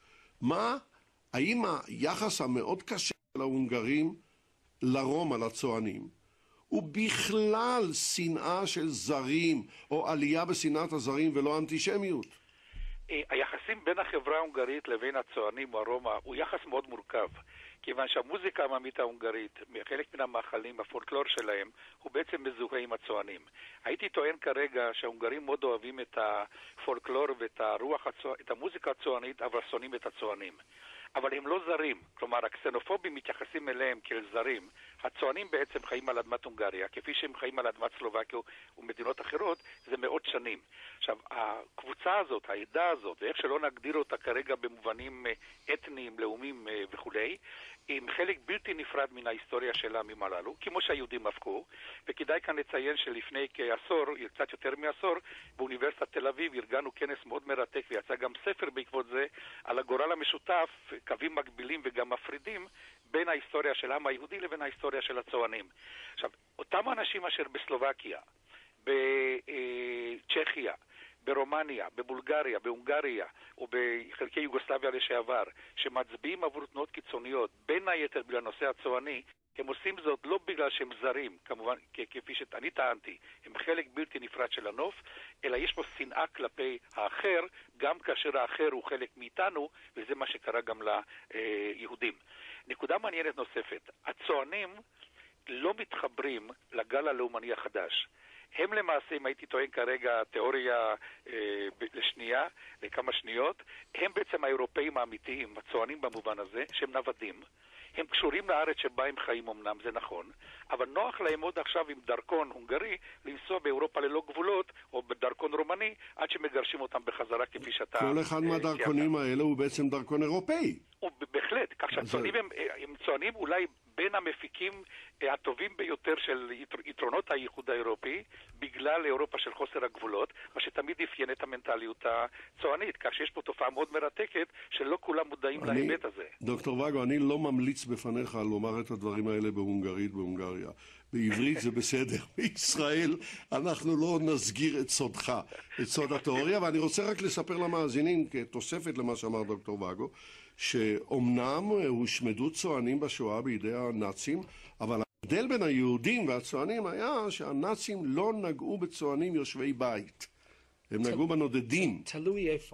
האם היחס המאוד קשה של ההונגרים לרומא, לצוענים, הוא בכלל שנאה של זרים, או עלייה בשנאת הזרים ולא אנטישמיות. היחסים בין החברה ההונגרית לבין הצוענים או הרומא הוא יחס מאוד מורכב. כיוון שהמוזיקה העממית ההונגרית, חלק מן המאכלים, הפולקלור שלהם, הוא בעצם מזוהה עם הצוענים. הייתי טוען כרגע שההונגרים מאוד אוהבים את הפולקלור ואת את המוזיקה הצוענית, אבל שונאים את הצוענים. אבל הם לא זרים, כלומר הקסנופובים מתייחסים אליהם כאל זרים. הצוענים בעצם חיים על אדמת הונגריה, כפי שהם חיים על אדמת סלובקיה ומדינות אחרות, זה מאות שנים. עכשיו, הקבוצה הזאת, העדה הזאת, ואיך שלא נגדיר אותה כרגע במובנים אתניים, לאומיים וכולי, עם חלק בלתי נפרד מן ההיסטוריה של העמים הללו, כמו שהיהודים הפכו, וכדאי כאן לציין שלפני כעשור, קצת יותר מעשור, באוניברסיטת תל אביב ארגנו כנס מאוד מרתק, ויצא גם ספר בעקבות זה, על הגורל המשותף, קווים מקבילים וגם מפרידים, בין ההיסטוריה של העם היהודי לבין ההיסטוריה של הצוענים. עכשיו, אותם אנשים אשר בסלובקיה, בצ'כיה, ברומניה, בבולגריה, בהונגריה או בחלקי יוגוסלביה לשעבר, שמצביעים עבור תנועות קיצוניות, בין היתר בגלל הנושא הצועני, הם עושים זאת לא בגלל שהם זרים, כמובן, כפי שאני טענתי, הם חלק בלתי נפרד של הנוף, אלא יש פה שנאה כלפי האחר, גם כאשר האחר הוא חלק מאיתנו, וזה מה שקרה גם ליהודים. נקודה מעניינת נוספת, הצוענים לא מתחברים לגל הלאומני החדש. הם למעשה, אם הייתי טוען כרגע תיאוריה לשנייה, לכמה שניות, הם בעצם האירופאים האמיתיים, הצוענים במובן הזה, שהם נוודים. הם קשורים לארץ שבה הם חיים אמנם, זה נכון, אבל נוח להם עוד עכשיו עם דרכון הונגרי לנסוע באירופה ללא גבולות, או בדרכון רומני, עד שמגרשים אותם בחזרה כפי שאתה... כל אחד מהדרכונים האלה הוא בעצם דרכון אירופאי. בהחלט, כך שהצוענים הם צוענים אולי בין המפיקים הטובים ביותר של יתרונות הייחוד האירופי, בגלל אירופה של חוסר הגבולות, מה שתמיד אפיין את המנטליות הצוענית, כך שיש פה תופעה מאוד מרתקת, שלא כולם מודעים להיבט הזה. דוקטור ואגו, אני לא ממליץ בפניך לומר את הדברים האלה בהונגרית, בהונגריה. בעברית זה בסדר. בישראל אנחנו לא נסגיר את סודך, את סוד התיאוריה, ואני רוצה רק לספר למאזינים, כתוספת למה שאמר דוקטור ואגו, שאומנם הושמדו צוענים בשואה בידי הנאצים, אבל ההבדל בין היהודים והצוענים היה שהנאצים לא נגעו בצוענים יושבי בית. הם נגעו בנודדים. תלוי איפה.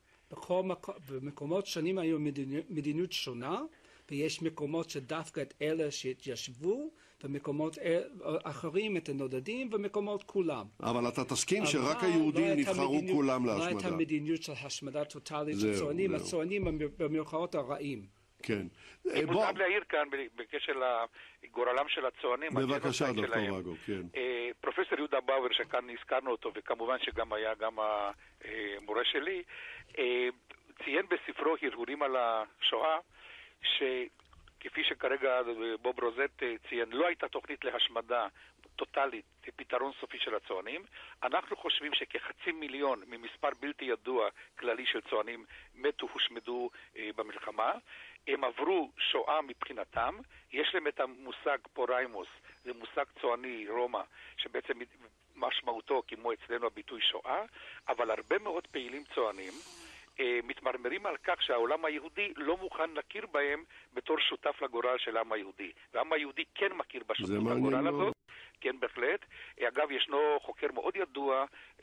במקומות שונים היו מדיניות שונה, ויש מקומות שדווקא את אלה שהתיישבו, ומקומות אחרים את הנודדים, ומקומות כולם. אבל אתה תסכים שרק היהודים נבחרו כולם להשמדה. לא הייתה מדיניות של השמדה טוטלית של צוענים, הצוענים הם במרכאות הרעים. כן. אני מותר להעיר כאן בקשר לגורלם של הצוענים. בבקשה, דוקטור ואגו, כן. פרופסור יהודה באואר, שכאן הזכרנו אותו, וכמובן שגם היה גם המורה שלי, ציין בספרו הרהורים על השואה, כפי שכרגע בוב רוזט ציין, לא הייתה תוכנית להשמדה טוטלית, פתרון סופי של הצוענים. אנחנו חושבים שכ500,000 ממספר בלתי ידוע כללי של צוענים מתו, הושמדו במלחמה. הם עברו שואה מבחינתם. יש להם את המושג פוריימוס, זה מושג צועני רומא, שבעצם משמעותו כמו אצלנו הביטוי שואה, אבל הרבה מאוד פעילים צוענים מתמרמרים על כך שהעולם היהודי לא מוכן להכיר בהם בתור שותף לגורל של העם היהודי. והעם היהודי כן מכיר בשותף לגורל הזאת. כן, בהחלט. אגב, ישנו חוקר מאוד ידוע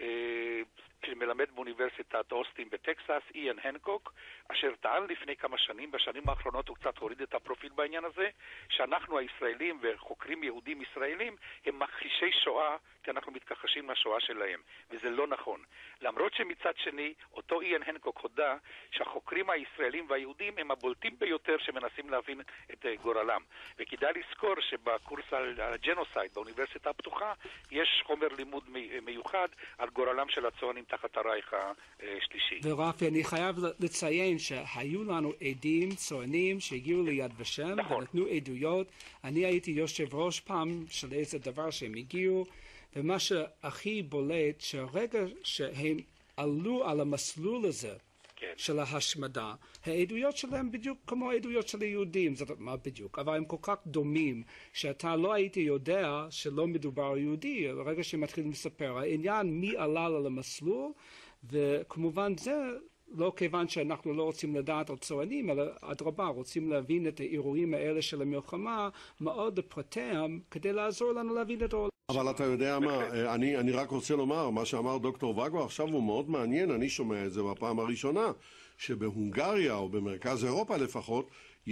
שמלמד באוניברסיטת אוסטין בטקסס, איאן הנקוק, אשר טען לפני כמה שנים, בשנים האחרונות הוא קצת הוריד את הפרופיל בעניין הזה, שאנחנו הישראלים וחוקרים יהודים ישראלים הם מכחישי שואה, כי אנחנו מתכחשים לשואה שלהם, וזה לא נכון. למרות שמצד שני, אותו איאן הנקוק הודה שהחוקרים הישראלים והיהודים הם הבולטים ביותר שמנסים להבין את גורלם. וכדאי לזכור שבקורס על הג'נוסייד באוניברסיטה הפתוחה יש חומר לימוד מיוחד על גורלם של הצוענים תחת הרייך השלישי. ורפי, אני חייב לציין שהיו לנו עדים צוענים שהגיעו ליד ושם, נכון. ונתנו עדויות. אני הייתי יושב ראש פעם של איזה דבר שהם הגיעו, ומה שהכי בולט, שהרגע שהם עלו על המסלול הזה, כן. של ההשמדה, העדויות שלהם בדיוק כמו העדויות של היהודים, זאת מה בדיוק, אבל הם כל כך דומים, שאתה לא הייתי יודע שלא מדובר על יהודי, ברגע שהם מתחילים לספר, העניין מי עלה על המסלול, וכמובן זה לא כיוון שאנחנו לא רוצים לדעת על צוענים, אלא אדרבה, רוצים להבין את האירועים האלה של המלחמה, מאוד לפרטיהם, כדי לעזור לנו להבין את העולם. אבל אתה יודע מה, אני רק רוצה לומר, מה שאמר דוקטור וגו עכשיו הוא מאוד מעניין, אני שומע את זה בפעם הראשונה, שבהונגריה או במרכז אירופה לפחות,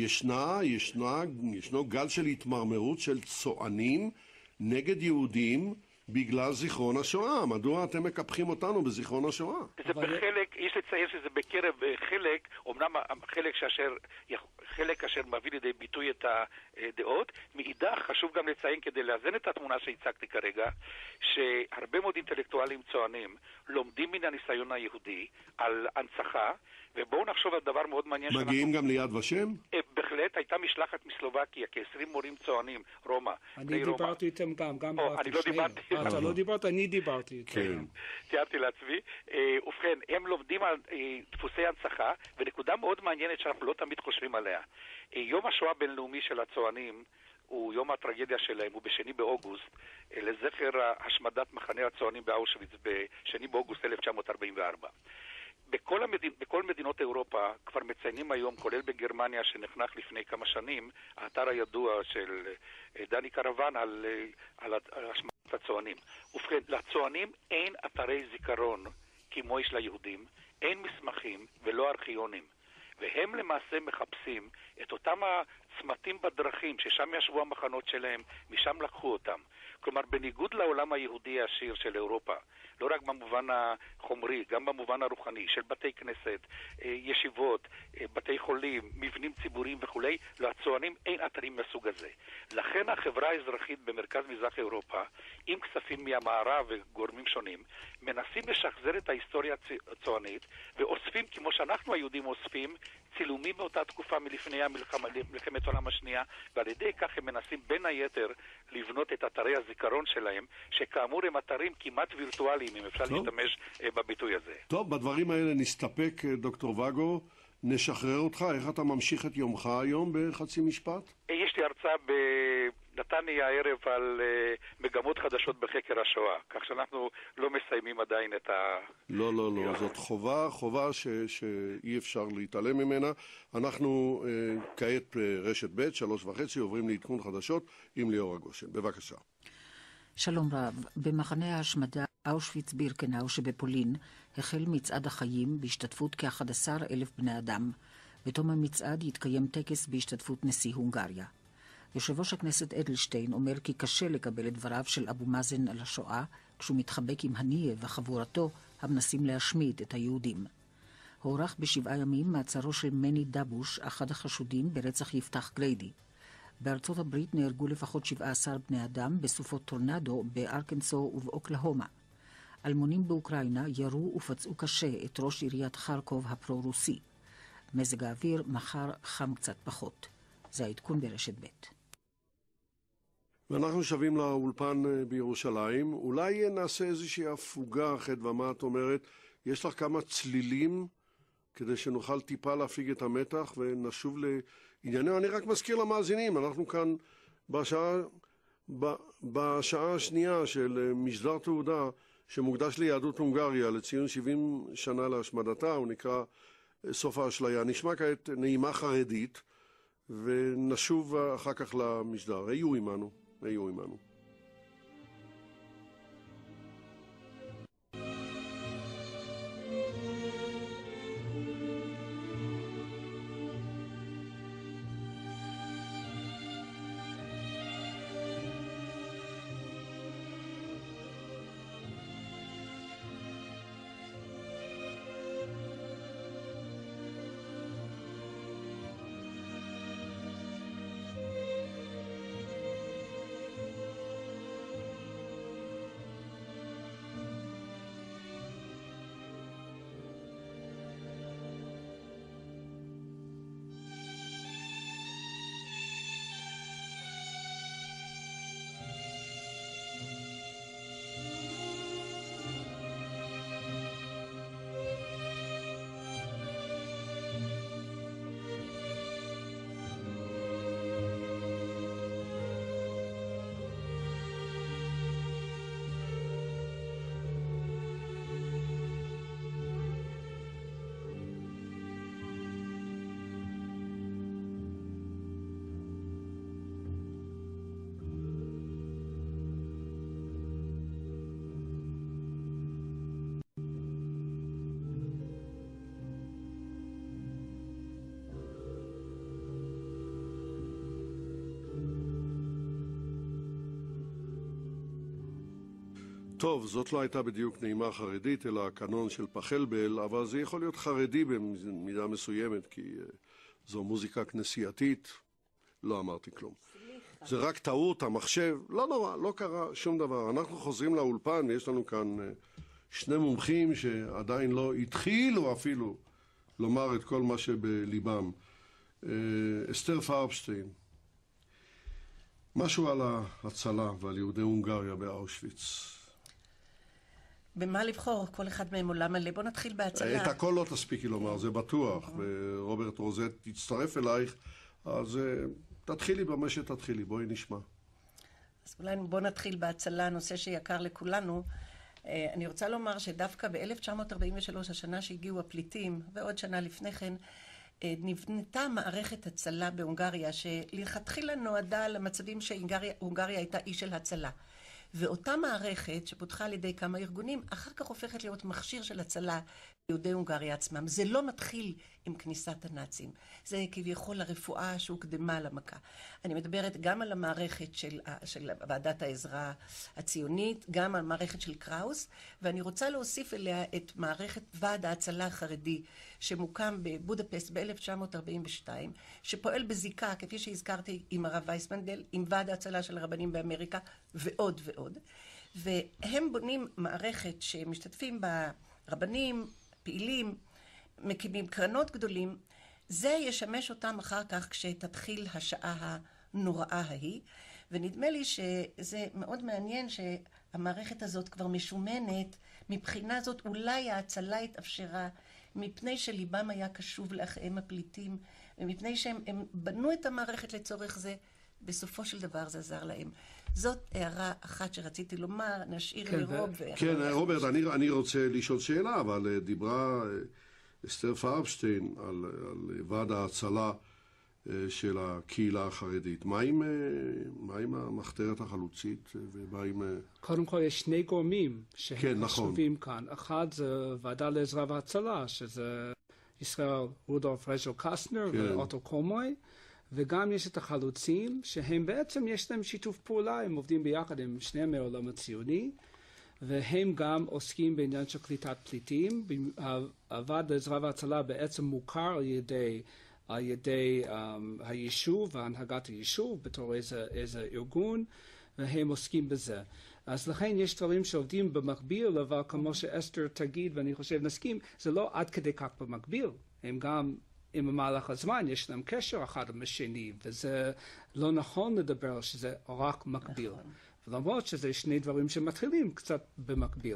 ישנו גל של התמרמרות של צוענים נגד יהודים בגלל זיכרון השואה. מדוע אתם מקפחים אותנו בזיכרון השואה? זה בחלק, יש לציין שזה בקרב חלק, אמנם חלק אשר מביא לידי ביטוי את הדעות, מאידך חשוב גם לציין כדי לאזן את התמונה שהצגתי כרגע, שהרבה מאוד אינטלקטואלים צוענים לומדים מן הניסיון היהודי על הנצחה, ובואו נחשוב על דבר מאוד מעניין. מגיעים גם ליד ושם? בהחלט, הייתה משלחת מסלובקיה, כ-20 מורים צוענים, רומא. אני דיברתי איתם גם אני לא דיברתי. אתה לא דיברת, אני דיברתי איתם. תיארתי לעצמי. ובכן, הם לומדים על דפוסי הנצחה, ונקודה מאוד מעניינת שאנחנו לא תמיד חושבים עליה. יום השואה הבינלאומי של הצוענים, הוא יום הטרגדיה שלהם, הוא ב2 באוגוסט, לזכר השמדת מחנה הצוענים באושוויץ, ב2 באוגוסט 1944. בכל מדינות אירופה כבר מציינים היום, כולל בגרמניה שנחנך לפני כמה שנים, האתר הידוע של דני קרוון על השמדת הצוענים. ובכן, לצוענים אין אתרי זיכרון כמו יש ליהודים, אין מסמכים ולא ארכיונים. והם למעשה מחפשים את אותם הצמתים בדרכים ששם ישבו המחנות שלהם, משם לקחו אותם. כלומר, בניגוד לעולם היהודי העשיר של אירופה, לא רק במובן החומרי, גם במובן הרוחני, של בתי כנסת, ישיבות, בתי חולים, מבנים ציבוריים וכו', לצוענים אין אתרים מהסוג הזה. לכן החברה האזרחית במרכז מזרח אירופה, עם כספים מהמערב וגורמים שונים, מנסים לשחזר את ההיסטוריה הצוענית, ואוספים, כמו שאנחנו היהודים אוספים, צילומים מאותה תקופה מלפני מלחמת העולם השנייה, ועל ידי כך הם מנסים בין היתר לבנות את אתרי הזיכרון שלהם, שכאמור הם אתרים כמעט וירטואליים, אם אפשר להשתמש בביטוי הזה. טוב, בדברים האלה נסתפק, דוקטור וגו. נשחרר אותך. איך אתה ממשיך את יומך היום בחצי משפט? יש לי הרצאה בנתניה הערב על מגמות חדשות בחקר השואה, כך שאנחנו לא מסיימים עדיין את לא, זאת חובה שאי אפשר להתעלם ממנה. אנחנו כעת רשת ב' 3:30 עוברים לעדכון חדשות עם ליאור הגושן. בבקשה. שלום רב. במחנה ההשמדה אושוויץ-בירקנאו שבפולין החל מצעד החיים בהשתתפות כ-11,000 בני אדם. בתום המצעד יתקיים טקס בהשתתפות נשיא הונגריה. יושב ראש הכנסת אדלשטיין אומר כי קשה לקבל את דבריו של אבו מאזן על השואה כשהוא מתחבק עם הנייה וחבורתו המנסים להשמיד את היהודים. הוארך ב7 ימים מעצרו של מני דבוש, אחד החשודים ברצח יפתח גריידי. בארצות הברית נהרגו לפחות 17 בני אדם בסופות טורנדו בארקנסו ובאוקלהומה. אלמונים באוקראינה ירו ופצעו קשה את ראש עיריית חרקוב הפרו-רוסי. מזג האוויר מחר חם קצת פחות. זה העדכון ברשת ב'. ואנחנו שבים לאולפן בירושלים. אולי נעשה איזושהי הפוגה, חדווה, מה את אומרת? יש לך כמה צלילים כדי שנוכל טיפה להפיג את המתח ונשוב לעניינים. אני רק מזכיר למאזינים, אנחנו כאן בשעה השנייה של משדר תעודה שמוקדש ליהדות הונגריה לציון 70 שנה להשמדתה, הוא נקרא סוף האשליה. נשמע כעת נעימה חרדית ונשוב אחר כך למשדר. היו עמנו. טוב, זאת לא הייתה בדיוק נעימה חרדית, אלא הקנון של פחלבל, אבל זה יכול להיות חרדי במידה מסוימת, כי זו מוזיקה כנסייתית. לא אמרתי כלום. זה רק טעות, המחשב, לא נורא, לא קרה שום דבר. אנחנו חוזרים לאולפן, ויש לנו כאן שני מומחים שעדיין לא התחילו אפילו לומר את כל מה שבליבם. אסתר פרבשטיין, משהו על ההצלה ועל יהודי הונגריה באושוויץ. במה לבחור? כל אחד מהם עולם מלא. בוא נתחיל בהצלה. את הכל לא תספיקי לומר, זה בטוח. ורוברט רוזט תצטרף אלייך, אז תתחילי במה שתתחילי, בואי נשמע. אז אולי בוא נתחיל בהצלה, נושא שיקר לכולנו. אני רוצה לומר שדווקא ב-1943, השנה שהגיעו הפליטים, ועוד שנה לפני כן, נבנתה מערכת הצלה בהונגריה, שלכתחילה נועדה למצבים שהונגריה הייתה אי של הצלה. ואותה מערכת שפותחה על ידי כמה ארגונים, אחר כך הופכת להיות מכשיר של הצלה ליהודי הונגריה עצמם. זה לא מתחיל עם כניסת הנאצים. זה כביכול הרפואה שהוקדמה למכה. אני מדברת גם על המערכת של ועדת העזרה הציונית, גם על מערכת של קראוס, ואני רוצה להוסיף אליה את מערכת ועד ההצלה החרדי, שמוקם בבודפסט ב-1942, שפועל בזיקה, כפי שהזכרתי, עם הרב וייסמנדל, עם ועד ההצלה של הרבנים באמריקה, ועוד ועוד. והם בונים מערכת שמשתתפים בה רבנים, פעילים, מקימים קרנות גדולים. זה ישמש אותם אחר כך כשתתחיל השעה הנוראה ההיא. ונדמה לי שזה מאוד מעניין שהמערכת הזאת כבר משומנת. מבחינה זאת אולי ההצלה התאפשרה מפני שליבם היה קשוב לאחיהם הפליטים, ומפני שהם בנו את המערכת לצורך זה, בסופו של דבר זה עזר להם. זאת הערה אחת שרציתי לומר, נשאיר לרוב. כן, רוברט, אני רוצה לשאול שאלה, אבל דיברה אסתר פרבשטיין על ועד ההצלה של הקהילה החרדית. מה עם המחתרת החלוצית ומה עם... קודם כל יש שני גורמים שהם חשובים כאן. אחד זה ועדה לעזרה והצלה, שזה ישראל רודולף רז'ל קסטנר ואוטו קומוי, וגם יש את החלוצים שהם בעצם יש להם שיתוף פעולה, הם עובדים ביחד עם שניהם מהעולם הציוני, והם גם עוסקים בעניין של קליטת פליטים. הוועד לעזרה והצלה בעצם מוכר על ידי היישוב והנהגת היישוב בתור איזה ארגון, והם עוסקים בזה. אז לכן יש דברים שעובדים במקביל, אבל כמו שאסתר תגיד, ואני חושב נסכים, זה לא עד כדי כך במקביל. הם גם, עם המהלך הזמן, יש להם קשר אחד עם השני, וזה לא נכון לדבר שזה רק מקביל. נכון. למרות שזה שני דברים שמתחילים קצת במקביל.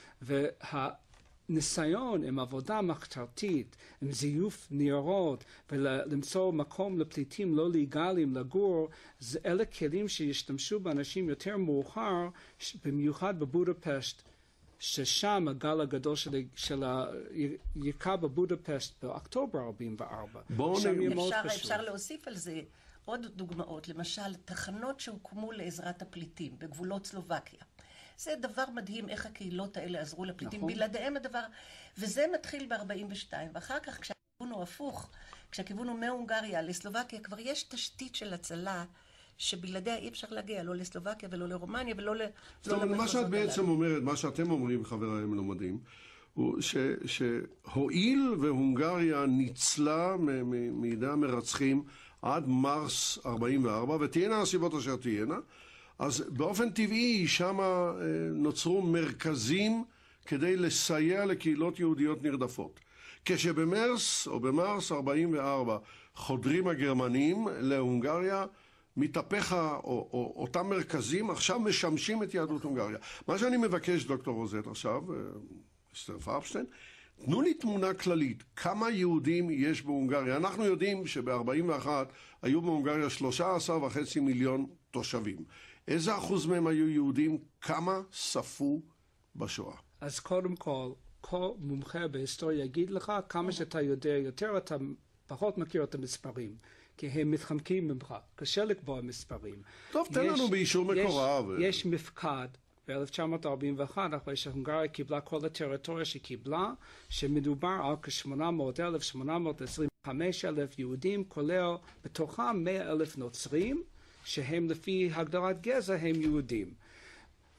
ניסיון עם עבודה מחתרתית, עם זיוף ניירות, ולמצוא מקום לפליטים לא לגליים לגור, אלה כלים שישתמשו באנשים יותר מאוחר, במיוחד בבודפשט, ששם הגל הגדול של הירקה בבודפשט באוקטובר 44. אפשר להוסיף על זה עוד דוגמאות, למשל תחנות שהוקמו לעזרת הפליטים בגבולות סלובקיה. זה דבר מדהים איך הקהילות האלה עזרו לפליטים, נכון. בלעדיהם הדבר, וזה מתחיל ב-42, ואחר כך כשהכיוון הוא הפוך, כשהכיוון הוא מהונגריה לסלובקיה, כבר יש תשתית של הצלה, שבלעדיה אי אפשר להגיע, לא לסלובקיה ולא לרומניה ולא מה שאת בעצם אומרת, מה שאתם אומרים, חבריי המלומדים, הוא שהואיל והונגריה ניצלה מידי המרצחים עד מרס 44, ותהיינה הסיבות אשר תהיינה, אז באופן טבעי שם נוצרו מרכזים כדי לסייע לקהילות יהודיות נרדפות. כשבמרס או במרס 44 חודרים הגרמנים להונגריה, מתהפך אותם מרכזים עכשיו משמשים את יהדות הונגריה. מה שאני מבקש, דוקטור רוזט עכשיו, אסתר פרבשטיין, תנו לי תמונה כללית, כמה יהודים יש בהונגריה. אנחנו יודעים שב-41 היו בהונגריה 13.5 מיליון תושבים. איזה אחוז מהם היו יהודים? כמה ספו בשואה? אז קודם כל מומחה בהיסטוריה יגיד לך, כמה שאתה יודע יותר, אתה פחות מכיר את המספרים. כי הם מתחמקים ממך. קשה לקבוע מספרים. טוב, תן לנו באישור מקורב. יש מפקד ב-1941, אחרי שהונגריה קיבלה כל הטריטוריה שקיבלה, שמדובר על כ-800,000, 825,000 יהודים, כולל בתוכם 100,000 נוצרים, שהם לפי הגדרת גזע הם יהודים.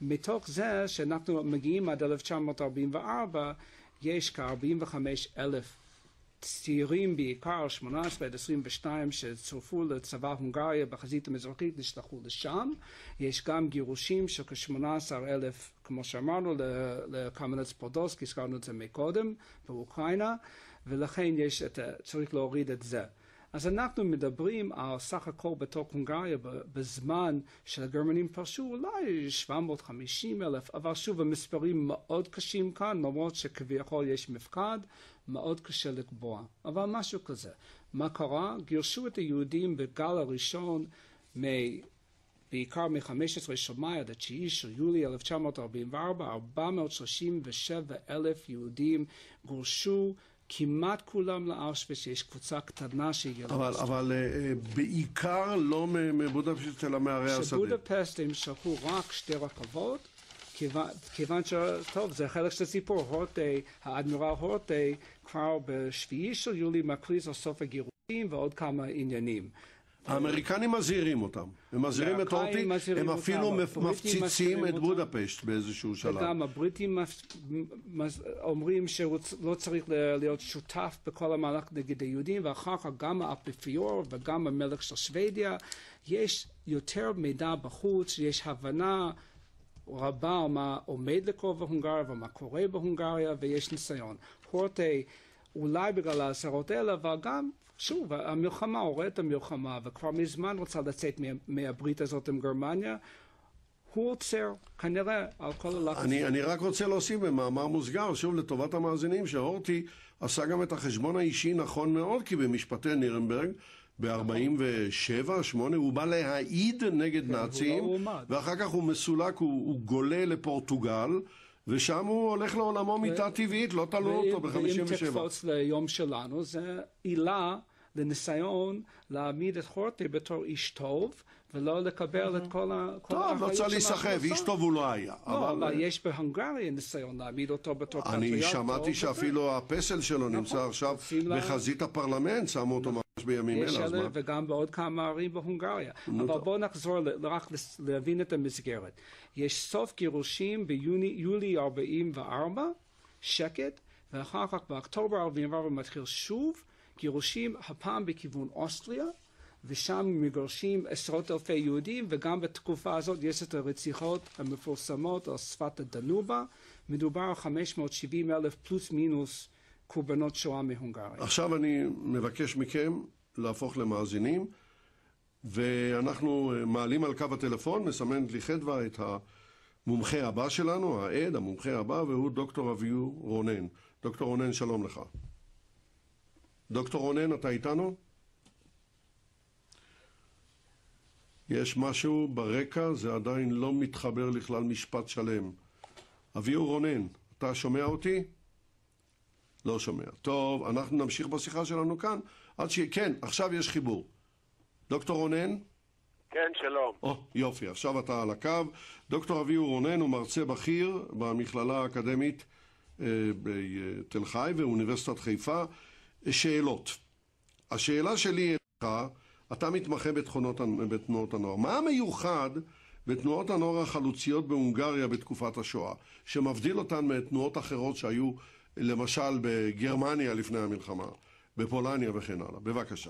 מתוך זה שאנחנו מגיעים עד 1944, יש כ-45,000 צעירים בעיקר, 18 עד 22, שצורפו לצבא הונגריה בחזית המזרחית, נשלחו לשם. יש גם גירושים של כ-18,000, כמו שאמרנו, לקמנץ פודולסקי, הזכרנו את זה מקודם, באוקראינה, ולכן צריך להוריד את זה. אז אנחנו מדברים על סך הכל בתוך הונגריה בזמן שהגרמנים פרשו אולי 750,000, אבל שוב המספרים מאוד קשים כאן, למרות שכביכול יש מפקד, מאוד קשה לקבוע, אבל משהו כזה. מה קרה? גירשו את היהודים בגל הראשון, בעיקר מ-15 של מאי עד 9 של יולי 1944, 437,000 יהודים גורשו, כמעט כולם לאושוויץ, יש קבוצה קטנה שהגיעה לאושוויץ. אבל בעיקר לא מבודפשט אלא מערי השדה. שבודפשט הם שלחו רק 2 רכבות, כיוון שטוב, זה חלק של הסיפור. האדמירל הורטי כבר ב7 של יולי מכריז על סוף הגירושים ועוד כמה עניינים. האמריקנים מזהירים אותם, הם מזהירים את הורטי, הם אפילו מפציצים את בודפשט באיזשהו שלב. וגם הבריטים אומרים שלא צריך להיות שותף בכל המהלך נגד היהודים, ואחר כך גם האפיפיור וגם המלך של שוודיה, יש יותר מידע בחוץ, יש הבנה רבה על מה עומד לקרות בהונגריה ומה קורה בהונגריה, ויש ניסיון. הורטי אולי בגלל ההצהרות האלה, אבל גם שוב, המלחמה, הוראה את המלחמה, וכבר מזמן רוצה לצאת מהברית הזאת עם גרמניה, הוא עוצר, כנראה, על כל הלחץ. אני רק רוצה להוסיף במאמר מוסגר, שוב לטובת המאזינים, שהורטי עשה גם את החשבון האישי נכון מאוד, כי במשפטי נירנברג, ב-47-8, הוא בא להעיד נגד נאצים, ואחר כך הוא מסולק, הוא גולה לפורטוגל, ושם הוא הולך לעולמו מיטה טבעית, לא תלו אותו ב-57. ואם תקפוץ ליום שלנו, זה עילה לניסיון להעמיד את הורטי בתור איש טוב, ולא לקבל את כל טוב, לא צריך להיסחב, איש טוב הוא לא היה. לא, אבל יש בהונגריה ניסיון להעמיד אותו בתור פטריוט. אני שמעתי שאפילו הפסל שלו נמצא עכשיו בחזית הפרלמנט, שמו אותו ממש בימים אלה. וגם בעוד כמה ערים בהונגריה. אבל בואו נחזור רק להבין את המסגרת. יש סוף גירושים ביולי 44, שקט, ואחר כך באוקטובר 44 מתחיל שוב גירושים, הפעם בכיוון אוסטריה, ושם מגרשים עשרות אלפי יהודים, וגם בתקופה הזאת יש את הרציחות המפורסמות על שפת הדנובה. מדובר על 570,000 פלוס מינוס קורבנות שואה מהונגריה. עכשיו אני מבקש מכם להפוך למאזינים, ואנחנו מעלים על קו הטלפון, מסמנת לי חדווה את המומחה הבא שלנו, העד, המומחה הבא, והוא דוקטור אביהו רונן. דוקטור רונן, שלום לך. דוקטור רונן, אתה איתנו? יש משהו ברקע, זה עדיין לא מתחבר לכלל משפט שלם. אביהו רונן, אתה שומע אותי? לא שומע. טוב, אנחנו נמשיך בשיחה שלנו כאן, עד כן, עכשיו יש חיבור. דוקטור רונן? כן, שלום. יופי, עכשיו אתה על הקו. דוקטור אביהו רונן הוא מרצה בכיר במכללה האקדמית בתל חי ואוניברסיטת חיפה. שאלות. השאלה שלי אליך, אתה מתמחה בתנועות הנוער. מה המיוחד בתנועות הנוער החלוציות בהונגריה בתקופת השואה, שמבדיל אותן מתנועות אחרות שהיו למשל בגרמניה לפני המלחמה, בפולניה וכן הלאה? בבקשה.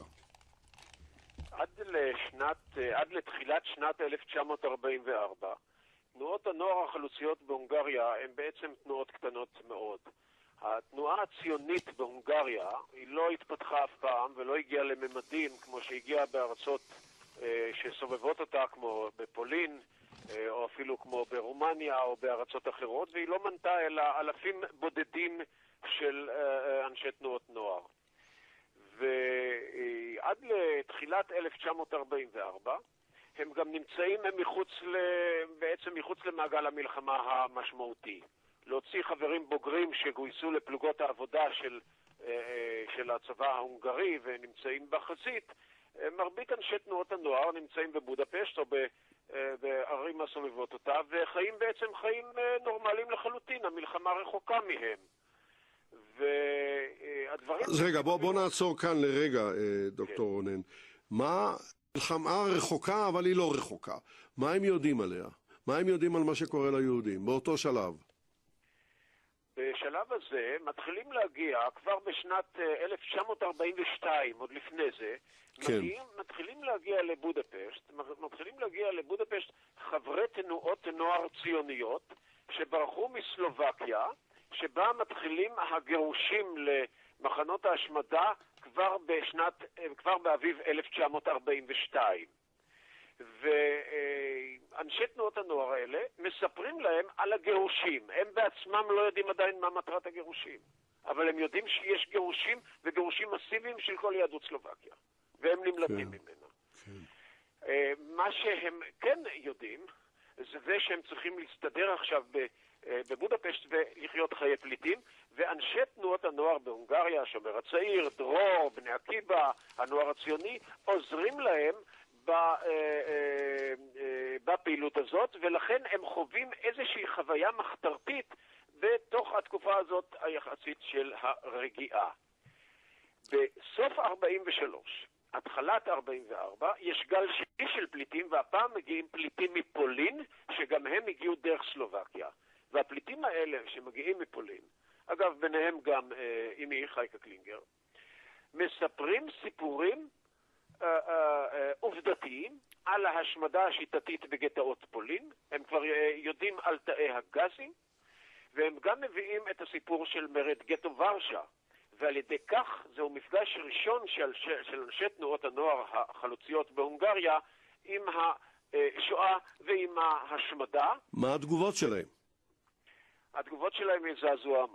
עד לתחילת שנת 1944, תנועות הנוער החלוציות בהונגריה הן בעצם תנועות קטנות מאוד. התנועה הציונית בהונגריה היא לא התפתחה אף פעם ולא הגיעה לממדים כמו שהגיעה בארצות שסובבות אותה, כמו בפולין או אפילו כמו ברומניה או בארצות אחרות, והיא לא מנתה אלא אלפים בודדים של אנשי תנועות נוער. ועד לתחילת 1944 הם גם נמצאים בעצם מחוץ למעגל המלחמה המשמעותי. להוציא חברים בוגרים שגויסו לפלוגות העבודה של הצבא ההונגרי ונמצאים בחזית, מרבית אנשי תנועות הנוער נמצאים בבודפשט או בערים הסובבות אותה, וחיים בעצם חיים נורמליים לחלוטין, המלחמה רחוקה מהם. והדברים... אז רגע, בוא נעצור כאן לרגע, דוקטור רונן. מה מלחמה רחוקה, אבל היא לא רחוקה? מה הם יודעים עליה? מה הם יודעים על מה שקורה ליהודים באותו שלב? בשלב הזה מתחילים להגיע, כבר בשנת 1942, עוד לפני זה, כן. מתחילים להגיע לבודפשט חברי תנועות נוער ציוניות שברחו מסלובקיה, שבה מתחילים הגירושים למחנות ההשמדה כבר באביב 1942. ואנשי תנועות הנוער האלה מספרים להם על הגירושים. הם בעצמם לא יודעים עדיין מה מטרת הגירושים, אבל הם יודעים שיש גירושים וגירושים מסיביים של כל יהדות סלובקיה, והם נמלטים ממנה. מה שהם כן יודעים זה שהם צריכים להסתדר עכשיו בבודפשט ולחיות חיי פליטים, ואנשי תנועות הנוער בהונגריה, השומר הצעיר, דרור, בני עקיבא, הנוער הציוני, עוזרים להם בפעילות הזאת, ולכן הם חווים איזושהי חוויה מחתרתית בתוך התקופה הזאת היחסית של הרגיעה. בסוף 43, התחלת 44, יש גל שני של פליטים, והפעם מגיעים פליטים מפולין, שגם הם הגיעו דרך סלובקיה. והפליטים האלה שמגיעים מפולין, אגב ביניהם גם אמי חייקה קלינגר, מספרים סיפורים עובדתיים על ההשמדה השיטתית בגטאות פולין. הם כבר יודעים על תאי הגזים, והם גם מביאים את הסיפור של מרד גטו ורשה, ועל ידי כך זהו מפגש ראשון של אנשי תנועות הנוער החלוציות בהונגריה עם השואה ועם ההשמדה. מה התגובות שלהם? התגובות שלהם הם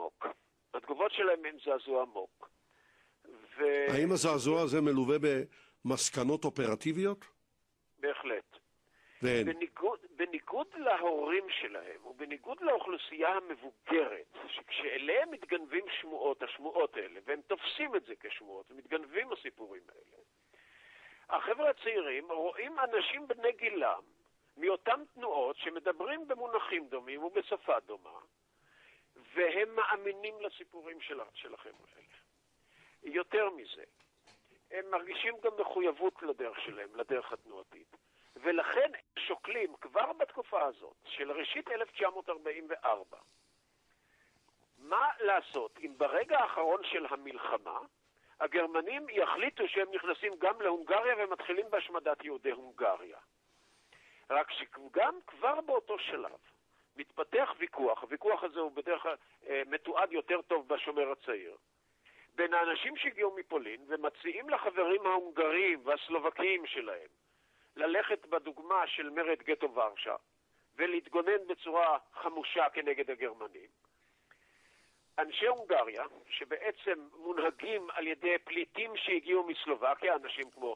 זעזוע עמוק. האם הזעזוע הזה מלווה במסקנות אופרטיביות? בהחלט. בניגוד להורים שלהם, ובניגוד לאוכלוסייה המבוגרת, שכשאליהם מתגנבים השמועות האלה, והם תופסים את זה כשמועות, ומתגנבים הסיפורים האלה, החבר'ה הצעירים רואים אנשים בני גילם, מאותם תנועות שמדברים במונחים דומים ובשפה דומה, והם מאמינים לסיפורים של החבר'ה האלה. יותר מזה, הם מרגישים גם מחויבות לדרך שלהם, לדרך התנועתית. ולכן הם שוקלים כבר בתקופה הזאת, של ראשית 1944, מה לעשות אם ברגע האחרון של המלחמה, הגרמנים יחליטו שהם נכנסים גם להונגריה ומתחילים בהשמדת יהודי הונגריה. רק שגם כבר באותו שלב מתפתח ויכוח, הוויכוח הזה הוא בדרך כלל מתועד יותר טוב בשומר הצעיר, בין האנשים שהגיעו מפולין ומציעים לחברים ההונגרים והסלובקיים שלהם ללכת בדוגמה של מרד גטו ורשה ולהתגונן בצורה חמושה כנגד הגרמנים. אנשי הונגריה, שבעצם מונהגים על ידי פליטים שהגיעו מסלובקיה, אנשים כמו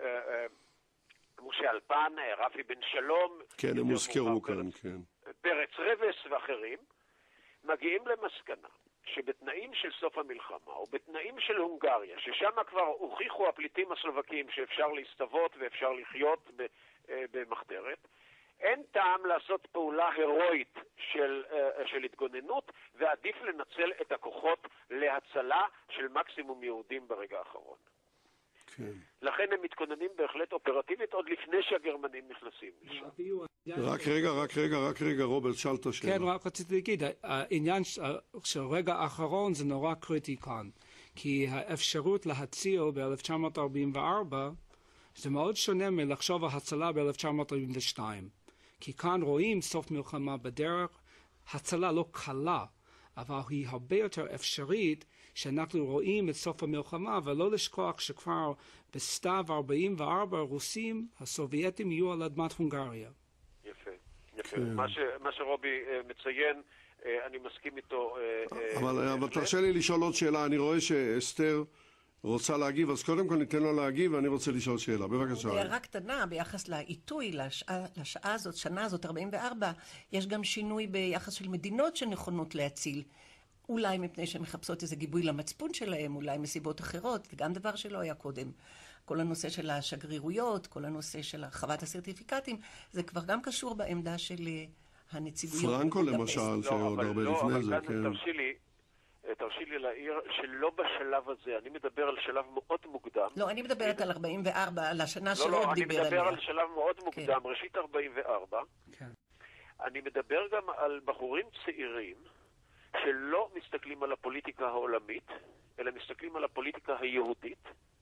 משה אלפן, רפי בן שלום, כן, הם הוזכרו כאן, כן. פרץ רבס ואחרים, מגיעים למסקנה שבתנאים של סוף המלחמה, או בתנאים של הונגריה, ששם כבר הוכיחו הפליטים הסלובקיים שאפשר להסתוות ואפשר לחיות במחתרת, אין טעם לעשות פעולה הירואית של התגוננות, ועדיף לנצל את הכוחות להצלה של מקסימום יהודים ברגע האחרון. כן. לכן הם מתכוננים בהחלט אופרטיבית עוד לפני שהגרמנים נכנסים לשם. רק רגע, רוברט, שאלת שאלה. כן, רק רציתי להגיד, העניין של רגע האחרון זה נורא קריטי כאן, כי האפשרות להציל ב-1944 זה מאוד שונה מלחשוב על הצלה ב-1942, כי כאן רואים סוף מלחמה בדרך, הצלה לא קלה, אבל היא הרבה יותר אפשרית, שאנחנו רואים את סוף המלחמה, ולא לשכוח שכבר בסתיו 44 הרוסים, הסובייטים יהיו על אדמת הונגריה. יפה. מה שרובי מציין, אני מסכים איתו. אבל תרשה לי לשאול עוד שאלה, אני רואה שאסתר רוצה להגיב, אז קודם כל ניתן לו להגיב, ואני רוצה לשאול שאלה. בבקשה. הערה קטנה ביחס לעיתוי, לשעה הזאת, שנה הזאת, 44, יש גם שינוי ביחס של מדינות שנכונות להציל. אולי מפני שהן מחפשות איזה גיבוי למצפון שלהם, אולי מסיבות אחרות, וגם דבר שלא היה קודם. כל הנושא של השגרירויות, כל הנושא של הרחבת הסרטיפיקטים, זה כבר גם קשור בעמדה של הנציגויות. פרנקו למשל, שעוד הרבה לפני זה, כן. תרשי לי להעיר שלא בשלב הזה, אני מדבר על שלב מאוד מוקדם. לא, אני מדברת על 44, על השנה שעוד דיבר עליה. אני מדבר על שלב מאוד מוקדם, ראשית 44. אני מדבר גם על בחורים צעירים שלא מסתכלים על הפוליטיקה העולמית, אלא מסתכלים על הפוליטיקה היהודית,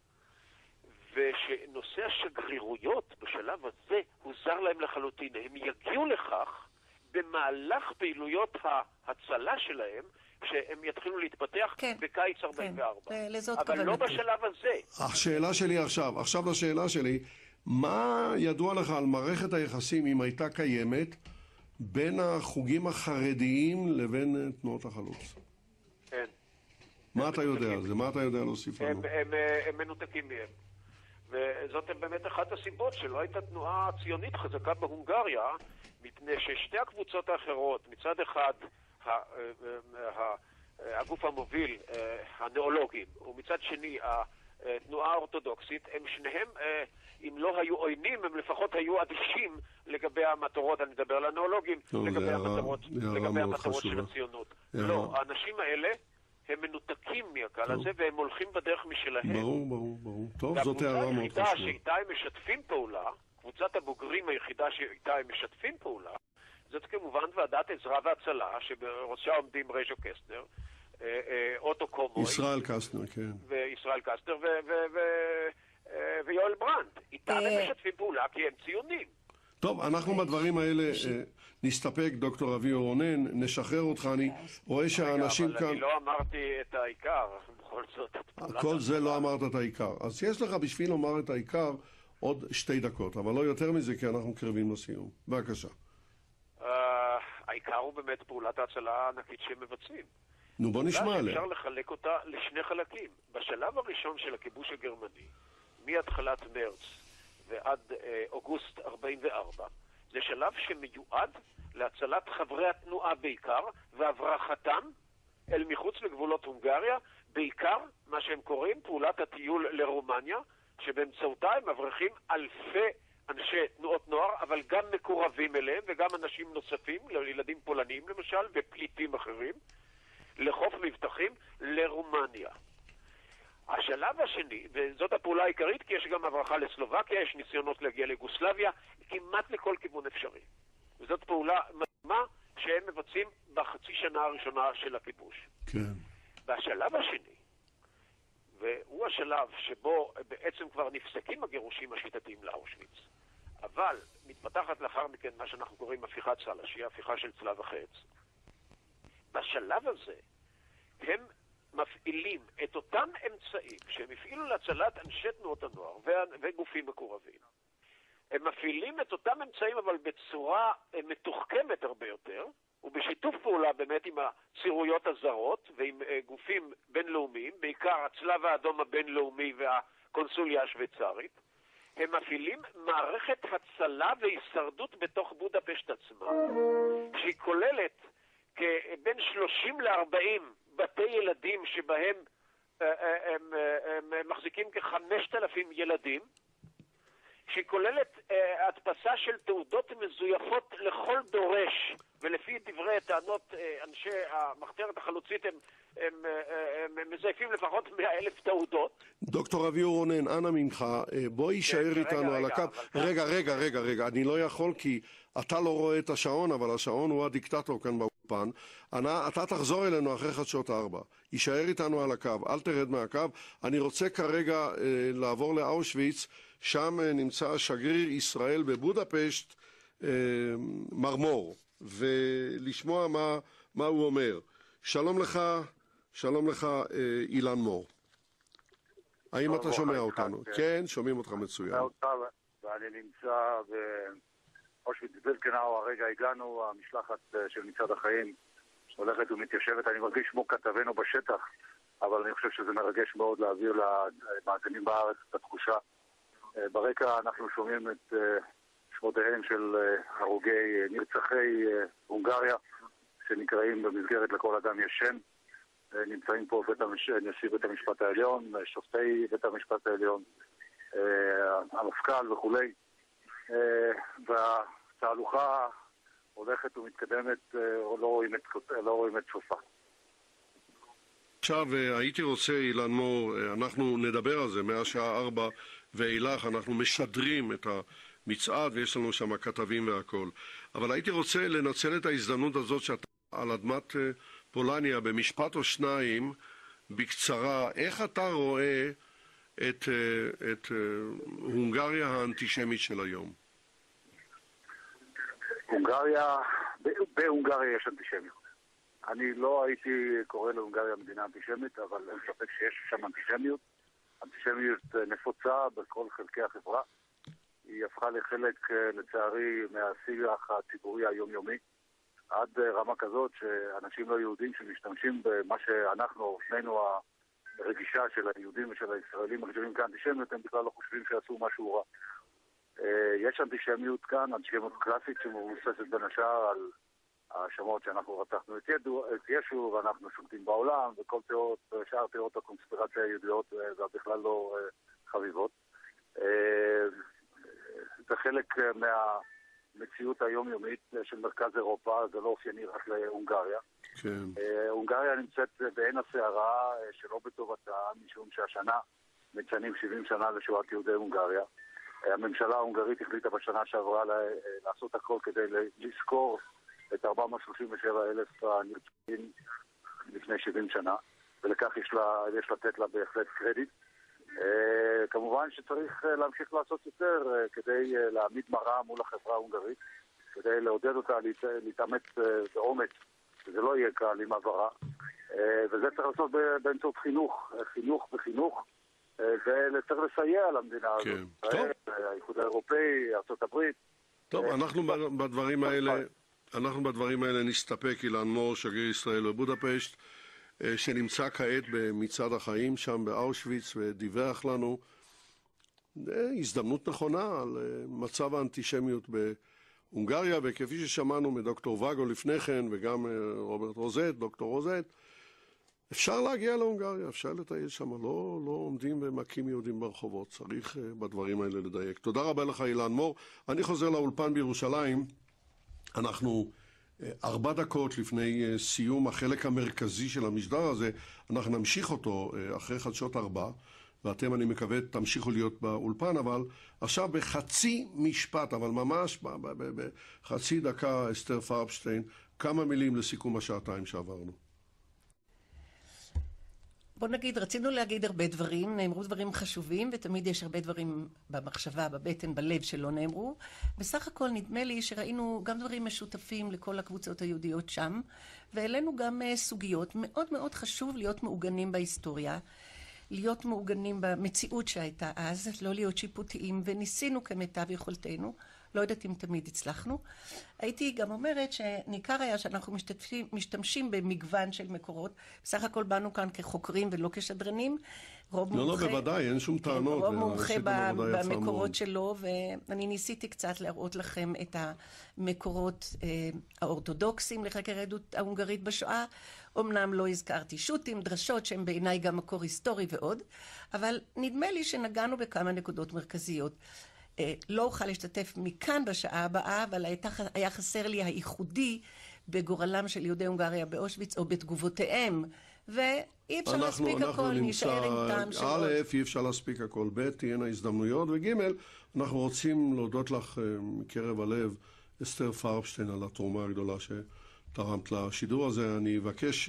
ושנושא השגרירויות בשלב הזה הוא זר להם לחלוטין. הם יגיעו לכך במהלך פעילויות ההצלה שלהם, שהם יתחילו להתפתח בקיץ 44. אבל לא בשלב הזה. השאלה שלי עכשיו לשאלה שלי, מה ידוע לך על מערכת היחסים, אם הייתה קיימת, בין החוגים החרדיים לבין תנועות החלוץ? אין. מה אתה יודע על זה? מה אתה יודע להוסיף לנו? הם מנותקים מהם. וזאת באמת אחת הסיבות שלא הייתה תנועה ציונית חזקה בהונגריה, מפני ששתי הקבוצות האחרות, מצד אחד הגוף המוביל, הנאולוגים, ומצד שני התנועה האורתודוקסית, הם שניהם, אם לא היו עוינים, הם לפחות היו אדישים לגבי המטרות, אני מדבר על הנאולוגים, לגבי המטרות של הציונות. לא, האנשים האלה הם מנותקים מהקהל הזה, והם הולכים בדרך משלהם. ברור. טוב, זאת הערה מאוד חשובה. והקבוצה שאיתה הם משתפים פעולה, קבוצת הבוגרים היחידה שאיתה הם משתפים פעולה, זאת כמובן ועדת עזרה והצלה, שבראשה עומדים רז'ו קסטנר, אוטו קומוי. ישראל קסטנר, כן. וישראל קסטנר ויואל ברנד. איתם הם משתפים פעולה כי הם ציונים. טוב, אנחנו בדברים האלה נסתפק, דוקטור אביהו רונן, נשחרר אותך, אני רואה שהאנשים כאן... אבל אני לא אמרתי את העיקר, בכל זאת... כל זה לא אמרת את העיקר. אז יש לך בשביל לומר את העיקר עוד 2 דקות, אבל לא יותר מזה, כי אנחנו קרבים לסיום. בבקשה. העיקר הוא באמת פעולת ההצלה הענקית שהם מבצעים. נו, בוא נשמע עליה. אפשר לחלק אותה לשני חלקים. בשלב הראשון של הכיבוש הגרמני, מהתחלת מרץ ועד אוגוסט 44, זה שלב שמיועד להצלת חברי התנועה בעיקר, והברחתם אל מחוץ לגבולות הונגריה, בעיקר מה שהם קוראים פעולת הטיול לרומניה, שבאמצעותה הם מברכים אלפי אנשי תנועות נוער, אבל גם מקורבים אליהם, וגם אנשים נוספים, ילדים פולנים למשל, ופליטים אחרים, לחוף מבטחים לרומניה. השלב השני, וזאת הפעולה העיקרית, כי יש גם הברחה לסלובקיה, יש ניסיונות להגיע ליוגוסלביה, כמעט לכל כיוון אפשרי. וזאת פעולה מדהימה שהם מבצעים בחצי שנה הראשונה של הכיבוש. כן. והשלב השני, והוא השלב שבו בעצם כבר נפסקים הגירושים השיטתיים לאושוויץ, אבל מתפתחת לאחר מכן מה שאנחנו קוראים הפיכת צל"ש, שהיא הפיכה של צלב החץ. בשלב הזה הם מפעילים את אותם אמצעים שהם הפעילו להצלת אנשי תנועות הנוער וגופים מקורבים. הם מפעילים את אותם אמצעים אבל בצורה מתוחכמת הרבה יותר, ובשיתוף פעולה באמת עם הצירויות הזרות ועם גופים בינלאומיים, בעיקר הצלב האדום הבינלאומי והקונסוליה השוויצרית. הם מפעילים מערכת הצלה והישרדות בתוך בודפשט עצמה, שהיא כוללת בין 30 ל-40 בתי ילדים שבהם הם מחזיקים כ-5,000 ילדים, שהיא כוללת הדפסה של תעודות מזויפות לכל דורש, ולפי דברי טענות אנשי המחתרת החלוצית הם מזייפים לפחות 100,000 תעודות. דוקטור אביהו רונן, אנא ממך, בוא יישאר איתנו על הקו. רגע, אני לא יכול כי אתה לא רואה את השעון, אבל השעון הוא הדיקטטור כאן באופן. אתה תחזור אלינו אחרי 4:00. יישאר איתנו על הקו, אל תרד מהקו. אני רוצה כרגע לעבור לאושוויץ, שם נמצא שגריר ישראל בבודפשט, מרמור, ולשמוע מה הוא אומר. שלום לך אילן מור. האם אתה שומע אותנו? כן, שומעים אותך מצוין. ואני נמצא באושוויץ בירקנאו, הרגע הגענו, המשלחת של מצעד החיים הולכת ומתיישבת, אני מרגיש כמו כתבנו בשטח, אבל אני חושב שזה מרגש מאוד להעביר למאזינים בארץ את התחושה. ברקע אנחנו שומעים את שמותיהם של הרוגי נרצחי הונגריה, שנקראים במסגרת לכל אדם יש שם. נמצאים פה נשיא בית המשפט העליון, שופטי בית המשפט העליון, המפכ"ל וכולי, והתהלוכה הולכת ומתקדמת, לא רואים את סופה. עכשיו הייתי רוצה, אילן מור, אנחנו נדבר על זה מהשעה 4 ואילך, אנחנו משדרים את מצעד ויש לנו שם כתבים והכל. אבל הייתי רוצה לנצל את ההזדמנות הזאת שאתה על אדמת פולניה במשפט או שניים בקצרה, איך אתה רואה את הונגריה האנטישמית של היום? בהונגריה יש אנטישמיות. אני לא הייתי קורא להונגריה מדינה אנטישמית, אבל אין ספק שיש שם אנטישמיות. אנטישמיות נפוצה בכל חלקי החברה. היא הפכה לחלק, לצערי, מהשיח הציבורי היומיומי, עד רמה כזאת שאנשים לא יהודים שמשתמשים במה שאנחנו, אופנינו הרגישה של היהודים ושל הישראלים מרגישים כאנטישמיות, הם בכלל לא חושבים שעשו משהו רע. יש אנטישמיות כאן, אנטישמיות קלאסית שמבוססת בין השאר על האשמות שאנחנו רצחנו את ישו ואנחנו שולטים בעולם וכל שאר תיאוריות הקונספירציה היהודיות ובכלל לא חביבות. זה חלק מהמציאות היומיומית של מרכז אירופה, זה לא אופייני רק להונגריה. כן. הונגריה נמצאת בעין הסערה שלא בטובתה, משום שהשנה מציינים 70 שנה לשואת יהודי הונגריה. הממשלה ההונגרית החליטה בשנה שעברה לעשות הכל כדי לזכור את 437,000 הנרצחים לפני 70 שנה, ולכך יש לתת לה בהחלט קרדיט. כמובן שצריך להמשיך לעשות יותר כדי להעמיד מראה מול החברה ההונגרית, כדי לעודד אותה להתאמץ באומץ, שזה לא יהיה קל עם עברה, וזה צריך לעשות באמצעות חינוך, וצריך לסייע למדינה הזאת, האיחוד האירופאי, ארצות הברית. טוב, אנחנו בדברים האלה נסתפק. אילן מור, שגריר ישראל בבודפשט, שנמצא כעת במצעד החיים שם באושוויץ ודיווח לנו הזדמנות נכונה על מצב האנטישמיות בהונגריה, וכפי ששמענו מדוקטור וגו לפני כן וגם דוקטור רוזט, אפשר להגיע להונגריה, אפשר לטייל שם, לא עומדים ומכים יהודים ברחובות, צריך בדברים האלה לדייק. תודה רבה לך אילן מור. אני חוזר לאולפן בירושלים, אנחנו 4 דקות לפני סיום החלק המרכזי של המשדר הזה, אנחנו נמשיך אותו אחרי חדשות 4, ואתם אני מקווה תמשיכו להיות באולפן, אבל עכשיו בחצי משפט, אבל ממש בחצי דקה, אסתר פרבשטיין, כמה מילים לסיכום השעתיים שעברנו. בוא נגיד, רצינו להגיד הרבה דברים, נאמרו דברים חשובים, ותמיד יש הרבה דברים במחשבה, בבטן, בלב שלא נאמרו. בסך הכל נדמה לי שראינו גם דברים משותפים לכל הקבוצות היהודיות שם, ואלינו גם סוגיות. מאוד מאוד חשוב להיות מעוגנים בהיסטוריה, להיות מעוגנים במציאות שהייתה אז, לא להיות שיפוטיים, וניסינו כמיטב יכולתנו. לא יודעת אם תמיד הצלחנו. הייתי גם אומרת שניכר היה שאנחנו משתמשים במגוון של מקורות. בסך הכל באנו כאן כחוקרים ולא כשדרנים. לא, בוודאי, אין שום טענות. רוב מומחה במקורות שלו, ואני ניסיתי קצת להראות לכם את המקורות האורתודוקסים לחקר העדות ההונגרית בשואה. אמנם לא הזכרתי שו"תים, דרשות, שהם בעיניי גם מקור היסטורי ועוד, אבל נדמה לי שנגענו בכמה נקודות מרכזיות. לא אוכל להשתתף מכאן בשעה הבאה, אבל היה חסר לי הייחודי בגורלם של יהודי הונגריה באושוויץ או בתגובותיהם, ואי אפשר להספיק הכל, נשאר עם טעם של עוד. א', אי אפשר להספיק הכל, ב', תהיינה הזדמנויות, וג', אנחנו רוצים להודות לך מקרב הלב, אסתר פרבשטיין, על התרומה הגדולה שתרמת לשידור הזה. אני אבקש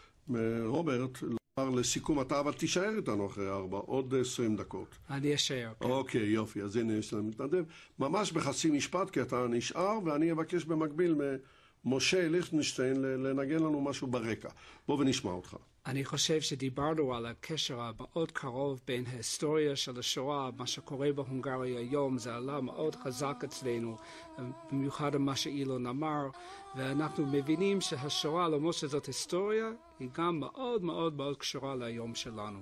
מרוברט לסיכום אתה, אבל תישאר איתנו אחרי 4, עוד 20 דקות. אני אשאר. אוקיי, יופי, אז הנה יש לנו מתנדב. ממש בחצי משפט, כי אתה נשאר, ואני אבקש במקביל ממשה ליכטנשטיין לנגן לנו משהו ברקע. בוא ונשמע אותך. אני חושב שדיברנו על הקשר המאוד קרוב בין ההיסטוריה של השואה, מה שקורה בהונגריה היום, זה עלה מאוד חזק אצלנו, במיוחד מה שאילון אמר, ואנחנו מבינים שהשואה, למרות שזאת היסטוריה, היא גם מאוד מאוד מאוד קשורה ליום שלנו.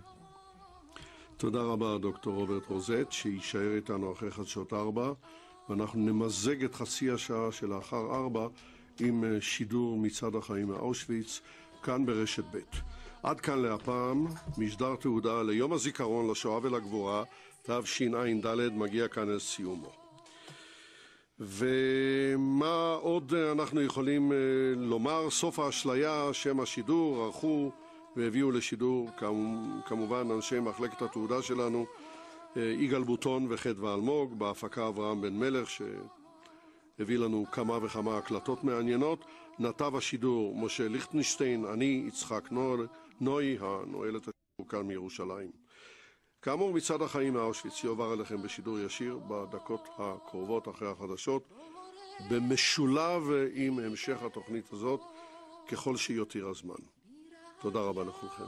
תודה רבה, דוקטור רוברט רוזט, שישאר איתנו אחרי חדשות 4, ואנחנו נמזג את חצי השעה שלאחר 4 עם שידור מצעד החיים מאושוויץ, כאן ברשת ב'. עד כאן להפעם, משדר תעודה ליום הזיכרון לשואה ולגבורה, תשע"ד מגיע כאן אל סיומו. ומה עוד אנחנו יכולים לומר? סוף האשליה, שם השידור, ערכו והביאו לשידור כמובן אנשי מחלקת התעודה שלנו, יגאל בוטון וחדווה אלמוג, בהפקה אברהם בן מלך שהביא לנו כמה וכמה הקלטות מעניינות, נתב השידור משה ליכטנשטיין, אני יצחק נוי, הנועל את השידור כאן מירושלים. כאמור, מצעד החיים מאושוויץ יועבר אליכם בשידור ישיר בדקות הקרובות אחרי החדשות, במשולב עם המשך התוכנית הזאת ככל שיותיר הזמן. תודה רבה לכולכם.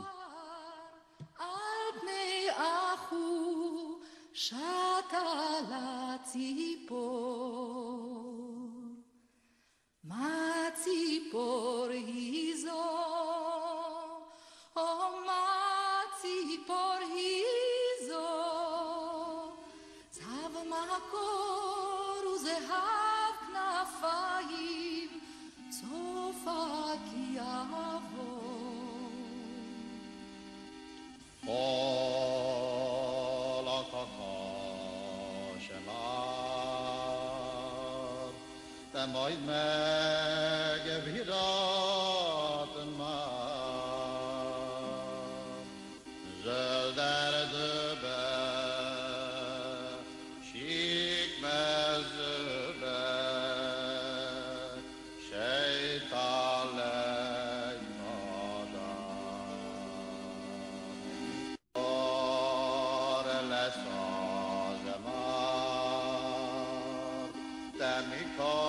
על פני אחו שטה לציפור, מה ציפור היא זו? או מה ציפור היא זו? צב מקור וזהב כנפיים, צופה כי יבוא. כל הכוחו שלך תמויד מגבירת מה זל דרדבה שיק מזבה שייטלי מודה אור לסוזמה תמיקו